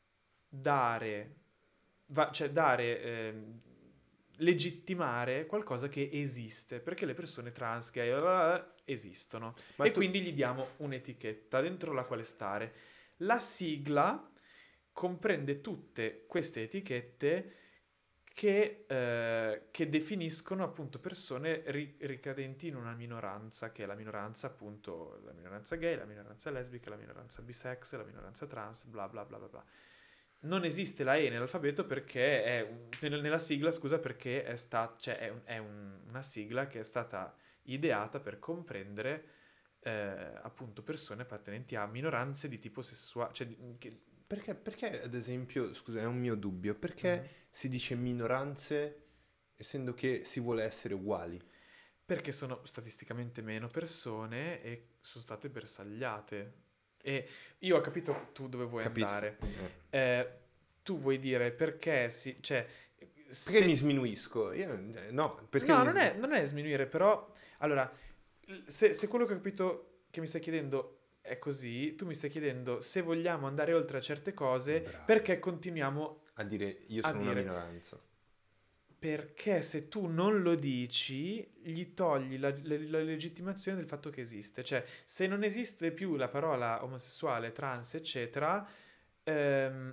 dare va, cioè dare eh, legittimare qualcosa che esiste, perché le persone trans, gay, bla bla bla, esistono. Ma e tu... quindi gli diamo un'etichetta dentro la quale stare. La sigla comprende tutte queste etichette che, eh, che definiscono appunto persone ri- ricadenti in una minoranza, che è la minoranza appunto, la minoranza gay, la minoranza lesbica, la minoranza bisex, la minoranza trans, bla bla bla bla bla. Non esiste la E nell'alfabeto perché è un, nella sigla, scusa, perché è sta, cioè è, un, è un, una sigla che è stata ideata per comprendere eh, appunto persone appartenenti a minoranze di tipo sessuale. Cioè, che... perché, perché, ad esempio, scusa, è un mio dubbio, perché mm-hmm. si dice minoranze essendo che si vuole essere uguali? Perché sono statisticamente meno persone e sono state bersagliate. E io ho capito tu dove vuoi Capisco. andare. Eh. Eh, tu vuoi dire perché si... Cioè, perché se... mi sminuisco? Io, no, perché no mi... non, è, non è sminuire, però... Allora, se, se quello che ho capito che mi stai chiedendo è così, tu mi stai chiedendo se vogliamo andare oltre a certe cose, Bravo. perché continuiamo... A dire io sono una dire, minoranza. Perché se tu non lo dici, gli togli la, la, la legittimazione del fatto che esiste. Cioè, se non esiste più la parola omosessuale, trans, eccetera, ehm,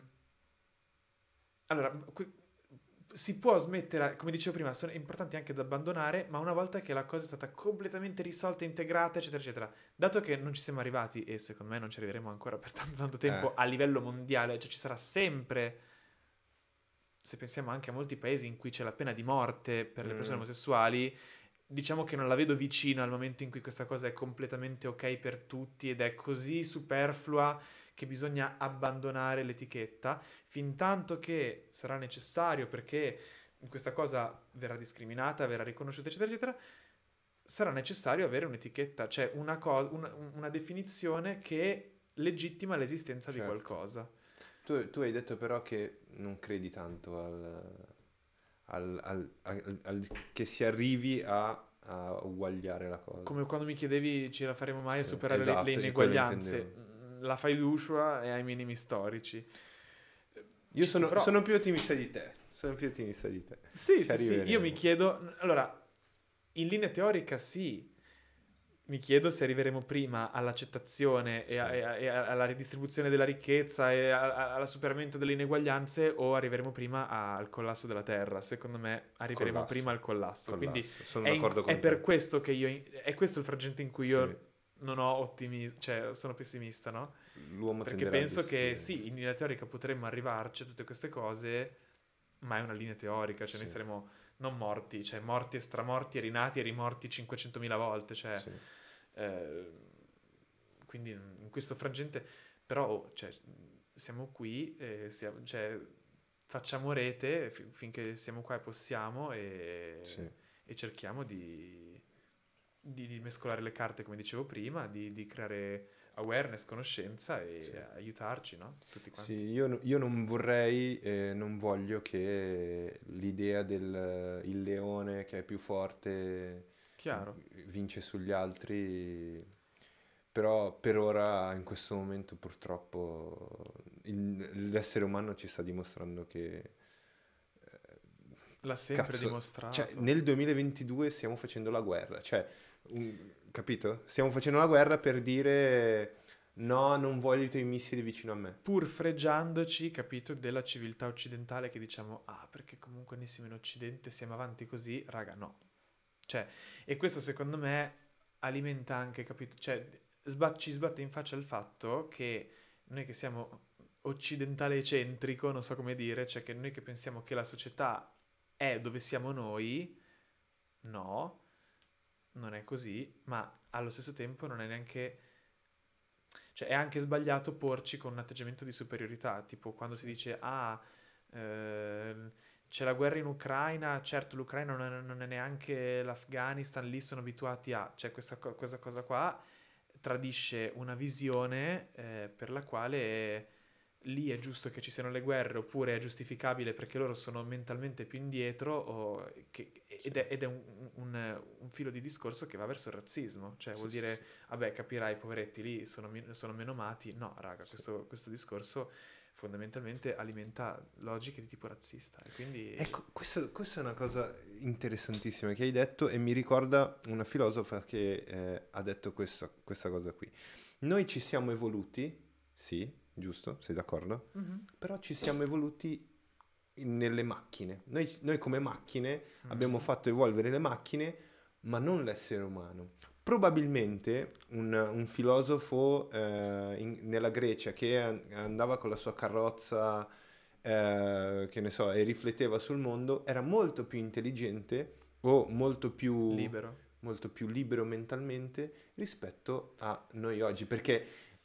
allora, que- si può smettere, come dicevo prima, sono importanti anche da abbandonare, ma una volta che la cosa è stata completamente risolta, integrata, eccetera, eccetera. Dato che non ci siamo arrivati, e secondo me non ci arriveremo ancora per tanto, tanto tempo, eh. a livello mondiale, cioè ci sarà sempre... se pensiamo anche a molti paesi in cui c'è la pena di morte per le persone mm. omosessuali, diciamo che non la vedo vicino al momento in cui questa cosa è completamente ok per tutti ed è così superflua che bisogna abbandonare l'etichetta, fin tanto che sarà necessario, perché questa cosa verrà discriminata, verrà riconosciuta, eccetera, eccetera, sarà necessario avere un'etichetta, cioè una, co- una, una definizione che legittima l'esistenza certo. di qualcosa. tu, tu hai detto però che non credi tanto al, al, al- al- al- che si arrivi a, a uguagliare la cosa. Come quando mi chiedevi ce la faremo mai a Sì, superare le- esatto, le, io quello ineguaglianze. intendevo. Mm, La fai d'uscia e ai minimi storici. Io Ci si sono, prova. sono più ottimista di te, sono più ottimista di te. Sì, Ci sì, sì, io arriveremo. mi chiedo, allora, in linea teorica sì, mi chiedo se arriveremo prima all'accettazione e, a- Sì. e a- e a- alla ridistribuzione della ricchezza e a- a- al superamento delle ineguaglianze o arriveremo prima al collasso della Terra. Secondo me arriveremo Collasso. prima al collasso. Quindi Collasso, sono è, in- d'accordo con è per te. questo che io, è questo il frangente in cui Sì. io non ho ottimismo, cioè sono pessimista, no? L'uomo Perché tenderà a penso che distruggere. sì, in linea teorica potremmo arrivarci a tutte queste cose, ma è una linea teorica, cioè noi Sì. saremo non morti, cioè morti e stramorti e rinati e rimorti cinquecentomila volte, cioè Sì. eh, quindi in questo frangente però oh, cioè, siamo qui, eh, stiamo- cioè, facciamo rete fi- finché siamo qua e possiamo e, Sì. e cerchiamo di, di, di mescolare le carte come dicevo prima, di, di creare awareness, conoscenza e Sì. aiutarci, no? Tutti quanti. Sì, io, io non vorrei, eh, non voglio che l'idea del il leone che è più forte Chiaro. vince sugli altri, però per ora, in questo momento, purtroppo, il- l'essere umano ci sta dimostrando che, L'ha sempre cazzo, dimostrato. cioè, nel duemilaventidue stiamo facendo la guerra, cioè, un- capito? Stiamo facendo la guerra per dire no, non voglio i tuoi missili vicino a me. Pur fregiandoci, capito, della civiltà occidentale che diciamo, ah, perché comunque noi siamo in Occidente, siamo avanti così, raga, no. Cioè, e questo secondo me alimenta anche, capito, cioè, sba- ci sbatte in faccia il fatto che noi che siamo occidentale centrico, non so come dire, cioè che noi che pensiamo che la società è dove siamo noi, no, non è così, ma allo stesso tempo non è neanche... Cioè, è anche sbagliato porci con un atteggiamento di superiorità, tipo quando si dice, ah, ehm, c'è la guerra in Ucraina, certo l'Ucraina non è, non è neanche l'Afghanistan, lì sono abituati a... Cioè, questa, co- questa cosa qua tradisce una visione eh, per la quale lì è giusto che ci siano le guerre, oppure è giustificabile perché loro sono mentalmente più indietro, o che- ed è, ed è un, un- un filo di discorso che va verso il razzismo, cioè vuol Sì, dire, sì, vabbè, capirai, i poveretti lì sono, mi- sono meno amati. No, raga, questo, questo discorso fondamentalmente alimenta logiche di tipo razzista, e quindi... Ecco, questa, questa è una cosa interessantissima che hai detto e mi ricorda una filosofa che eh, ha detto questa, questa cosa qui. Noi ci siamo evoluti, sì, giusto, sei d'accordo? Mhm. Però ci siamo evoluti nelle macchine. Noi, noi come macchine abbiamo Mhm. fatto evolvere le macchine, ma non l'essere umano. Probabilmente un, un filosofo eh, in- nella Grecia che an- andava con la sua carrozza, eh, che ne so, e rifletteva sul mondo, era molto più intelligente o molto più Libero. molto più libero mentalmente rispetto a noi oggi, perché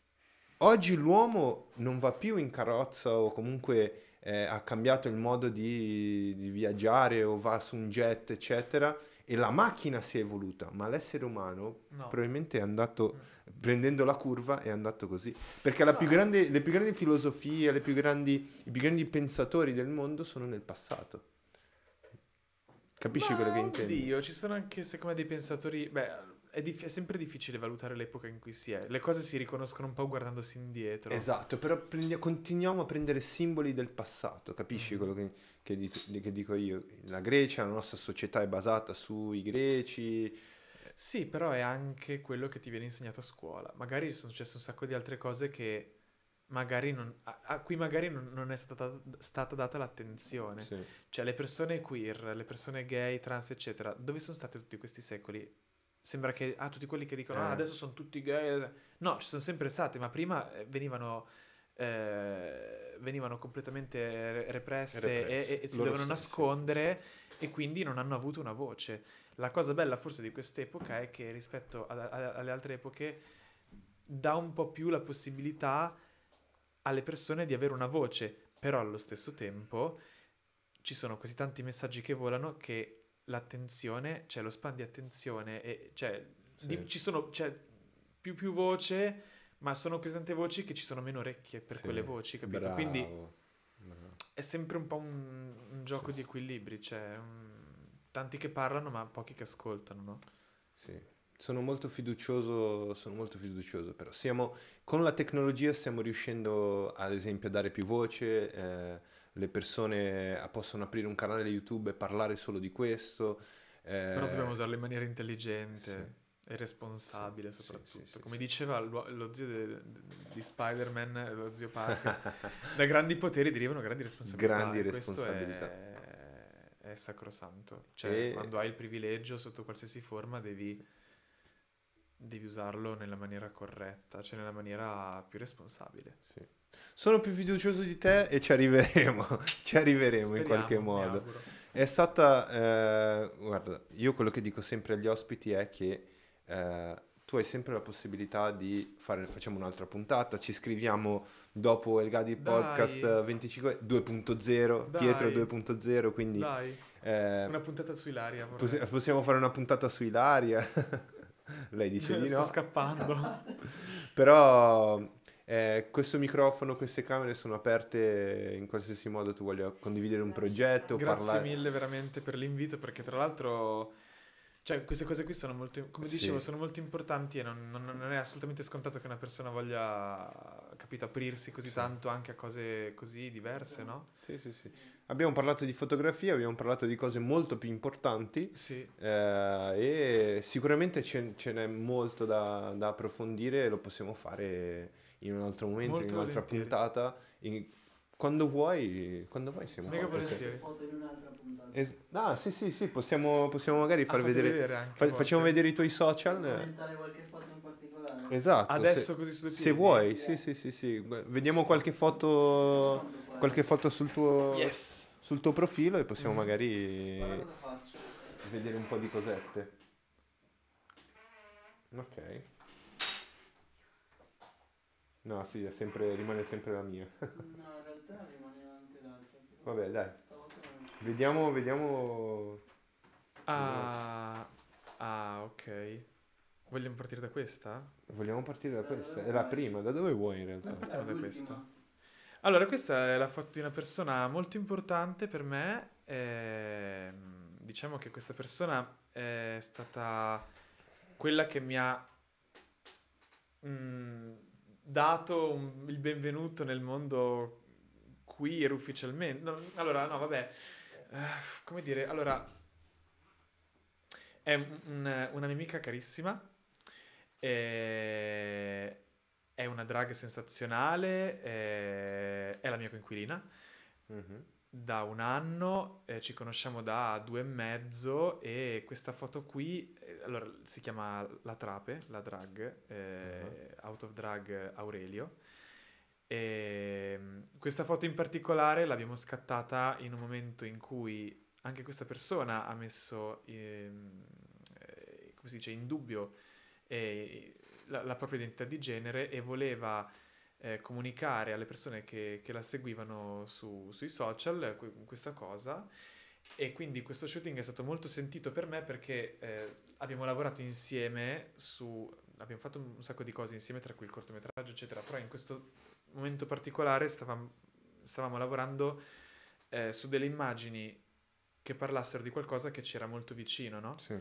oggi l'uomo non va più in carrozza o comunque eh, ha cambiato il modo di, di viaggiare o va su un jet, eccetera, e la macchina si è evoluta, ma l'essere umano No. probabilmente è andato, prendendo la curva, è andato così. Perché la più grande, le più grandi filosofie, le più grandi, i più grandi pensatori del mondo sono nel passato. Capisci Ma quello che intendo? oddio, ci sono anche secondo me dei pensatori... Beh, è, dif- è sempre difficile valutare l'epoca in cui si è. Le cose si riconoscono un po' guardandosi indietro. Esatto, però prendi- continuiamo a prendere simboli del passato, capisci Mhm. quello che, che di- che dico io? La Grecia, la nostra società è basata sui greci. Sì, però è anche quello che ti viene insegnato a scuola. Magari sono successe un sacco di altre cose che magari non, a, a cui magari non, non è stata, stata data l'attenzione. Sì. Cioè, le persone queer, le persone gay, trans, eccetera, dove sono state tutti questi secoli? Sembra che, ah, tutti quelli che dicono, ah, Eh. adesso sono tutti gay. No, ci sono sempre state, ma prima eh, venivano, eh, venivano completamente re- represse, Represse, e, e si loro dovevano stesse. nascondere, e quindi non hanno avuto una voce. La cosa bella forse di quest'epoca è che rispetto a- a- alle altre epoche dà un po' più la possibilità alle persone di avere una voce, però allo stesso tempo ci sono così tanti messaggi che volano che l'attenzione, cioè lo span di attenzione, e, cioè, Sì. di- ci sono, cioè, più più voce, ma sono così tante voci che ci sono meno orecchie per Sì, quelle voci, capito? bravo, Quindi bravo. è sempre un po' un, un gioco Sì. di equilibri, cioè mm, tanti che parlano ma pochi che ascoltano, no? Sì, sono molto fiducioso, sono molto fiducioso, però siamo, con la tecnologia stiamo riuscendo ad esempio a dare più voce, eh, le persone a- possono aprire un canale YouTube e parlare solo di questo. Però dobbiamo eh, usarlo in maniera sì, intelligente e responsabile sì, sì, soprattutto. sì, sì, Come sì. diceva lo, lo zio de- de- di Spider-Man, lo zio Parker, da grandi poteri derivano grandi responsabilità. Grandi e questo responsabilità. è, è sacrosanto. Cioè, E quando hai il privilegio sotto qualsiasi forma devi, sì, devi usarlo nella maniera corretta, cioè nella maniera più responsabile. sì. Sono più fiducioso di te e ci arriveremo, ci arriveremo in qualche Speriamo, mi modo. auguro. È stata, eh, guarda, io quello che dico sempre agli ospiti è che eh, tu hai sempre la possibilità di fare, facciamo un'altra puntata, ci scriviamo dopo il Gadi Podcast Dai, venticinque due punto zero, Pietro dai, due punto zero, quindi dai. eh, Una puntata su Ilaria possi- vorrei. possiamo fare una puntata su Ilaria. Lei dice di Sto no. scappando. Però eh, questo microfono, queste camere sono aperte in qualsiasi modo tu voglia condividere un progetto, Grazie parlare. mille veramente per l'invito, perché tra l'altro, cioè, queste cose qui sono molto, come Sì. dicevo, sono molto importanti e non, non- non è assolutamente scontato che una persona voglia, capito, aprirsi così Sì. tanto anche a cose così diverse, no? Sì, sì, sì. Abbiamo parlato di fotografia, abbiamo parlato di cose molto più importanti Sì, eh, e sicuramente ce, ce n'è molto da, da approfondire e lo possiamo fare in un altro momento, Molto in un'altra volentieri. puntata. in- quando vuoi, quando vuoi siamo Mega qua. possiamo- volentieri. Foto in un'altra puntata. Es- ah, sì, sì, sì, possiamo, possiamo magari Ha far fatto vedere, vedere anche fa- a volte. facciamo vedere i tuoi social. Commentare qualche foto in particolare. Esatto, Adesso se, così su due se piedi? vuoi, sì, sì, sì, sì. Gu- Vediamo qualche foto, qualche foto sul tuo, Yes! sul tuo profilo e possiamo Mhm. magari Guarda cosa faccio. vedere un po' di cosette. Ok. No, sì, è sempre, rimane sempre la mia. No, in realtà rimane anche l'altra. Vabbè, dai. Stavolta non c'è. Vediamo, vediamo. Ah, ah, ok. Vogliamo partire da questa? Vogliamo partire da Da questa? dove È la vuoi? prima, da dove vuoi in realtà? Partiamo da l'ultima. questa. Allora, questa è la foto di una persona molto importante per me. ehm, diciamo che questa persona è stata quella che mi ha mm, dato un- il benvenuto nel mondo queer ufficialmente. No, allora, no, vabbè. Eh, come dire? Allora, è un- un- una mia amica carissima. eh, È una drag sensazionale. eh, È la mia coinquilina Mhm. da un anno, eh, ci conosciamo da due e mezzo e questa foto qui, eh, allora si chiama La Trape, la drag, eh, Out of Drag Aurelio. E mm, questa foto in particolare l'abbiamo scattata in un momento in cui anche questa persona ha messo, ehm, eh, come si dice, in dubbio eh, la, la propria identità di genere e voleva eh, comunicare alle persone che, che la seguivano su- sui social eh, que- questa cosa. E quindi questo shooting è stato molto sentito per me perché eh, abbiamo lavorato insieme su, abbiamo fatto un sacco di cose insieme, tra cui il cortometraggio eccetera, però in questo momento particolare stavamo, stavamo lavorando eh, su delle immagini che parlassero di qualcosa che ci era molto vicino, no? Sì.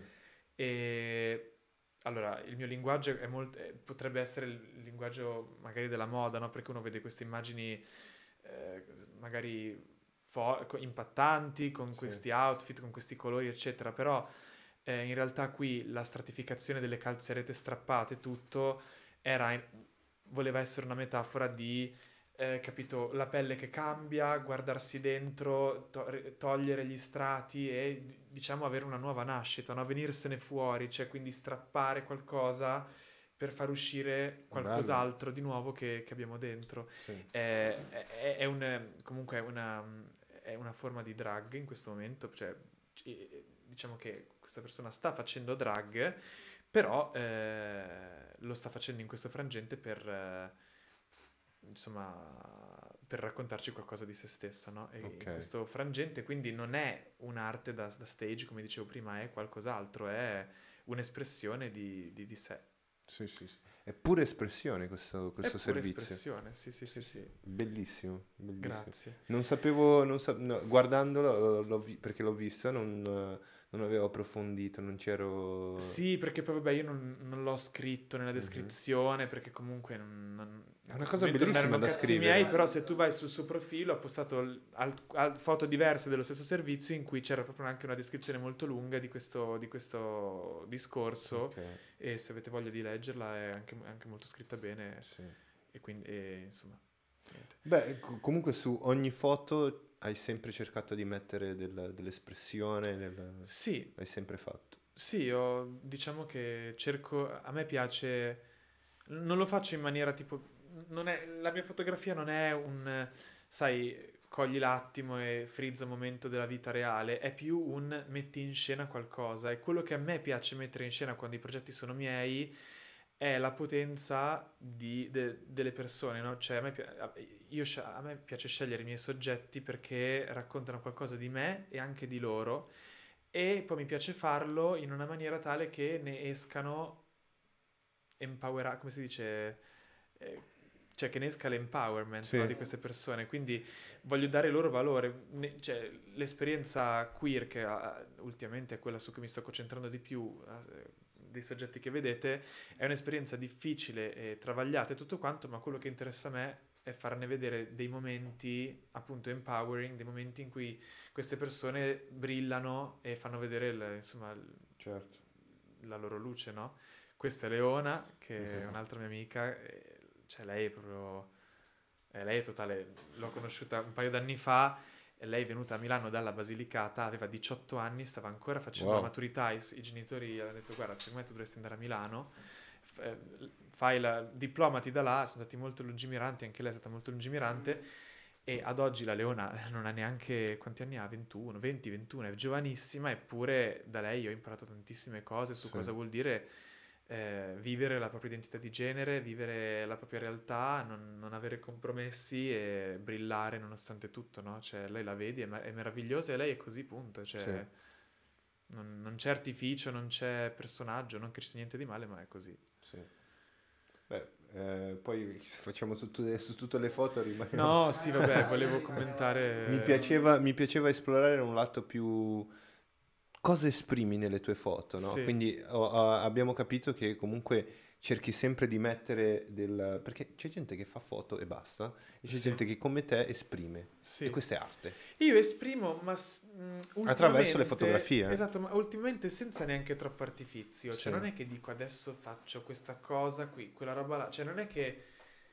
E allora, il mio linguaggio è molto, eh, potrebbe essere il linguaggio magari della moda, no? Perché uno vede queste immagini eh, magari fo- co- impattanti, con Sì. questi outfit, con questi colori, eccetera. Però eh, in realtà qui la stratificazione delle calzarete strappate, tutto, era in- voleva essere una metafora di, eh, capito, la pelle che cambia, guardarsi dentro, to- togliere gli strati e d- diciamo avere una nuova nascita, no? Venirsene fuori, cioè quindi strappare qualcosa per far uscire qualcos'altro di nuovo che, che abbiamo dentro. Sì. È, è- è un, comunque è una, è una forma di drag in questo momento, cioè ci- diciamo che questa persona sta facendo drag, però eh, lo sta facendo in questo frangente per, eh, insomma, per raccontarci qualcosa di se stessa, no? E Ok. in questo frangente quindi non è un'arte da, da stage, come dicevo prima, è qualcos'altro, è un'espressione di, di, di sé. Sì, sì, sì. è pura espressione questo, È questo pura servizio. espressione, sì, sì, sì, sì. Bellissimo, bellissimo. Grazie. Non sapevo, non sa- no, guardandolo, l'ho vi- perché l'ho vista, non, non avevo approfondito, non c'ero... Sì, perché poi vabbè io non, non l'ho scritto nella Mhm. descrizione perché comunque non, non- È una in cosa questo momento non bellissima erano da cazzi scrivere. miei, però se tu vai sul suo profilo ha postato l- al- al- foto diverse dello stesso servizio in cui c'era proprio anche una descrizione molto lunga di questo, di questo discorso Ok, e se avete voglia di leggerla è anche, è anche molto scritta bene sì. e quindi e, insomma niente. Beh, co- comunque su ogni foto hai sempre cercato di mettere del- dell'espressione, del- Sì, l'hai sempre fatto. sì, io diciamo che cerco, a me piace, non lo faccio in maniera tipo, non è, la mia fotografia non è un, sai, cogli l'attimo e frizza un momento della vita reale, è più un metti in scena qualcosa e quello che a me piace mettere in scena quando i progetti sono miei è la potenza di- de- delle persone, no? Cioè a me, pi- a- io sce- a me piace scegliere i miei soggetti perché raccontano qualcosa di me e anche di loro e poi mi piace farlo in una maniera tale che ne escano empowerati, come si dice? Eh, cioè che ne esca l'empowerment, Sì. no, di queste persone, quindi voglio dare loro valore. Ne- cioè, l'esperienza queer che ah, ultimamente è quella su cui mi sto concentrando di più, eh, dei soggetti che vedete, è un'esperienza difficile e travagliata e tutto quanto, ma quello che interessa a me è farne vedere dei momenti appunto empowering, dei momenti in cui queste persone brillano e fanno vedere il- insomma il- Certo. la loro luce, no? Questa è Leona, che è Mhm. un'altra mia amica, e, cioè lei è proprio, eh, lei è totale, l'ho conosciuta un paio d'anni fa, e lei è venuta a Milano dalla Basilicata, aveva diciotto anni, stava ancora facendo Wow. la maturità, i, i genitori avevano detto guarda, secondo me tu dovresti andare a Milano, f- eh, fai la, diplomati da là, sono stati molto lungimiranti, anche lei è stata molto lungimirante, e ad oggi la Leona non ha neanche, quanti anni ha? ventuno, venti, ventuno, è giovanissima, eppure da lei ho imparato tantissime cose su Sì. cosa vuol dire eh, vivere la propria identità di genere, vivere la propria realtà, non, non avere compromessi e brillare nonostante tutto, no? Cioè lei la vedi, è, ma- è meravigliosa e lei è così, punto, cioè Sì. non, non c'è artificio, non c'è personaggio, non che ci sia niente di male, ma è così. Sì. Beh, eh, poi se facciamo tutto, su tutte le foto rimaniamo... No, sì, vabbè, volevo commentare... Mi piaceva, mi piaceva esplorare un lato più... Cosa esprimi nelle tue foto, no? Sì. Quindi ho- ho- abbiamo capito che comunque cerchi sempre di mettere del... Perché c'è gente che fa foto e basta, e c'è Sì. gente che come te esprime. Sì. E questa è arte. Io esprimo, ma s- mh, Attraverso le ultimamente- fotografie, eh. Esatto, ma ultimamente senza neanche troppo artifizio. Cioè, Sì. non è che dico adesso faccio questa cosa qui, quella roba là. Cioè, non è che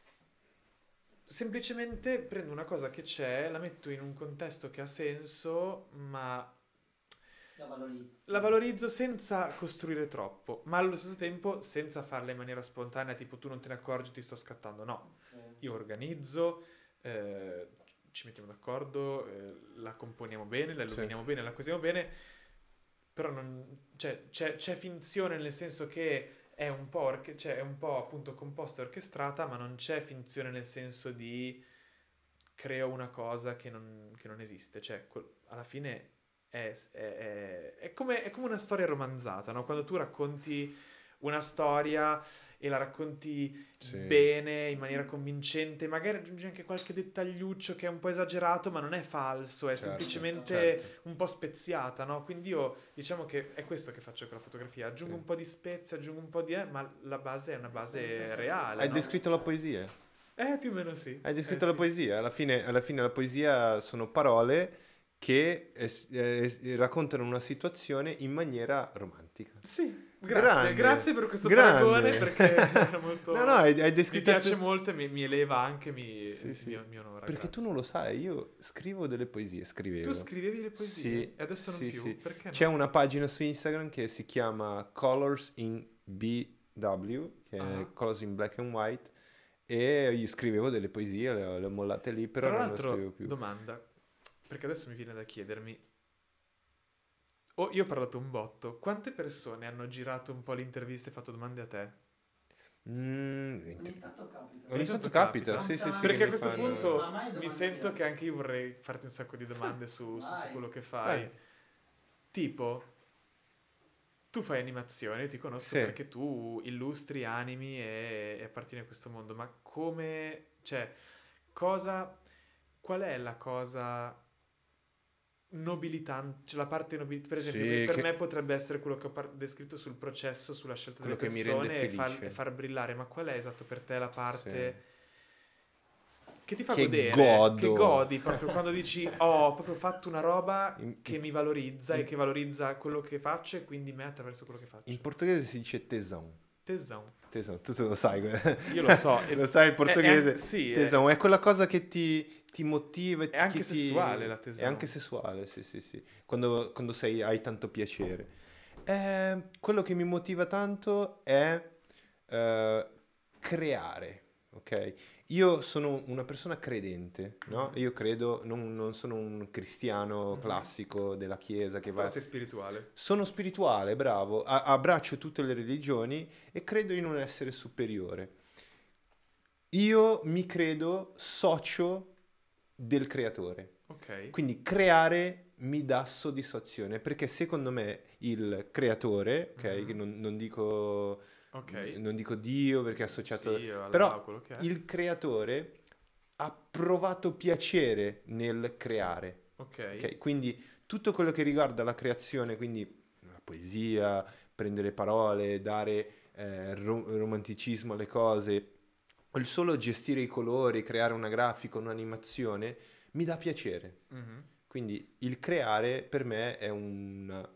semplicemente prendo una cosa che c'è, la metto in un contesto che ha senso, ma La valorizzo. la valorizzo senza costruire troppo, ma allo stesso tempo senza farla in maniera spontanea, tipo tu non te ne accorgi, ti sto scattando. No, io organizzo, eh, ci mettiamo d'accordo, eh, la componiamo bene, la illuminiamo bene, la cosiamo bene, però non, cioè, c'è, c'è finzione nel senso che è un po', orche- cioè, è un po' appunto composta e orchestrata, ma non c'è finzione nel senso di creo una cosa che non, che non esiste, cioè quel- alla fine è, è- è- è come, è come una storia romanzata, no? Quando tu racconti una storia e la racconti Sì. bene, in maniera convincente, magari aggiungi anche qualche dettagliuccio che è un po' esagerato, ma non è falso, è Certo, semplicemente certo. un po' speziata, no? Quindi io diciamo che è questo che faccio con la fotografia, aggiungo Sì. un po' di spezie, aggiungo un po' di... Eh, ma la base è una base reale, Hai no? descritto la poesia. Eh, più o meno sì. Hai descritto Eh, la sì. poesia. Alla fine, alla fine la poesia sono parole che es- es- raccontano una situazione in maniera romantica. Sì, grazie, Grande, grazie per questo grande. paragone perché era molto... No, no, hai, hai mi descritto... piace molto e mi, mi eleva anche, mi, Sì, sì. mi, mi onora. Perché tu grazie. non lo sai, io scrivo delle poesie, scrivevo. Tu scrivevi le poesie Sì, e adesso non sì, più, sì. perché no? C'è una pagina su Instagram che si chiama Colors in B W, che Ah. è Colors in Black and White, e io scrivevo delle poesie, le ho, le ho mollate lì, però Tra non le scrivevo l'altro, più. domanda, perché adesso mi viene da chiedermi, oh, io ho parlato un botto, quante persone hanno girato un po' l'intervista e fatto domande a te? Mm, Ogni tanto capita. Ogni Ogni tanto tanto capita, capita. sì, sì, sì. Perché che a mi questo fanno- punto Ma mai mi domande sento io. che anche io vorrei farti un sacco di domande su, su- su Vai. quello che fai. Vai. Tipo, tu fai animazione, io ti conosco Sì. perché tu illustri, animi e, e appartieni a questo mondo, ma come, cioè, cosa, qual è la cosa nobilitante, cioè la parte nobilitante, per esempio, Sì, per che- me potrebbe essere quello che ho par- descritto sul processo, sulla scelta Quello delle che mi persone rende e far, felice. e far brillare, ma qual è esatto per te la parte... Sì. che ti fa Che godere, godo. che godi proprio quando dici ho proprio fatto una roba In- che mi valorizza in- e che valorizza quello che faccio e quindi me attraverso quello che faccio. In portoghese si dice tesão. Tesão. Tesão, tu te lo sai. Io lo so. Lo sai il portoghese? È, è- sì, è, Tesão è quella cosa che ti, ti motiva. e è anche che ti- sessuale la tesão. È anche sessuale, sì, sì, sì. Quando, quando sei, hai tanto piacere. Eh, quello che mi motiva tanto è eh, creare, ok? Io sono una persona credente, no? Io credo, non, non sono un cristiano Mhm. classico della chiesa che va... Però sei spirituale. Sono spirituale, bravo, a- abbraccio tutte le religioni e credo in un essere superiore. Io mi credo socio del creatore. Ok. Quindi creare mi dà soddisfazione, perché secondo me il creatore, ok, Mhm. che non, non dico, Ok. non dico Dio perché è associato, Sì, Allah, però quello che è. il creatore ha provato piacere nel creare. Ok. Ok, quindi tutto quello che riguarda la creazione, quindi la poesia, prendere parole, dare eh, ro- romanticismo alle cose, o il solo gestire i colori, creare una grafica, un'animazione, mi dà piacere. Mhm. Quindi il creare per me è un,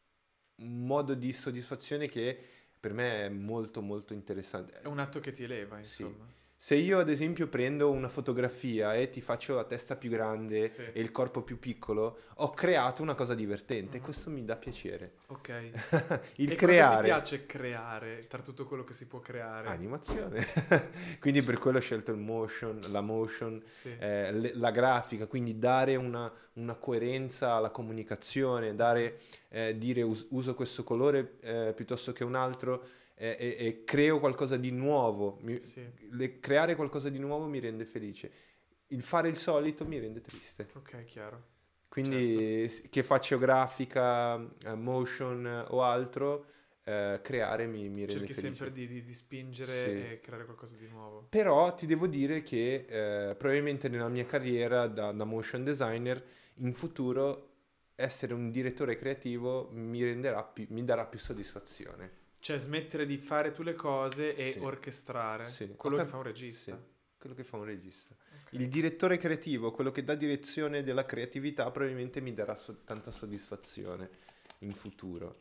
un modo di soddisfazione che per me è molto molto interessante. È un atto che ti eleva, Sì. insomma. Se io ad esempio prendo una fotografia e ti faccio la testa più grande Sì. e il corpo più piccolo, ho creato una cosa divertente e Mhm. questo mi dà piacere. Ok. Il e creare. cosa ti piace creare tra tutto quello che si può creare? Animazione. Quindi per quello ho scelto il motion, la motion, Sì. eh, le- la grafica, quindi dare una, una coerenza alla comunicazione, dare, eh, dire us- uso questo colore eh, piuttosto che un altro eh, e, e creo qualcosa di nuovo. Mi- Sì. le- creare qualcosa di nuovo mi rende felice. Il fare il solito mi rende triste. Ok, chiaro. Quindi s- che faccio grafica, eh, motion eh, o altro, eh, creare mi, mi rende Cerchi felice. sempre di, di- di spingere Sì. e creare qualcosa di nuovo. Però ti devo dire che eh, probabilmente nella mia carriera da, da motion designer, in futuro essere un direttore creativo mi renderà più, mi darà più soddisfazione. Cioè smettere di fare tu le cose e Sì. orchestrare. Sì. Quello Ho che cap- fa un regista. Sì, quello che fa un regista. Ok. Il direttore creativo, quello che dà direzione della creatività, probabilmente mi darà so- tanta soddisfazione in futuro.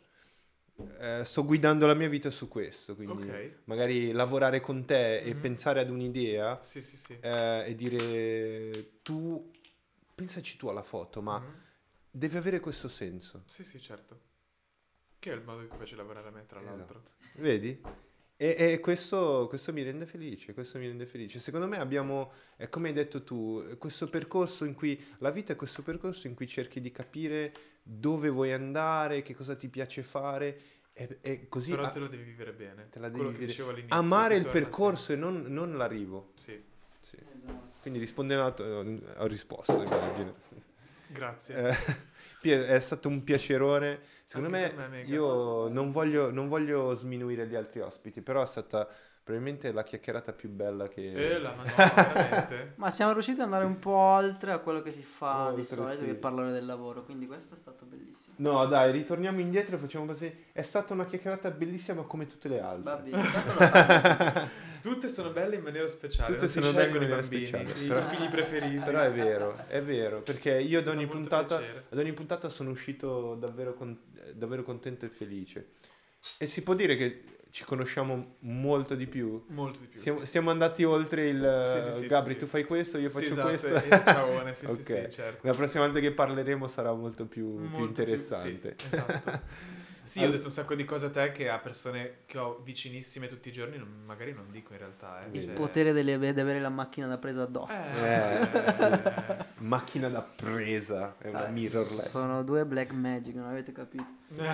Eh, sto guidando la mia vita su questo, quindi Ok. magari lavorare con te e Mhm. pensare ad un'idea Sì, sì, sì. eh, e dire tu pensaci tu alla foto, ma Mhm. deve avere questo senso. Sì, sì, certo. Che è il modo in cui piace lavorare a me, tra l'altro. Esatto. Vedi? E, e questo, questo mi rende felice, questo mi rende felice. Secondo me abbiamo, è come hai detto tu, questo percorso in cui, la vita è questo percorso in cui cerchi di capire dove vuoi andare, che cosa ti piace fare, e, e così Però a- te lo devi vivere bene. te la devi Quello che vivere. dicevo all'inizio. amare si il torna percorso e non, non l'arrivo. sempre- Sì, Sì. Quindi rispondendo a ho risposto, immagino. grazie. Eh, Pie- è stato un piacerone. Secondo Anche me, per me, mega. io non voglio, non voglio sminuire gli altri ospiti, però è stata probabilmente la chiacchierata più bella che... Eh, la madonna, veramente. Ma siamo riusciti ad andare un po' oltre a quello che si fa di Oltre, solito, sì. che è parlare del lavoro, quindi questo è stato bellissimo. No, dai, ritorniamo indietro e facciamo così. È stata una chiacchierata bellissima come tutte le altre. Va bene, intanto lo faccio. Tutte sono belle in maniera speciale. Tutte non si sono belle in scelgono i maniera bambini, speciale, i però- figli preferiti. Però è vero, è vero, perché io ad Mi fa ogni, molto puntata, piacere. ad ogni puntata sono uscito davvero, con- davvero contento e felice. E si può dire che ci conosciamo molto di più. Molto di più. Siamo, sì. siamo andati oltre il Sì, sì, sì, Gabri, sì, tu sì. fai questo, io Sì, faccio esatto, questo. e il ciaone, sì, sì, Ok. sì, certo. La prossima volta che parleremo sarà molto più, più Molto interessante. Più, sì, esatto. Sì, Allora- ho detto un sacco di cose a te che a persone che ho vicinissime tutti i giorni non- magari non dico in realtà. Eh. Il Cioè- potere delle- di avere la macchina da presa addosso. Eh, Eh, Macchina da presa, è una Eh, mirrorless. Sono due black magic, non avete capito.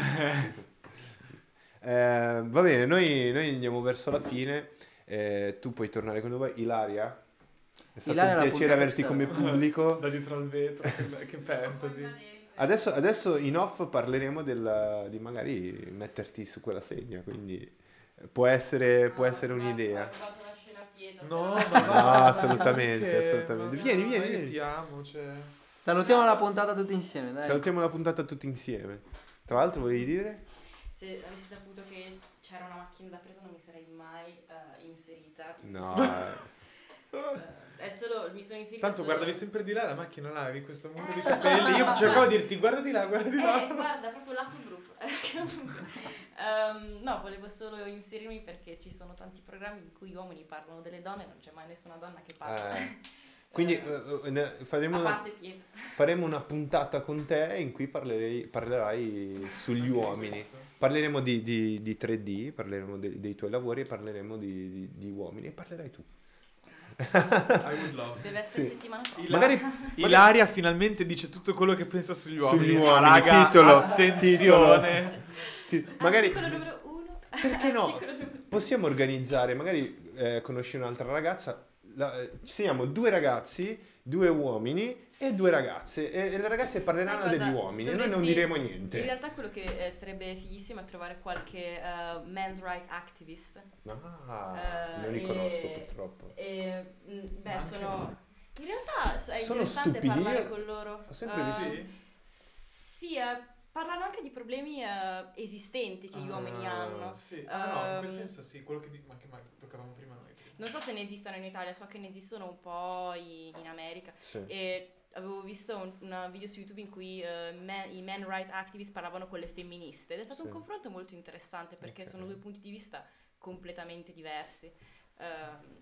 Eh, va bene, noi, noi andiamo verso la fine. Eh, tu puoi tornare quando vuoi. Ilaria, è stato Ilaria un la piacere puntata averti come persa. pubblico. da dietro al vetro, che, che fantasy. Poi va dentro. Adesso, adesso in off parleremo del, di magari metterti su quella sedia, quindi può essere, può essere un'idea. Ho rubato la scena a Pietro. No, però- ma No, va, assolutamente, perché? assolutamente. Ma Vieni, no, vieni, io vieni. ti amo, cioè. Salutiamo la puntata tutti insieme, dai. Salutiamo la puntata tutti insieme. Tra l'altro volevi dire? Se avessi saputo che c'era una macchina da presa non mi sarei mai eh, inserita. in No. questo- eh, è solo, mi sono inserita Tanto solo... guardavi sempre di là la macchina, là, avevi questo muro Eh, di lo so, capelli. Io ma- cercavo di dirti guarda di là, guarda di là. Eh, guarda, proprio lato brutto. Ehm, no, volevo solo inserirmi perché ci sono tanti programmi in cui gli uomini parlano delle donne e non c'è mai nessuna donna che parla. Eh, Quindi Eh, eh, ne- faremo, a una, parte Pietro. faremo una puntata con te in cui parlerei- parlerai sugli Anche di uomini. questo. Parleremo di, di- di tre D, parleremo de- dei tuoi lavori e parleremo di, di- di uomini e parlerai tu. I would love. Deve essere Sì. settimana prossima. Ila- Magari- Ilaria finalmente dice tutto quello che pensa sugli uomini. Sugli Ma uomini, raga, titolo, attenzione. Ti- magari Articolo numero uno. perché no? Articolo numero- Possiamo organizzare, magari eh, conosci un'altra ragazza, la- eh, ci siamo due ragazzi, due uomini e due ragazze e, e le ragazze parleranno Sai cosa? degli uomini e noi non Dovresti- diremo In niente. realtà quello che eh, sarebbe fighissimo è trovare qualche eh, men's right activist. Ah, Eh, non li conosco e- purtroppo. E, mm, beh, Anche sono... In realtà so- è Sono interessante stupidi, parlare io con loro. ho sempre Eh, visto- Sì. Sì, eh, parlano anche di problemi eh, esistenti che gli uomini Ah, hanno. Sì. Ah, no, in quel Ehm, senso sì, quello che, di- ma che ma toccavamo prima noi. Non so se ne esistano in Italia, so che ne esistono un po' i- in America. Sì. E avevo visto un, un video su YouTube in cui eh, men- i men right activist parlavano con le femministe ed è stato Sì. un confronto molto interessante perché Ok. sono due punti di vista completamente diversi. Ehm,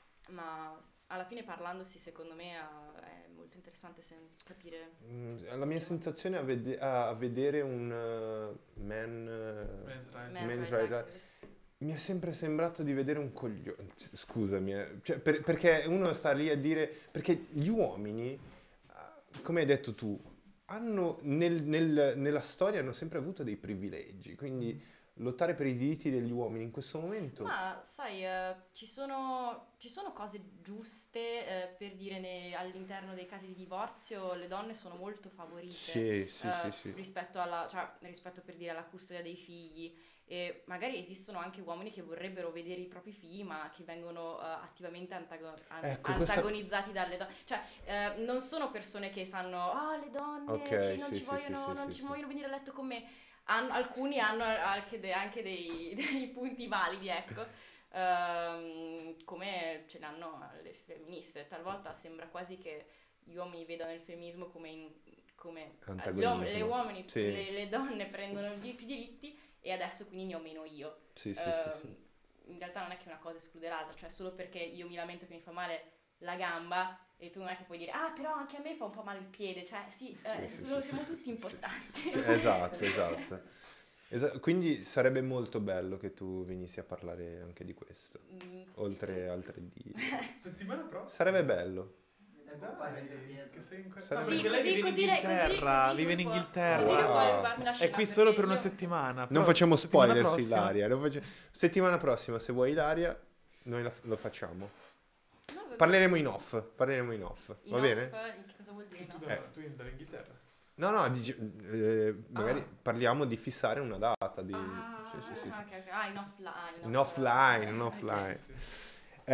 ma alla fine parlandosi secondo me eh, è molto interessante sen- capire. Mm, La mia sensazione a, vede- a vedere un uh, man, uh, Men's rights. men men's right right- activist. mi è sempre sembrato di vedere un coglione. S- Scusami, eh. Cioè, per- perché uno sta lì a dire. Perché gli uomini, eh, come hai detto tu, hanno nel- nel- nella storia hanno sempre avuto dei privilegi. Quindi lottare per i diritti degli uomini in questo momento. Ma sai, eh, ci, sono, ci sono cose giuste eh, per dire ne- all'interno dei casi di divorzio le donne sono molto favorite. Sì, sì, eh, sì, sì. rispetto alla, cioè, rispetto per dire alla custodia dei figli e magari esistono anche uomini che vorrebbero vedere i propri figli ma che vengono eh, attivamente antago- an- Ecco, questa- antagonizzati dalle donne, cioè eh, non sono persone che fanno ah le donne Ok, ci- non, sì, ci sì, vogliono, sì, non sì, ci sì. vogliono venire a letto con me. Han- alcuni hanno anche, de- anche dei, dei punti validi, ecco. Ehm, come ce l'hanno le femministe. Talvolta sembra quasi che gli uomini vedano il femminismo come, in- come gli Antagonismo. uom- le uomini, Sì. le, le donne prendono di- più diritti e adesso quindi ne ho meno io. Sì, sì, Ehm, sì, sì. In realtà non è che una cosa esclude l'altra, cioè solo perché io mi lamento che mi fa male la gamba e tu non è che puoi dire ah però anche a me fa un po' male il piede, cioè sì, eh, Sì, sì, sono- sì, siamo sì, tutti sì, importanti. sì, sì, sì. Esatto, esatto. Esa- quindi sarebbe molto bello che tu venissi a parlare anche di questo, Mm, oltre al tre D. Settimana prossima. Sarebbe bello. Dai, che sei in que- Sarebbe- No, perché Sì, lei così- vive in così lei- così- Inghilterra, così vive in lui può- Inghilterra. così lui può Wow. rubarmi la È scena qui solo per perché una io- settimana. Non però facciamo settimana spoiler su prossima- Ilaria. non face- Settimana prossima, se vuoi Ilaria, noi la- lo facciamo. No, vabbè. Parleremo in off. Parleremo in off. In Va off, bene? in che cosa vuol dire? Tu, in tu, off? Eh. da- tu in- dall'Inghilterra. No, no, dici- eh, magari Ah. parliamo di fissare una data. Di... Ah, sì, sì, sì, sì. Ah, ok, ok. Ah, in offline. In offline, in Eh, offline. sì, sì, sì.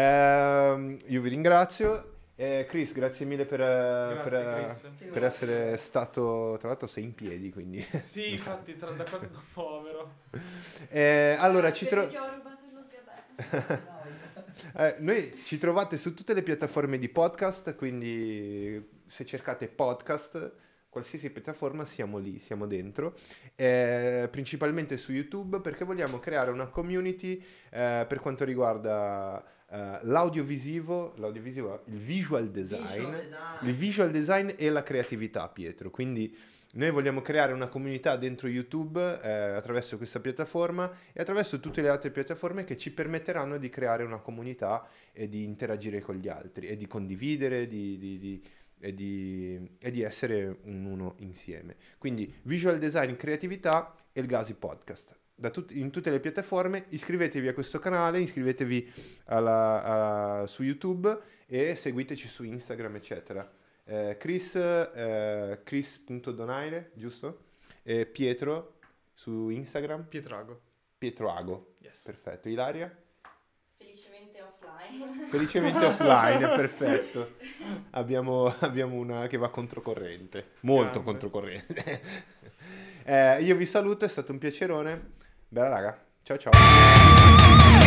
Ehm, io vi ringrazio. Eh, Chris, grazie mille per, Grazie, per, eh, Chris. per essere stato. Tra l'altro sei in piedi, quindi. Sì, infatti, tra, da quando povero. Eh, allora, ci Perché troviamo. ti ho rubato lo sgabello. Eh, noi ci trovate su tutte le piattaforme di podcast, quindi se cercate podcast, qualsiasi piattaforma siamo lì, siamo dentro, eh, principalmente su YouTube perché vogliamo creare una community eh, per quanto riguarda eh, l'audiovisivo, l'audiovisivo, il visual design, Visual design. il visual design e la creatività, Pietro. Quindi noi vogliamo creare una comunità dentro YouTube eh, attraverso questa piattaforma e attraverso tutte le altre piattaforme che ci permetteranno di creare una comunità e di interagire con gli altri e di condividere di, di- di- e, di, e di essere un uno insieme. Quindi visual design, creatività e il Gazi Podcast. Da tut- in tutte le piattaforme iscrivetevi a questo canale, iscrivetevi alla- a- su YouTube e seguiteci su Instagram, eccetera. eh, Chris, eh, Chris.donaire, giusto? E Pietro su Instagram, Pietrago. Pietroago, Yes. perfetto. Ilaria? Felicemente offline. Felicemente offline, perfetto. Abbiamo, abbiamo una che va controcorrente, molto Grande. controcorrente. Eh, io vi saluto, è stato un piacerone. Bella raga, ciao ciao.